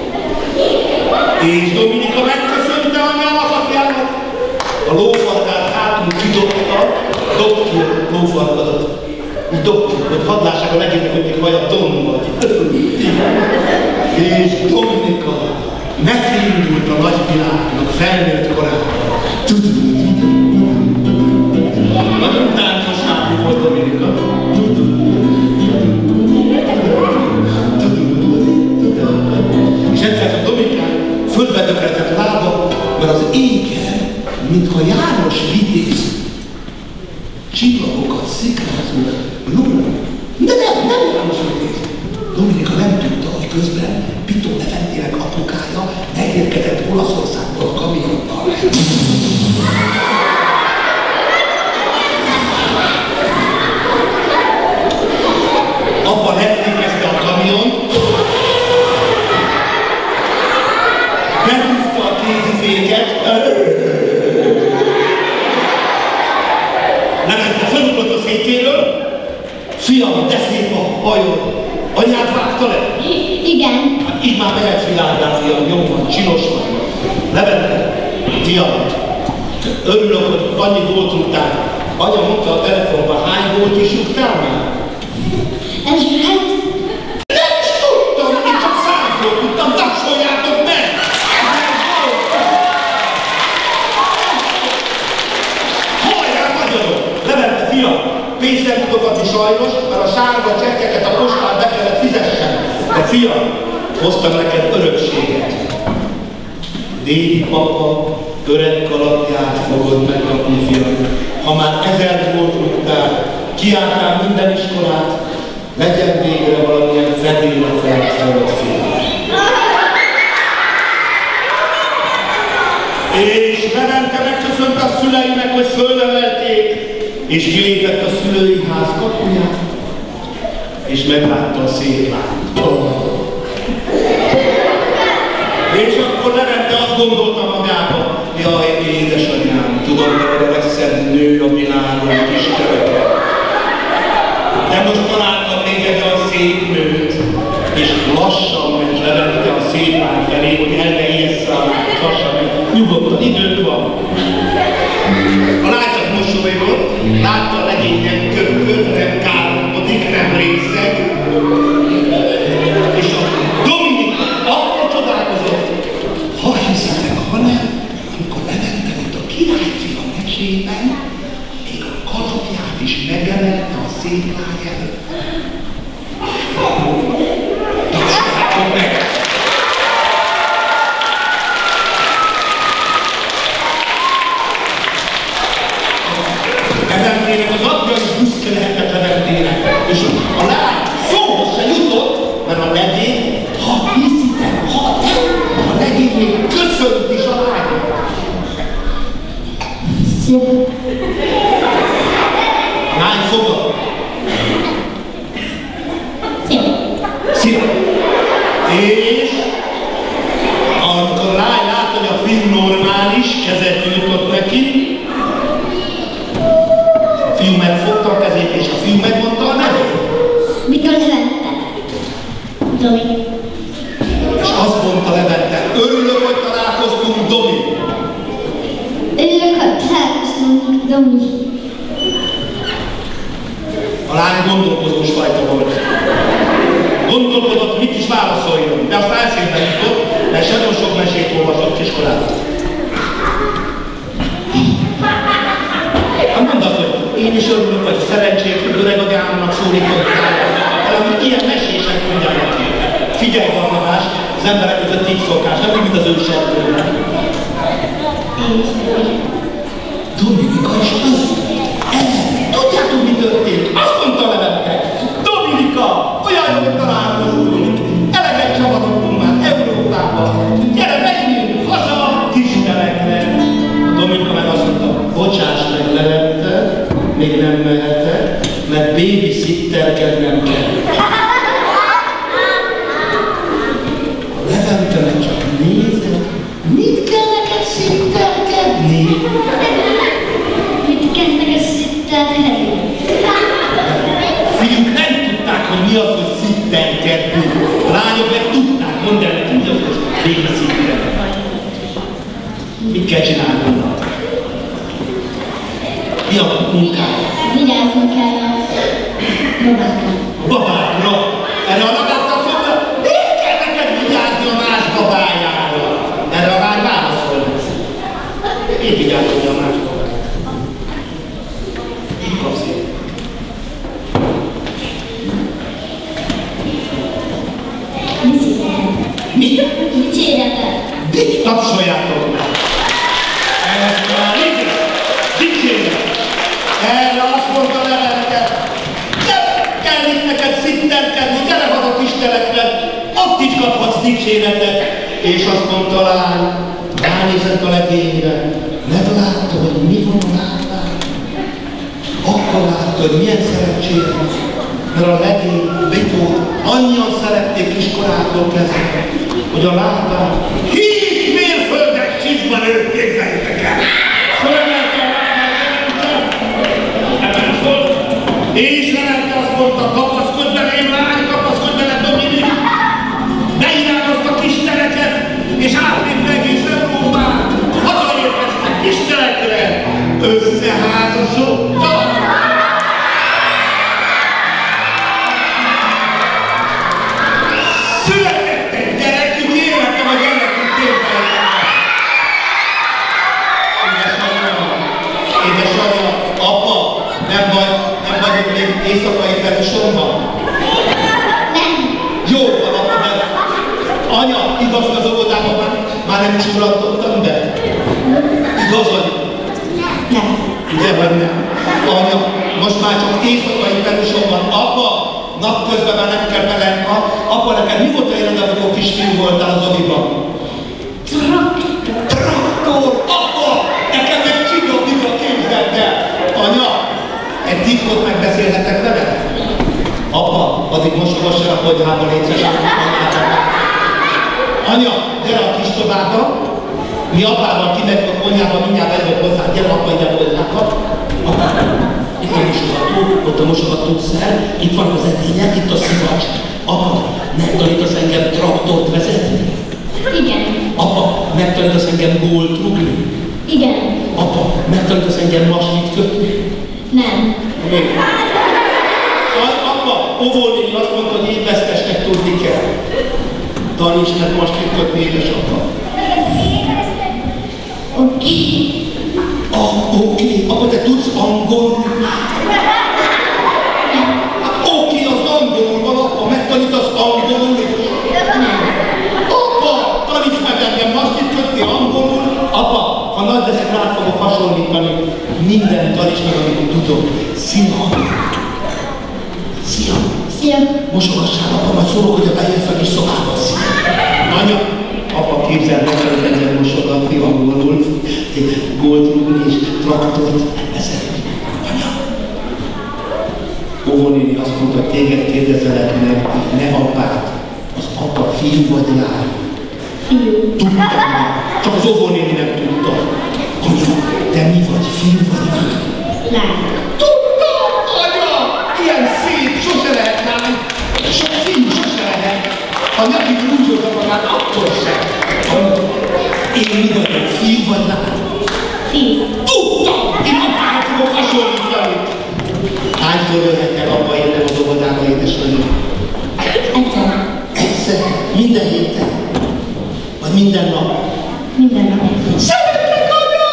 És Dominika megköszönte anyának, apjának, a lófarkát hátul kidobta, dobd ki a lófarkadat. Úgy dobd ki, hogy hadd lássák a legények, hogy még vajaton vagy. És Dominika megindult a nagyvilágnak felnőtt korában. Nagyon táncosságú volt Dominika. És egyszer a Dominikán fölbedökretett lába, mert az égen, mintha János Vitéz csillagokat szikrázó lóra. De nem János Vitéz. Dominika nem tudta, hogy közben Pitó Leventének apukája megérkezett Olaszországból a kamionnal. Apa lefékezte a kamiont, behúzta a kéziféket, Levente felugrott a székéről, fiam, de szép a hajod, anyád vágta le? Igen. Hát így már mehetsz világgá, fiam, jó van, csinos vagy. Levente, fiam, örülök, hogy annyi gólt rúgtál. Anya mondta a telefonban, hány gólt is rúgtál már? Ez lehet? Nem is tudtam, én csak 100 gólt tudtam, tapsoljátok meg! Hajrá, magyarok! Levente, fiam, pénzt nem tudok adni sajnos, mert a sárga csekkeket a postán be kellett fizessen. De fiam, hoztam neked örökséget. Dédi papa öreg kalapját fogod megkapni, fiam. Ha már 1000 gólt rúgtál, kiártál minden iskolát, legyen végre valamilyen fedél a felszállat, fiam. És Levente megköszönte a szüleinek, hogy fölnevelték, és kilépett a szülői ház kapuján, és meglátta a szép lányt. És akkor Levente azt gondolta magába, jaj, édesanyám, tudom, te vagy a legszebb nő a világon, kis tereke. De most találtam még egy olyan szép nőt, és lassan ment Levente a szép lány felé, hogy el ne ijessze a lányt, lassan ment, nyugodtan, idők van. A lány csak mosolygott, látta a legényen köpköd, nem káromkodik, nem részeg. És a Dominika akkor csodálkozott, ha hiszitek, ha nem, amikor Levente volt a királyfia mesében, még a kalapját is megemelte a szép lány előtt. elején, ha hiszitek, a legény még köszönt is a lánynak. A lány fogad. Szia. És amikor a lány látta, hogy a fiú normális, kezet nyújtott neki, a fiú megfogta a kezét, és a fiú megmondta a nevét. Mikor Levente? Domi. És azt mondta Levente, örülök, hogy találkoztunk, Domi. Örülök, hogy találkoztunk, Domi. A lány gondolkozós fajta volt. Gondolkodott, mit is válaszoljon, de aztán eszébe jutott, mert nagyon sok mesét olvasott kiskorában. Mondd azt, hogy én is örülök, hogy szerencsét, hogy öreg agyámnak szólítottál, hanem ilyen mesések mondják neki. Figyelj, Barnabás, az emberek között így szokás, nem úgy, mint az őserdőben. Dominika is az. Tudjátok, mi történt? Azt mondta Levente. Dominika, olyan jó, hogy találkozunk. Eleget csapatottunk már Európában. Gyere, menjünk haza Kistelekre. A Dominika meg azt mondta, bocsáss meg Levente, még nem mehetek, mert babysitterkednem kell. Levente meg csak nézett, mit kell neked szitterkedni? Mit kell neked szitterkedni? Fiúk nem tudták, hogy mi az, hogy szitterkedni. A lányok meg tudták, mondd el neki, mi az, hogy babysitterkedni. Mit kell csinálni? Mi a munkád? Vigyázzunk kell a babákra. Babákra? Erre a ragadta fogja? Miért kell neked vigyázni a más babájára? Erre a lány válaszol lesz. Én vigyázom a más babájára. Így kapsz én. Dicséretet. Tapsoljátok meg! Ez már dicséret! Erre azt mondta Levente, nem kell itt neked szitterkedni, gyere haza Kistelekre, ott is kaphatsz dicséretet. És azt mondta a lány, ránézett a legényre, meglátta, hogy mi van a lábán. Akkor látta, hogy milyen szerencsére van, mert a legény Vitót annyian szerették kiskorától kezdve, hogy a lábán 7 mérföldes csizma nőtt, képzeljétek el! Fölemelte a lábát, ebben volt, és Levente azt mondta, kapaszkodj bele, én lány, kapaszkodj bele, Dominik! Beirányozta Kisteleket, és átlépte egész Európát! Hazaérkeztek Kistelekre, összeházasodtak! Született egy gyerekük, életem a gyerekük képzeljétek el! Édesanyja, apa, nem vagyok még éjszakai petusomban? Nem. Jó van, apa, de anya, igaz, hogy az óvodában már nem is uraltottam, de igaz vagy? Nem. Ugye, vagy nem? Anya, most már csak éjszakai petusom van. Apa, napközben már nem kell bele. Apa, neked mi volt a jelenleg, amikor kisfiú voltál az oviban? Traktor! Apa! Nekem meg csiga-biga, képzeld el! Anya, egy titkot megbeszélhetek veled? Apa, addig mosogass el a konyhába, légy szíves. Anya, gyere a kis szobába. Mi apával kimegyünk a konyhába, mindjárt bejövök hozzá. Gyere, apa, ide a konyhába. Apa, itt a mosogató, ott a mosogatószer, itt van az edények, itt a szivacs. Apa, megtanítasz engem traktort vezetni? Igen. Apa, megtanítasz engem gólt rúgni? Igen. Apa, megtanítasz engem maslit kötni? Nem. Apa, óvónéni azt mondta, hogy évesztesnek tudni kell. Taníts meg maslit kötni, édesapa. Oké. Oké. Apa, te tudsz angolul? Oké, az angolul van, apa, megtanítasz angolul is? Apa, taníts meg engem maslit kötni angolul. Apa, ha nagy leszek, rád fogok hasonlítani. Minden taníts meg, amit tudok. Szia! Szia! Szia! Mosogassál, apa, majd szólok, hogy a bejössz a kis szobába. Anya, apa, képzeld meg, hogy ezzel mosogatni angolul, goldrúgni és traktort ezzel. Anya! Óvónéni azt mondta, hogy téged kérdezelek meg, ne apát. Az apa fiú vagy lány? Fiú. Tudtam, csak az óvónéni nem tudta. Anya, te mi vagy, fiú vagy lány? Lány. Tudtam, anya! Ilyen szép, sose lehet lány, sok fiú sose lehet. Ha neki rúzsod a magát, akkor sem. Én mi vagyok, fiú vagy lány? Fiú. Tudtam! Én apára fogok hasonlítani. Hányszor jöhet el abba érnem az óvodába, édesanyja? Egyszer. Egyszer? Minden héten? Vagy minden nap? Minden nap. Szeretlek, anya!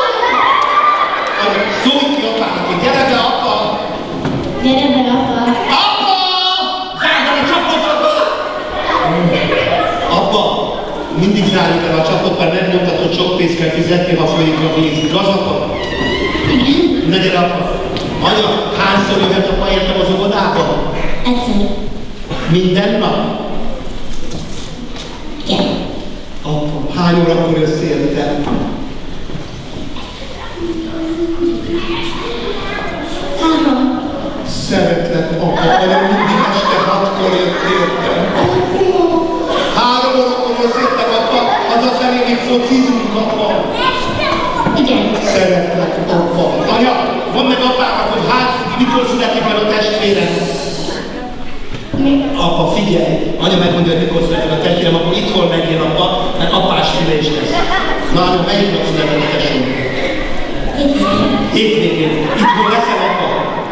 Szólj ki apának, hogy gyere be, apa! Gyere be, apa! Apa! Zárd el a csapot, apa! Apa! Mindig zárjuk el a csapot, mert megmondtad, hogy sok pénzt kell fizetni, ha folyik a víz. Igaz, apa? Igen. Ne gyere, apa! Anya, hányszor jöhet apa értem az óvodába? Egyszer. Minden nap? Igen. Apa, hány órakor jössz érte? Szeretlek, apa, anya mindig este 6-kor jött értem. 3 órakor jössz értem, apa, hazafelé még focizunk, apa. Igen. Szeretlek, apa. Anya, mondd meg apának, hogy mikor születik meg a testvérem. Apa, figyelj! Anya megmondja, hogy mikor születik a testvérem, akkor itthon megjön apa, mert apás szülés lesz. Na, anya, melyik nap születik a testvérem? Hétvégén. Itthon leszel, apa?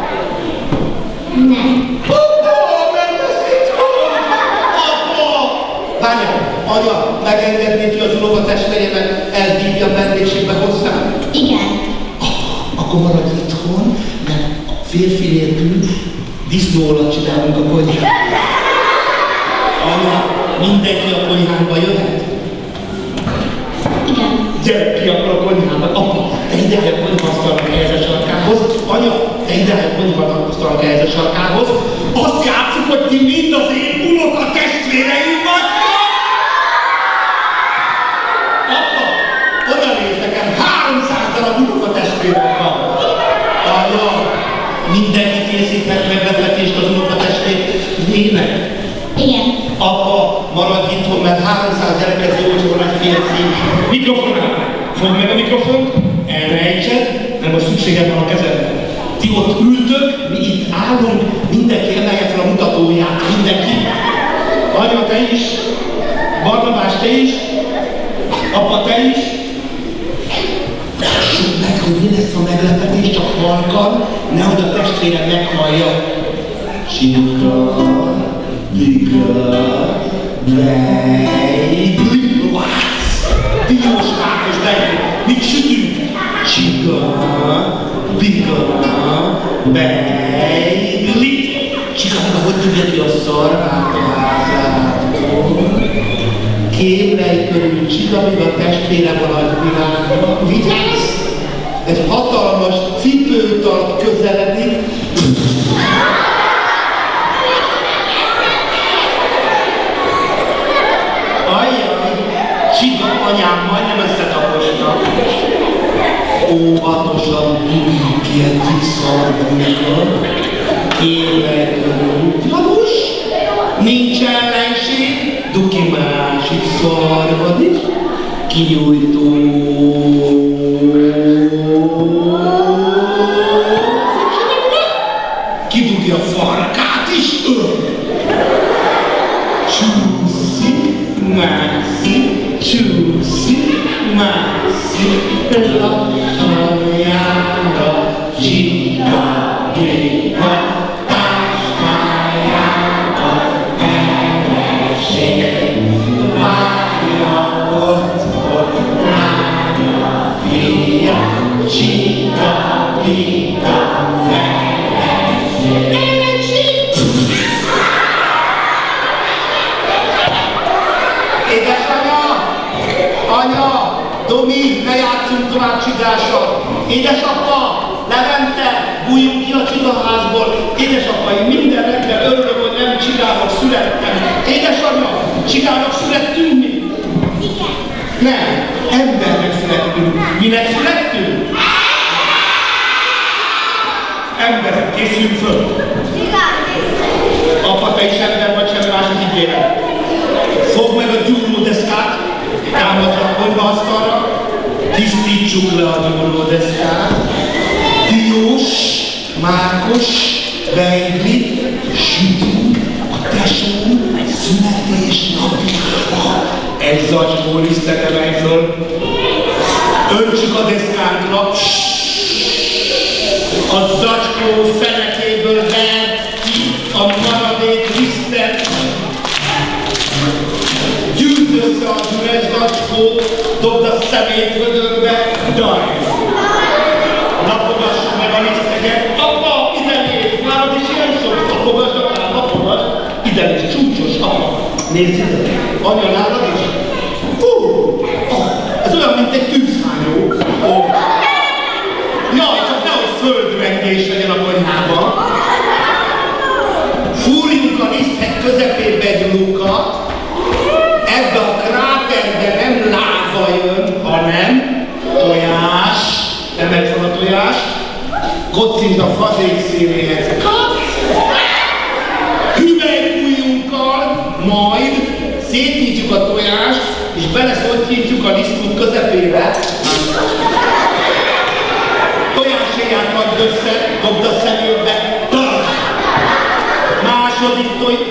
Nem. Apa, nem lesz itthon! Apa! Várjál, anya, megengednéd, hogy az unokatestvéremet elhívja a vendégségbe hozzám? Igen. Akkor maradj itthon, mert férfi nélkül disznóolat csinálunk a konyhában. Anya, mindenki a konyhába jöhet? Igen. Gyere ki akkor a konyhába. Apa, te ide a konyhasztalnak ehhez a sarkához. Anya, te ide a konyhasztalnak ehhez a sarkához. Azt játsszuk, hogy ti mind az én unoka testvéreim vagytok! Apa, oda nézd nekem, 300 darab unoka testvérem van. Anya, mindenki készíthet meglepetést az unokatestvérének? Igen. Apa, maradj itthon, mert 300 gyerekhez jó, hogy van egy férfi. Mikrofonál! Fogd meg a mikrofont, elrejtsed, mert most szükséged van a kezedben. Ti ott ültök, mi itt állunk, mindenki emelje fel a mutatóját, mindenki. Anya, te is, Barnabás, te is, apa, te is. Lássuk meg, hogy mi lesz a meglepetés, csak halkan, nehogy a testvérem meghallja. Csika, Dika, Beigli, Diós Márkos Beigli, mit sütünk? Csika, Dika, Beigli. Csika, hogy tudja ki a szarvát a házától? Kémlej körül Csika, míg a testvére van a világban. Vigyázz! Egy hatalmas cipőtart közeledik. Ajjaj, Csiga anyám majdnem összetapostak. Óvatosan dugjuk ki egyik szarvunkat. Kémlej körül. Gyanús, nincs ellenség, dug ki másik szarvad is. Kinyújtó. Kidugja a farkát is. Csúszik, mászik, csúszik, mászik. Lassan járna, Csika, Dika, táskájába elesik. Várja ott, lánya, fia, Csika, Dika, felesik. Édesanya! Anya! Domi, ne játszunk tovább csigással! Édesapa! Levente! Bújjunk ki a csigaházból! Édesapa, én minden reggel örülök, hogy Nem, embernek születtünk. Minek születtünk? Emberek, készüljünk föl. Apa, te is ember vagy, semmi más, az ígérem. Fogd meg a gyúrlódeszkát, támadj a konyhaasztalra, tisztítsuk le a gyúrlódeszkát. Diós, mákos, beigli, sütünk a tesó születésnapjára. Egy zacskó lisztet emelj föl, öntsük a deszkánkra, a zacskó fenekéből ver ki a maradék lisztet, gyűjt össze az üres zacskót, dobd a szemétvödörbe, daj! Lapogassuk meg a liszteket, apa, ide nézd, nálad is ilyen sok, lapogasd, akár lapogasd, ide nézd, csúcsos, apa, nézd ide, anya nálad is? Ez olyan, mint egy tűzhányó. Jaj, csak nehogy földrengés legyen a konyhában. Fúrjunk a liszthely közepébe egy lukat, ebbe a kráterbe nem láva jön, hanem tojás. Emeld fel a tojást, kocint a fazék színéhez. Hüvelykujjunkkal majd szétnyitjuk a tojást, és beleszottyintjuk a lisztunk közepébe. Tojáshéját rakd össze, dobd a szemébe. Második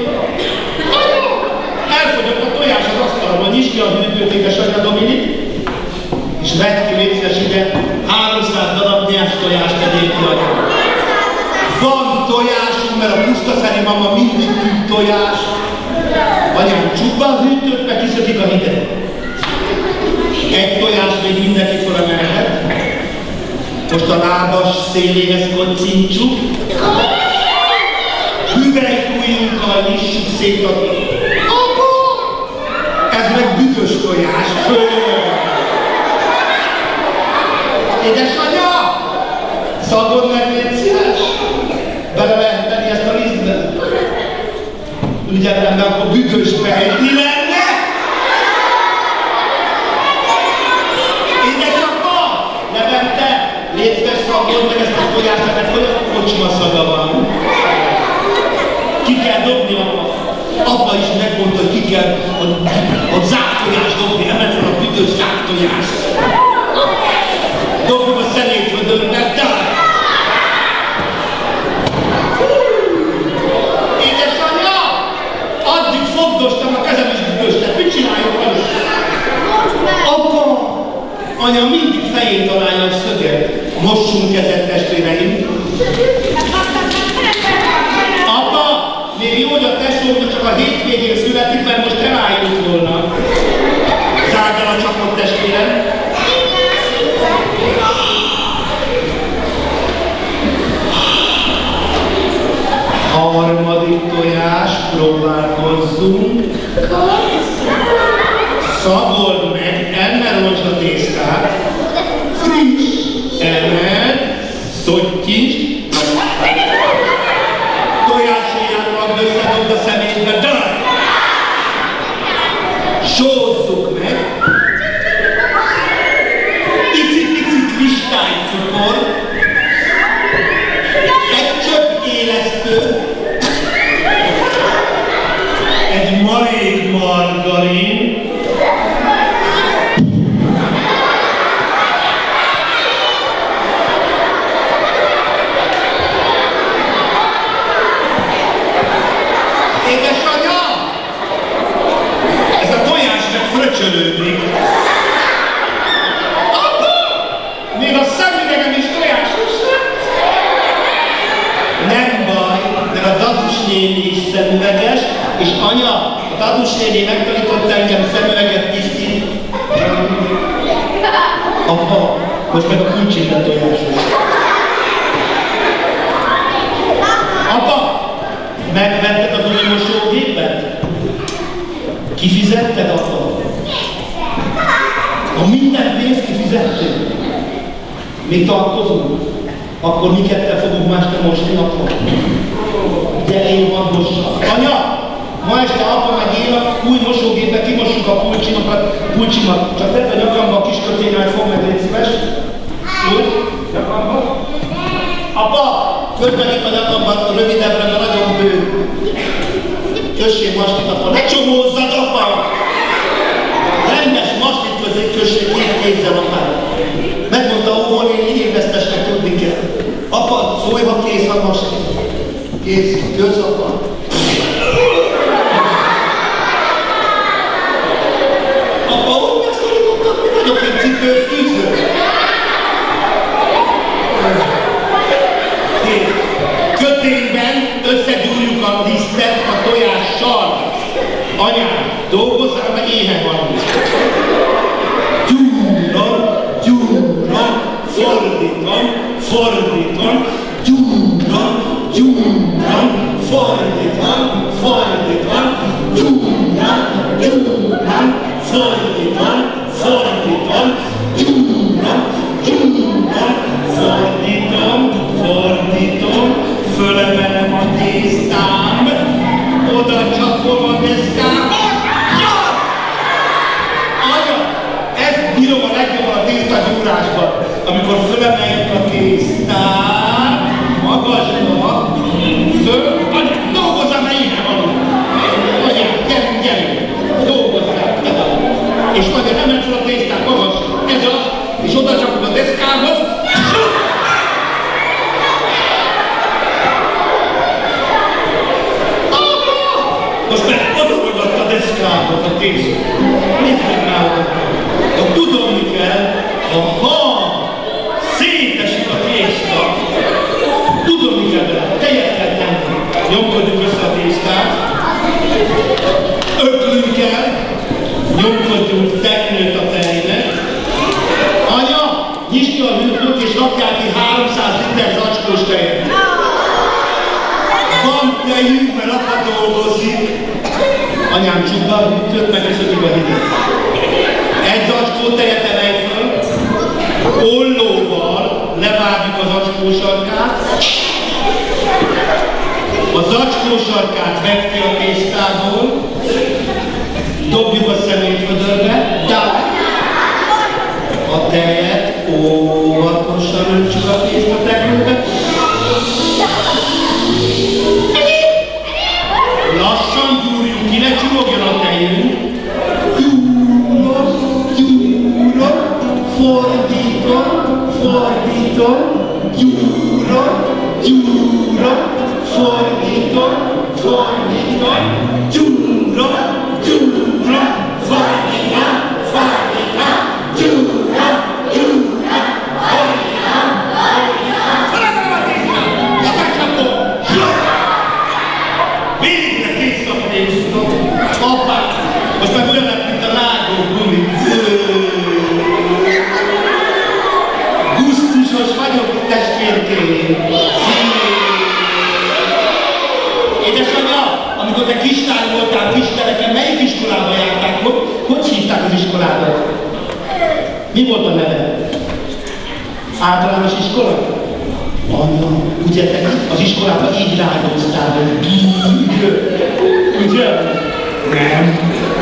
elfogyott a tojás az asztalban, nyisd ki a hűtőt, édesanyja Dominik, és vedd ki létszes ide 300 darab nyers tojást tegyék ki anya. Van tojásunk, mert a pusztaszeri mama mindig hűt tojást. Anyám, csukd be a hűtőt, meg kiszökik a hideg. Egy tojás még mindenki fölemelhet. Most a lábas széléhez kocincsuk. Hüvelykujjunkkal nyissuk szét a... Ez meg büdös tojás. Édesanyja! Szagod meg, légy szíves! Bele lehet tenni ezt a lisztbe? Ugye nem, de akkor büdösbe egyni lenne? Édesapa! Levente! Légy szíves, szagod meg ezt a tojást, mert olyan kocsma szaga van. Ki kell dobni, apa? Apa is megmondta, hogy ki kell a zsáktojást dobni, emelt fel a büdös zsáktojást. Dobjuk a szemétvödörbe, de! Édesanyja! Addig fogdostam, a kezem is büdösnek. Mit csináljunk velük? Apa! Anya mindig fején találja a szöget. Mossunk kezet, testvéreim. Apa! Még jó, hogy a tesóknak csak a hétvégén születik, mert most elájult volna. Zárd el a csapot, testvérem. Harmadik tojás, próbálkozzunk. Szagold meg, elmerolcsd a tésztát. Friss, emeld, szottyintsd. Tojáshéját rakd össze, dobd a szemétbe, daj! Sózzuk meg. Pici-pici kristálycukor. Egy csöpp élesztő, egy marék margarin, édesanyja! Ez a tojás meg fröcsölődik. Apa! Még a szemüvegem is tojásos lett. Nem baj, mert a Dadus néni is szemüveges, és anya, a Dadus néni megtanított engem szemüveget tisztítani. Apa, most meg a kulcsinta tojásos. Apa, megvetted az új mosógépet? Kifizetted, apa? Ha minden pénzt kifizetted, még tartozunk, akkor mi ketten fogunk ma este mosni, apa? Gyere, én hadd mossam. Anya, ma este apa meg én a új mosógépbe kimossuk a pulcsinokat, pulcsimat. Csak tedd a nyakamba a kis kötényelt, fogd meg, légy szíves. Úgy, nyakamba. Apa, ködd meg itt a nyakamban rövidebbre, mert nagyon bő. Kössék mastit, apa. Ne csomózzad, apa! Rendes mastit közé kössék két kézzel, apára. Megmondta óvónéni, igényvesztesnek tudni kell. Apa, szólj, ha kész van mastit. Kész, kösz, apa. Apa, úgy megszorítottak, mi vagyok egy cipőfűző. Kötényben összegyúrjuk a lisztet a tojással. Anyám, dolgozzál, meg éhen van. Gyúrom, gyúrom, fordítom, fordítom, gyúrom, gyúrom, fordítom, fordítom, gyúrom, gyúrom, fordítom, fordítom, gyúrom, gyúrom, fordítom, fordítom, fölemelem a tésztám, oda csapom a deszkába. Ja! Anya, ezt bírom a legjobban a tésztagyúrásban, amikor fölemeljük a tésztát, magasba, föl, anya, dolgozzál, mert éhen való. Anyám, gyerünk, gyerünk, dolgozzál, és majd emelt fel a tésztát, magas, ez az, és oda csapom a deszkához. Most meg odaadott a deszkához a tésztát. Nézd meg rá oda. De tudni kell, ha szétesik a tészta, tudni kell bele, tejet kell tenni. Nyomkodjuk össze a tésztát, öklünk el, nyomkodjunk teknőt a tejnek. Anya, nyisd ki a hűtőt és rakjál ki 300 liter zacskós tejet. Van tejünk, mert apa dolgozik. Anyám, csukd be a hűtőt, megeszödik a hideg. Egy zacskó tejet emelj föl, ollóval levágjuk az zacskó sarkát. A zacskó sarkát vedd ki a tésztából, dobjuk a szemétvödörbe, a tejet óvatosan öntsük a tésztateknőbe. Lassan gyúrjuk ki, ne csillogjon a tejünk. Gyúrom, gyúrom, fordítom, fordítom, gyúrom, gyúrom, fordítom, fordítom, gyúrom, gyúrom, fordítom, fordítom, gyúrom, gyúrom, fordítom, fordítom. Felemel a tésztát! A becsapom! Végre kész a tészta! Apá! Most meg olyan lett, mint a rágó gumi. Gusztusos vagyok, testvérkém! Édesanyja, amikor te kislány voltál kisteleken, melyik iskolába jártál? Hogy hívták az iskoládat? Mi volt a neve? Általános iskola? Anya, ugye te az iskolában így rágóztál, hogy ugye? Nem.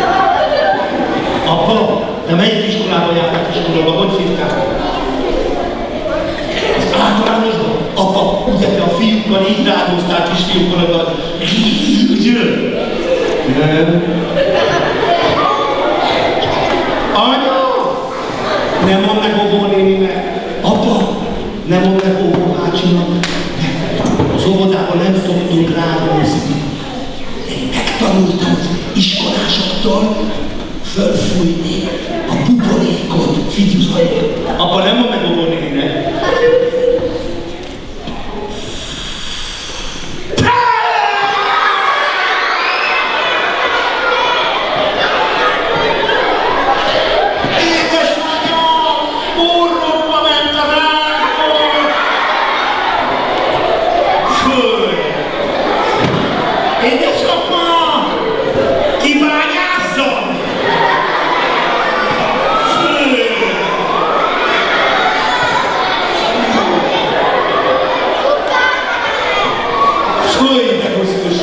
Apa, te melyik iskolában jártál iskolába? Hogy hívták? Az általánosban? Apa, ugye te a fiúkkal így rágóztál kisfiúkkal, ugye? Nem. Anya! Nem mondd meg óvónéninek. Apa! Nem mondd meg óvóbácsinak. Az óvodában nem szoktunk rágózni. Én megtanultam az iskolásoktól fölfújni a buborékot. Figyelj! Apa, nem mondd meg óvónéninek.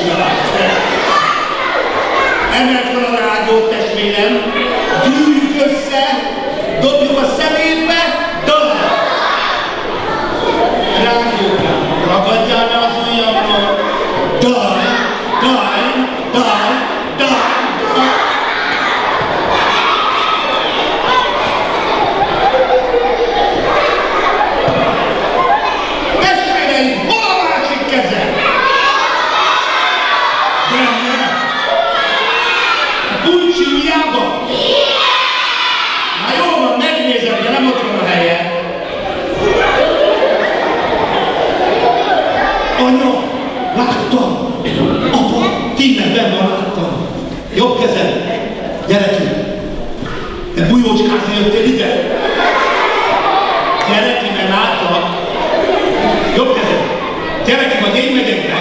Emeld fel a rágót, testvérem, gyűjjük össze Te bujócskázni jöttél ide? Gyere ki, mert látlak. Jobb kezed. Gyere ki, majd én megyek be.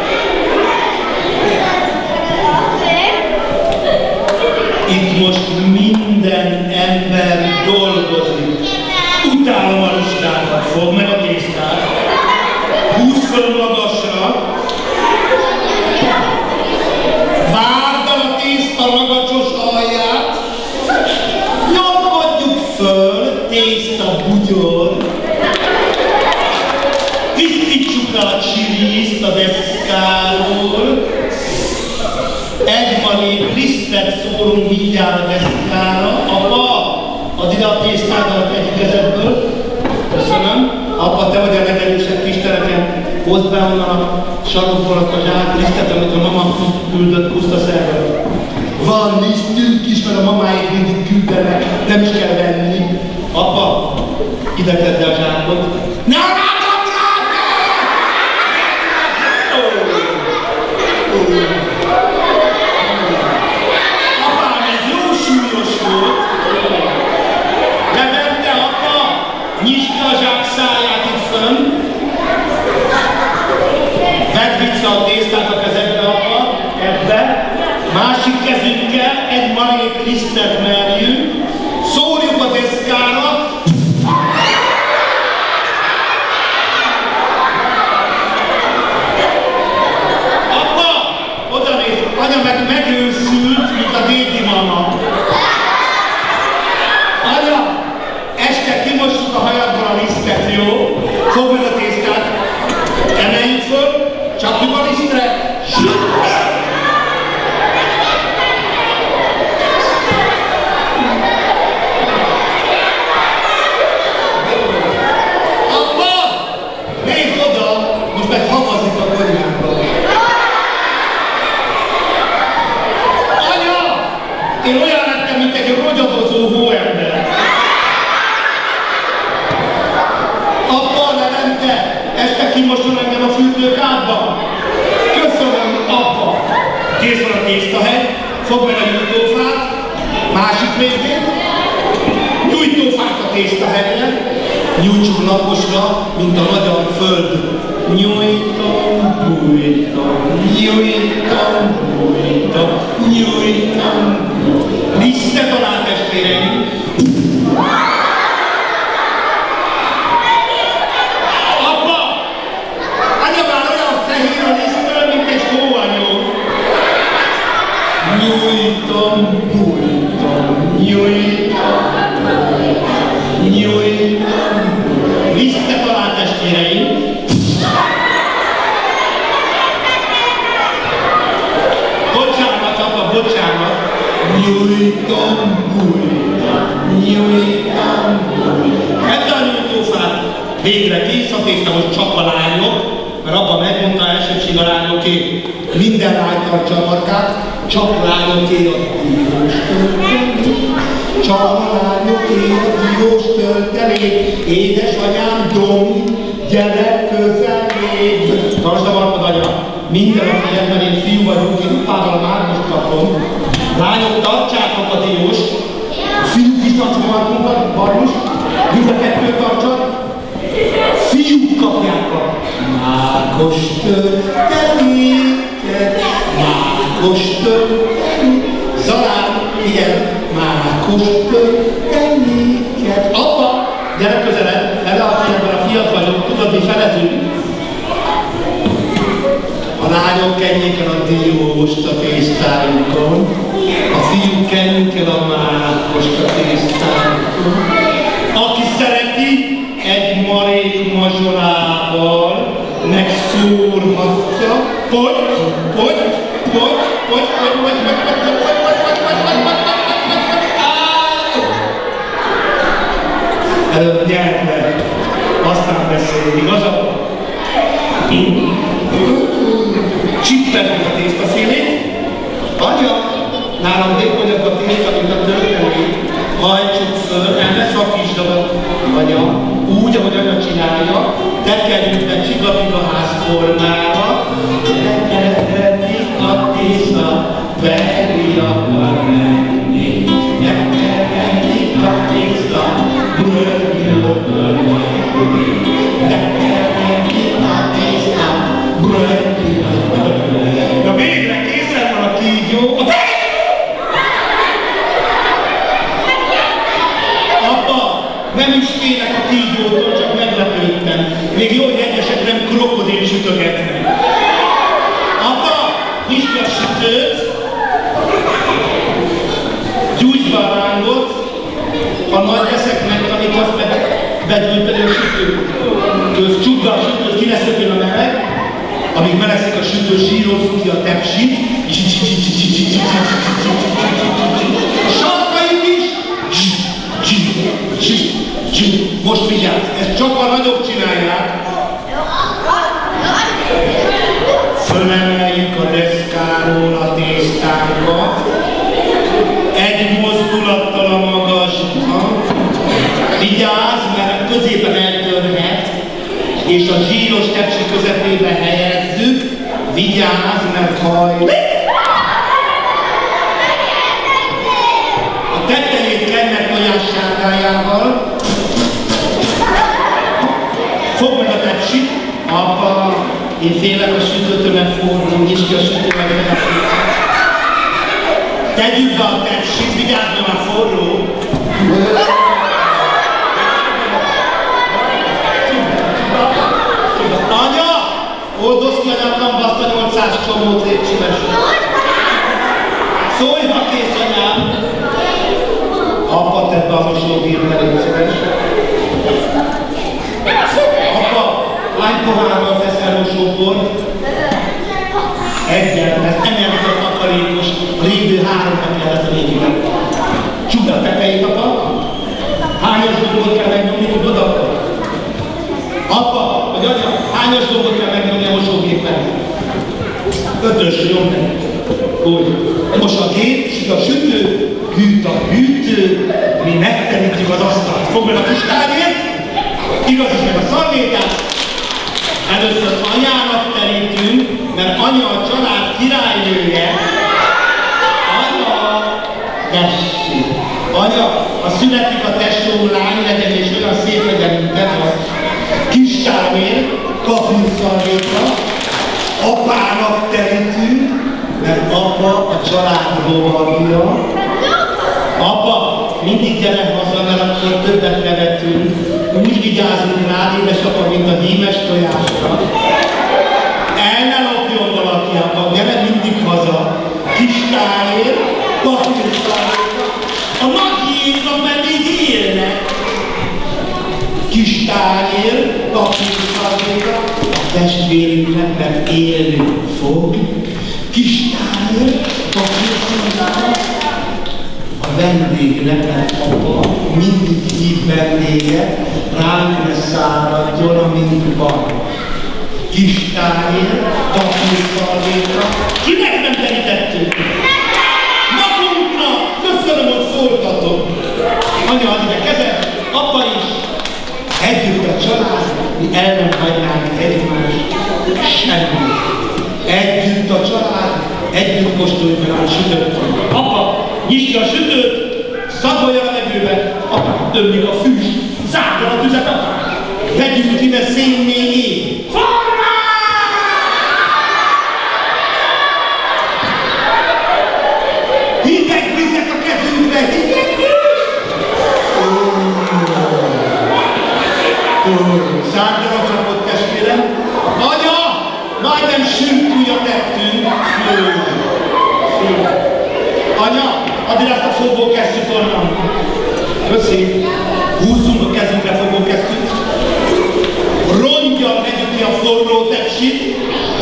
Itt most minden ember dolgozik. Utálom a listákat, fogd meg a tésztát. Húzd föl magasra. Várd el a tészta ragacsos alját. Nyomkodjuk föl, tészta bugyor. Tisztítsuk rá a csirízt a deszkáról. Egy marék lisztet szórunk mindjárt a deszkára. Apa, add ide a tésztádat egy kezedből. Köszönöm. Apa, te vagy a legerősebb kisteleken. Hozd be onnan a sarokból azt a zsák lisztet, amit a mama küldött puszta szervől. Van lisztünk is, mert a mamáik mindig küldenek. Nem is kell venni. Apa, ide tedd el a zsákot. Ne látom rád! Apám, ez jó súlyos volt. Levette, apa? Nyisd ki a zsák száját itt fönn. Vedd vissza a tésztát a kezedbe, apa. Ebbe. Másik kezünkkel egy marék lisztet merjünk. Szórjuk a deszkára. Apa! Oda nézd! Anya meg megőszült, mint a dédi mama. Anya! Este kimossuk a hajadból a lisztet, jó? Fogd meg a tésztát. Emeljük föl, csapjuk a lisztre. Én olyan lettem, mint egy rogyadozó hóember. Apa, Levente, este kimosol engem a fürdőkádban. Köszönöm, apa. Kész van a tésztahegy, fogd meg a nyújtófát, másik végén. Nyújtófát a tésztahegyre, nyújtsuk naposra, mint a magyar föld. Nyújtom, bújtom, nyújtom, bújtom, nyújtom. Lisztet alá, testvéreim! Apa! Anya már olyan fehér a lisztől, mint egy hóanyó. Nyújtom, bújtom, nyújtom, nyújtom. Lisztet alá, testvéreim! Bocsánat, apa, bocsánat! Nyújtom, bújtom, nyújtom, bújtom. Edd a nyújtófát! Végre kész a tészta, most csak a lányok, mert abban megmondta elsőség a lányoké. Minden lány tartsa a markát, csak lányoké a diós töltelék. Csak a lányoké a diós töltelék. Édesanyám Domi, gyere közelébb. Tartsd a markad, anya! Minden, aki ebben én fiú vagyok, én upával már most kapom. Lányok, tartsátok a dióst, fiúk is tartsuk a markunkat, Barmus, mind a kettőt tartsad, fiúk kapják a mákos történéket, mákos történéket, Zalán, igen, mákos történéket. Apa, gyere közeled, ebben a fiat vagyok, tudod, mi feledünk. A lányok kenjék el a dióst a tésztájukon, a fiúk kenjék el a mákost a tésztájukon. Aki szereti, egy marék mazsolával megszórhatja. Előbb nyert meg, aztán beszélni, igazad? Csippezzük a tésztaszélét. Anya, nálam vékonyabb a tészta, mint a töltemény. Hajtsuk föl, ne szakítsd a anya, úgy, ahogy anya csinálja, tekerjük be csigapigaház formára, tekeredik a tészta, belé akar menni, tekeredik nem is félek a kígyótól, csak meglepődtem. Még jó, hogy egyesek nem krokodil sütögetnek. Apa, nyisd ki a sütőt, gyújtsd be a rángot, ha nagy leszek, megtanítasz, meg bedülteni a sütőt. Csukd be a sütőt, ki lesz a meleg, amíg melegszik a sütő, zsírozzuk ki a tepsit, a sarkait is, most figyelj, ezt csak a nagyok csinálják. Fölemeljük a deszkáról a tésztánkat, egy mozdulattal a magasba. Vigyázz, mert középen eltörhet, és a zsíros tepsi közepébe helyezzük. Vigyázz, mert hajlik. A tetejét kennek tojás sárgájával. Fogd meg a tepsit. Apa, én félek a sütőtől, mert forró, nyisd ki a sütővel, meg a tegyük be a tepsit, vigyázz, mert már forró. Anya! Oldozd ki a nyakamba azt a 800 csomót, légy szíves. Szólj, ha kész, anyám! Apa, tedd be a mosógépbe, légy szíves. Apa, hány pohárral teszel mosóport? Egyet, mert nem jelent a takarékos, révő 3-nak kellett a régiben. Csukd a tetejét, apa. Hányos gombot kell megnyomni, tudod, apa? Apa, vagy anya, hányos gombot kell megnyomni a mosógépen? 5-ös, jó meg. Úgy. Most a gép, süt a sütő, hűt a hűtő, mi megterítjük az asztalt. Fogd meg a kis tányért, igazítsd meg a szalvétát. Először anyának terítünk, mert anya a család királynője. Anya, tessék. Anya, a születik a tesóm lány legyen, és olyan szép legyen, mint te vagy. Kis tányér, kapunk szalvétra. Apának terítünk, mert apa a család rovarja. Apa, mindig gyere haza, mert akkor többet nevetünk. Úgy vigyázunk rád, édesapa, mint a hímes tojásra. El ne lopjon valaki, apa, gyere mindig haza. Kis tányér, papírszalvétra. A nagyjézak meg még élnek. Kis tányér, papírszalvétra. A testvérünknek meg élni fog. Kis tányér, papírszalvétra. A vendégnek, apa, mindig hív vendéget, ránk ne száradjon, amint van. Kis tányér, papírszalvétra. Kinek nem terítettünk? Magunknak! Köszönöm, hogy szóltatok! Anya, add ide kezed, apa is! Együtt a család, mi el nem hagynánk egymást. Semmi. Együtt a család, együtt kóstoljuk meg a sütőt. Apa, nyisd ki a sütőt, szagolja a levegőbe, apa, többik a füst, zárd el a tüzet, apa. Vegyünk ki, mert szén még ég. Hideg vizet a kezünkbe, hideg víz! Zárd el a csapot, testvérem. Anya, majdnem sült ujjat tettünk. Anya, add el ezt a fogókesztyűt onnan. Köszi. Húzzunk a kezünkre fogókesztyűt. Rongyal vegyük ki a forró tepsit.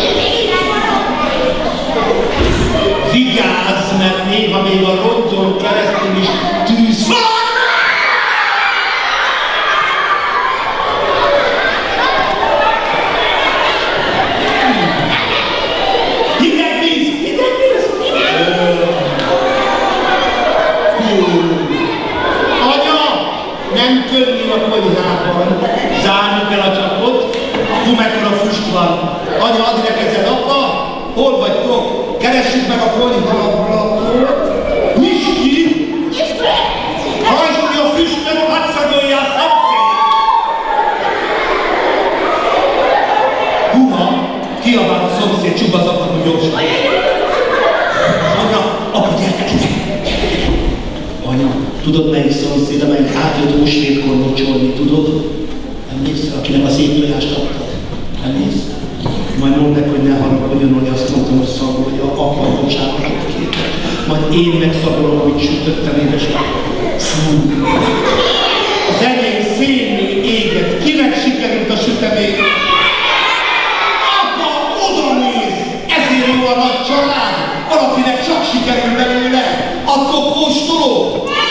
Vigyázz, mert néha még a rongyon keresztül is tűz van! Hideg víz! Hideg víz! Anya! Nem könnyű a konyhában. Zárjuk el a csapot. Mekkora füst van. Anya, add ide kezed, apa! Hol vagytok? Keressük meg a konyhaablakot. Nyisd ki! Hajtsd ki a füstöt, hadd szagolja a szomszéd! Húha! Kiabál a szomszéd, csukd az akadó gyorsan. Anya, apa, gyertek ide! Anya, Tudod, melyik szomszéd, amelyik átjött húsvétkor locsolni, tudod? Emlékszel, akinek a szép tojást adtad? Emlékszel? Majd mondd meg, hogy ne haragudjon, hogy azt mondtam, hogy szagolja, apa, bocsánatot kérek. Majd én megszagolom, hogy sütöttem, édesapám. Fú! Az enyém szénné éget. Kinek sikerült a sütemény? Apa, oda néz! Ezért jó a nagy család! Valakinek csak sikerül belőle! Attól kóstoló!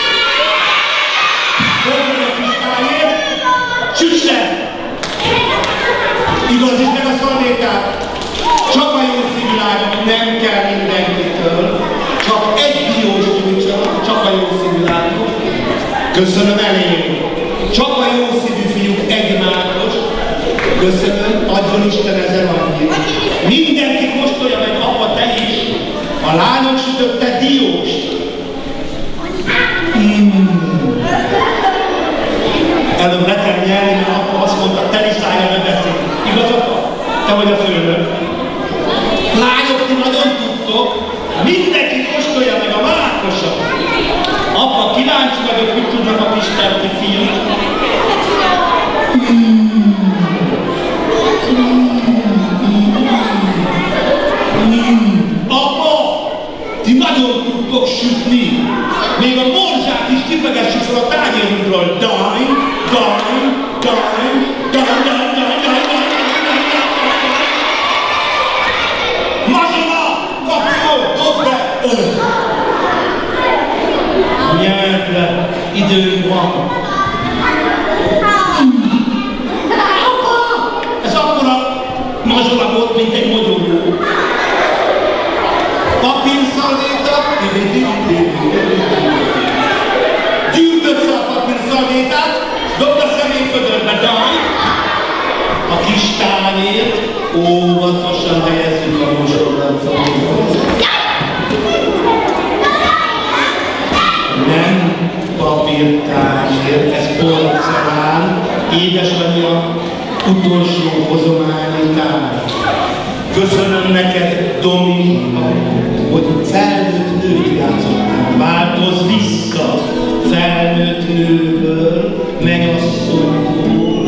Fölmön a Kristályért! Süss le! Igazítsd meg a szalvétát! Csak a jó szívvilágok, nem kell mindenkitől. Csak egy diós nyújtsanak, csak a jó szívvilágok. Köszönöm elég! Csak a jó szívű fiúk egy mákos. Köszönöm, adjon Isten ezen annyi. Mindenki kóstolja meg, apa, te is. A lányok sütötte dióst. Előbb le kell nyerni, mert apa azt mondta, te listája ne beszél. Igaz, apa? Te vagy a főnök. Lányok, ti nagyon tudtok, mindenki kóstolja meg a mákosat. Apa, kíváncsi vagyok, mit tudnak a kistelti fiúk. Apa, ti nagyon tudtok sütni. Még a morzsát is kipegessük fel a tányérunkról. Dajn, dajn, dajn, dajn, dajn, dajn, dajn, dajn. Mazsola, kapsz föl, dobd be! Nyerd le, időnk van. Apa! Ez akkora mazsola volt, mint egy mogyoró. Papírszalvéta, gyűrd össze a papírszalvétát, dobd a személyködörbe, daj! A kis tányért óvatosan helyezzük a mosóláncot. Nem papírtányért, ez porcelán, édesanyja utolsó hozományi tárgy. Köszönöm neked, Dominika, hogy felnőtt nőt játszottál. Változz vissza felnőtt nőből, mennyasszonyból,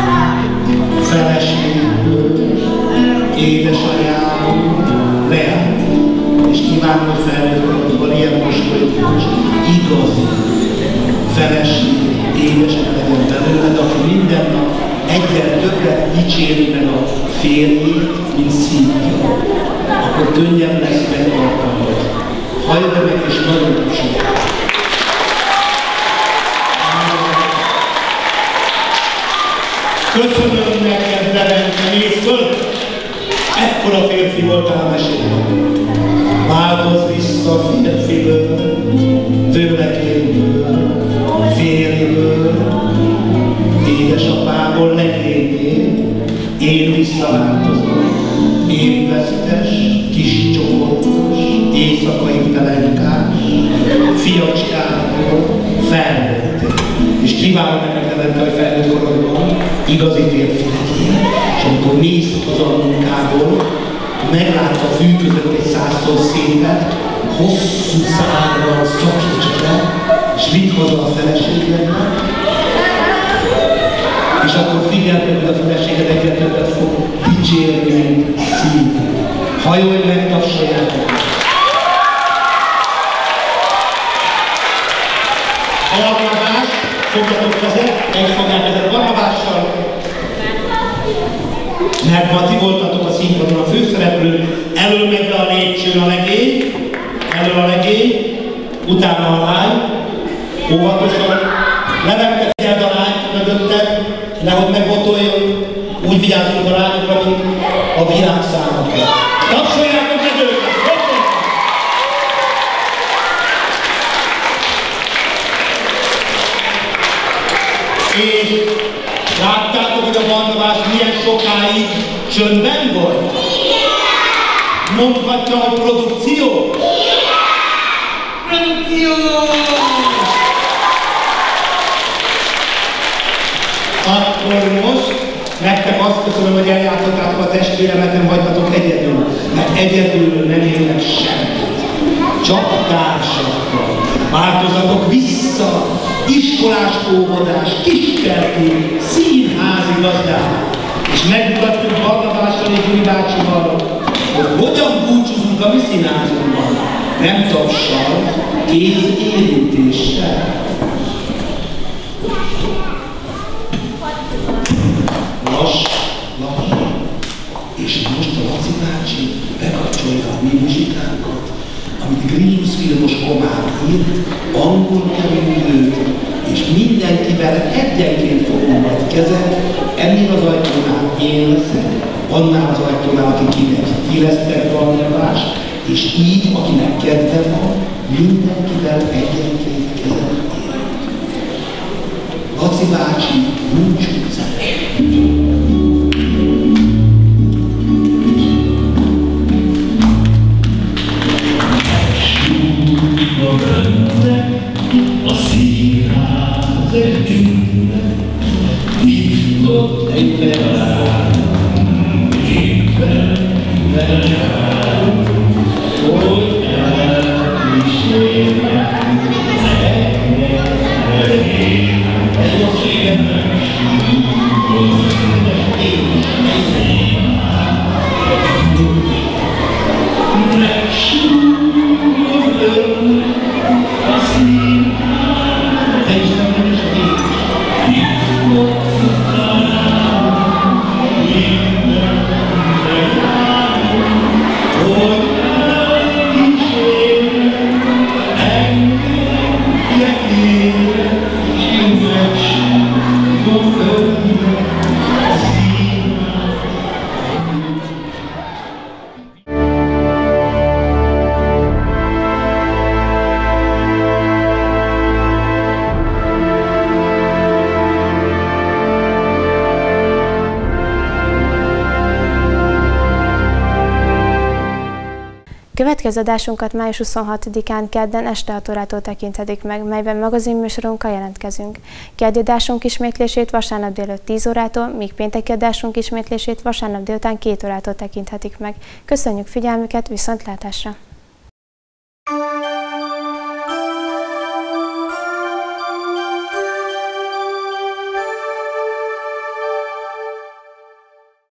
feleségből, édesanyából, leáll. És kívánom, hogy felnőtt korodban ilyen mosolyos, igazi feleség, édesanyja legyen belőled, aki minden nap egyre többet dicséri meg a férjét, mint szívja, akkor könnyebb lesz megtartanod. Hallj be meg, és nagyon tapsolj. Köszönöm neked, Levente, nézd föl! Ekkora férfi voltál a mesében. Változz vissza férfiből, vőlegényből, férjből, édesapából legényé, én visszaváltozom, évvesztes, kis csoportos, éjszakai pelenkás, fiacskából felnőttél. És kívánom neked, Levente, hogy felnőtt korodban igazi férfi legyél. És amikor mész haza a munkából, meglátsz a fű között egy százszor szépet, hosszú szárral szakíts le, és vidd haza a feleségednek, és akkor figyeld meg, hogy a feleséged egyre többet fog dicsérni, mint szívni. Hajolj meg, tapsoljátok! Barnabás, fogjatok kezet, egy fogják kezet Barnabással. Mert ma ti voltatok a színpadon a főszereplő, elől megy be a lépcsőn a legény, elől a legény, utána a lány, óvatosan, Levente, figyeld a lányt mögötted, nehogy megbotoljon, úgy vigyázzunk a lányokra, mint a virágszámokra. Tapsoljátok meg őket! És láttátok, hogy a Barnabás milyen sokáig csöndben volt? Mondhatja, hogy produkció? Produkció! Akkor most nektek azt köszönöm, hogy eljátszottátok a testvéremet, nem hagytatok egyedül, mert egyedül nem érnek semmit. Csak társakkal. Változatok vissza, iskolás óvodás, kiskerti, színházi gazdák. És megmutattuk Barnabással és Gyuri bácsival, hogy hogyan búcsúzunk a mi színházunkban. Nem tapssal, kézérintéssel. Lass. És most a Laci bácsi bekapcsolja a mi muzsikánkat, amit Grimm's filmos Komár írt, angol kerülőt, és mindenkivel egyenként fogunk majd kezet, ennél az ajtónál én leszek, annál az ajtónál, akinek kilesztek Barnabást, és így, akinek kedve van, mindenkivel egyenként kezet érünk. Laci bácsi, búcsúzás! A színház egy ünnep, itt ott egy leállunk, éppen leállunk, hogy elkísérjük, ez a szívem súgott, Következő adásunkat május 26-án kedden este 6 órától tekinthetik meg, melyben magazinműsorunkkal jelentkezünk. Keddi adásunk ismétlését vasárnap délután 10 órától, míg pénteki adásunk ismétlését vasárnap délután 2 órától tekinthetik meg. Köszönjük figyelmüket, viszontlátásra!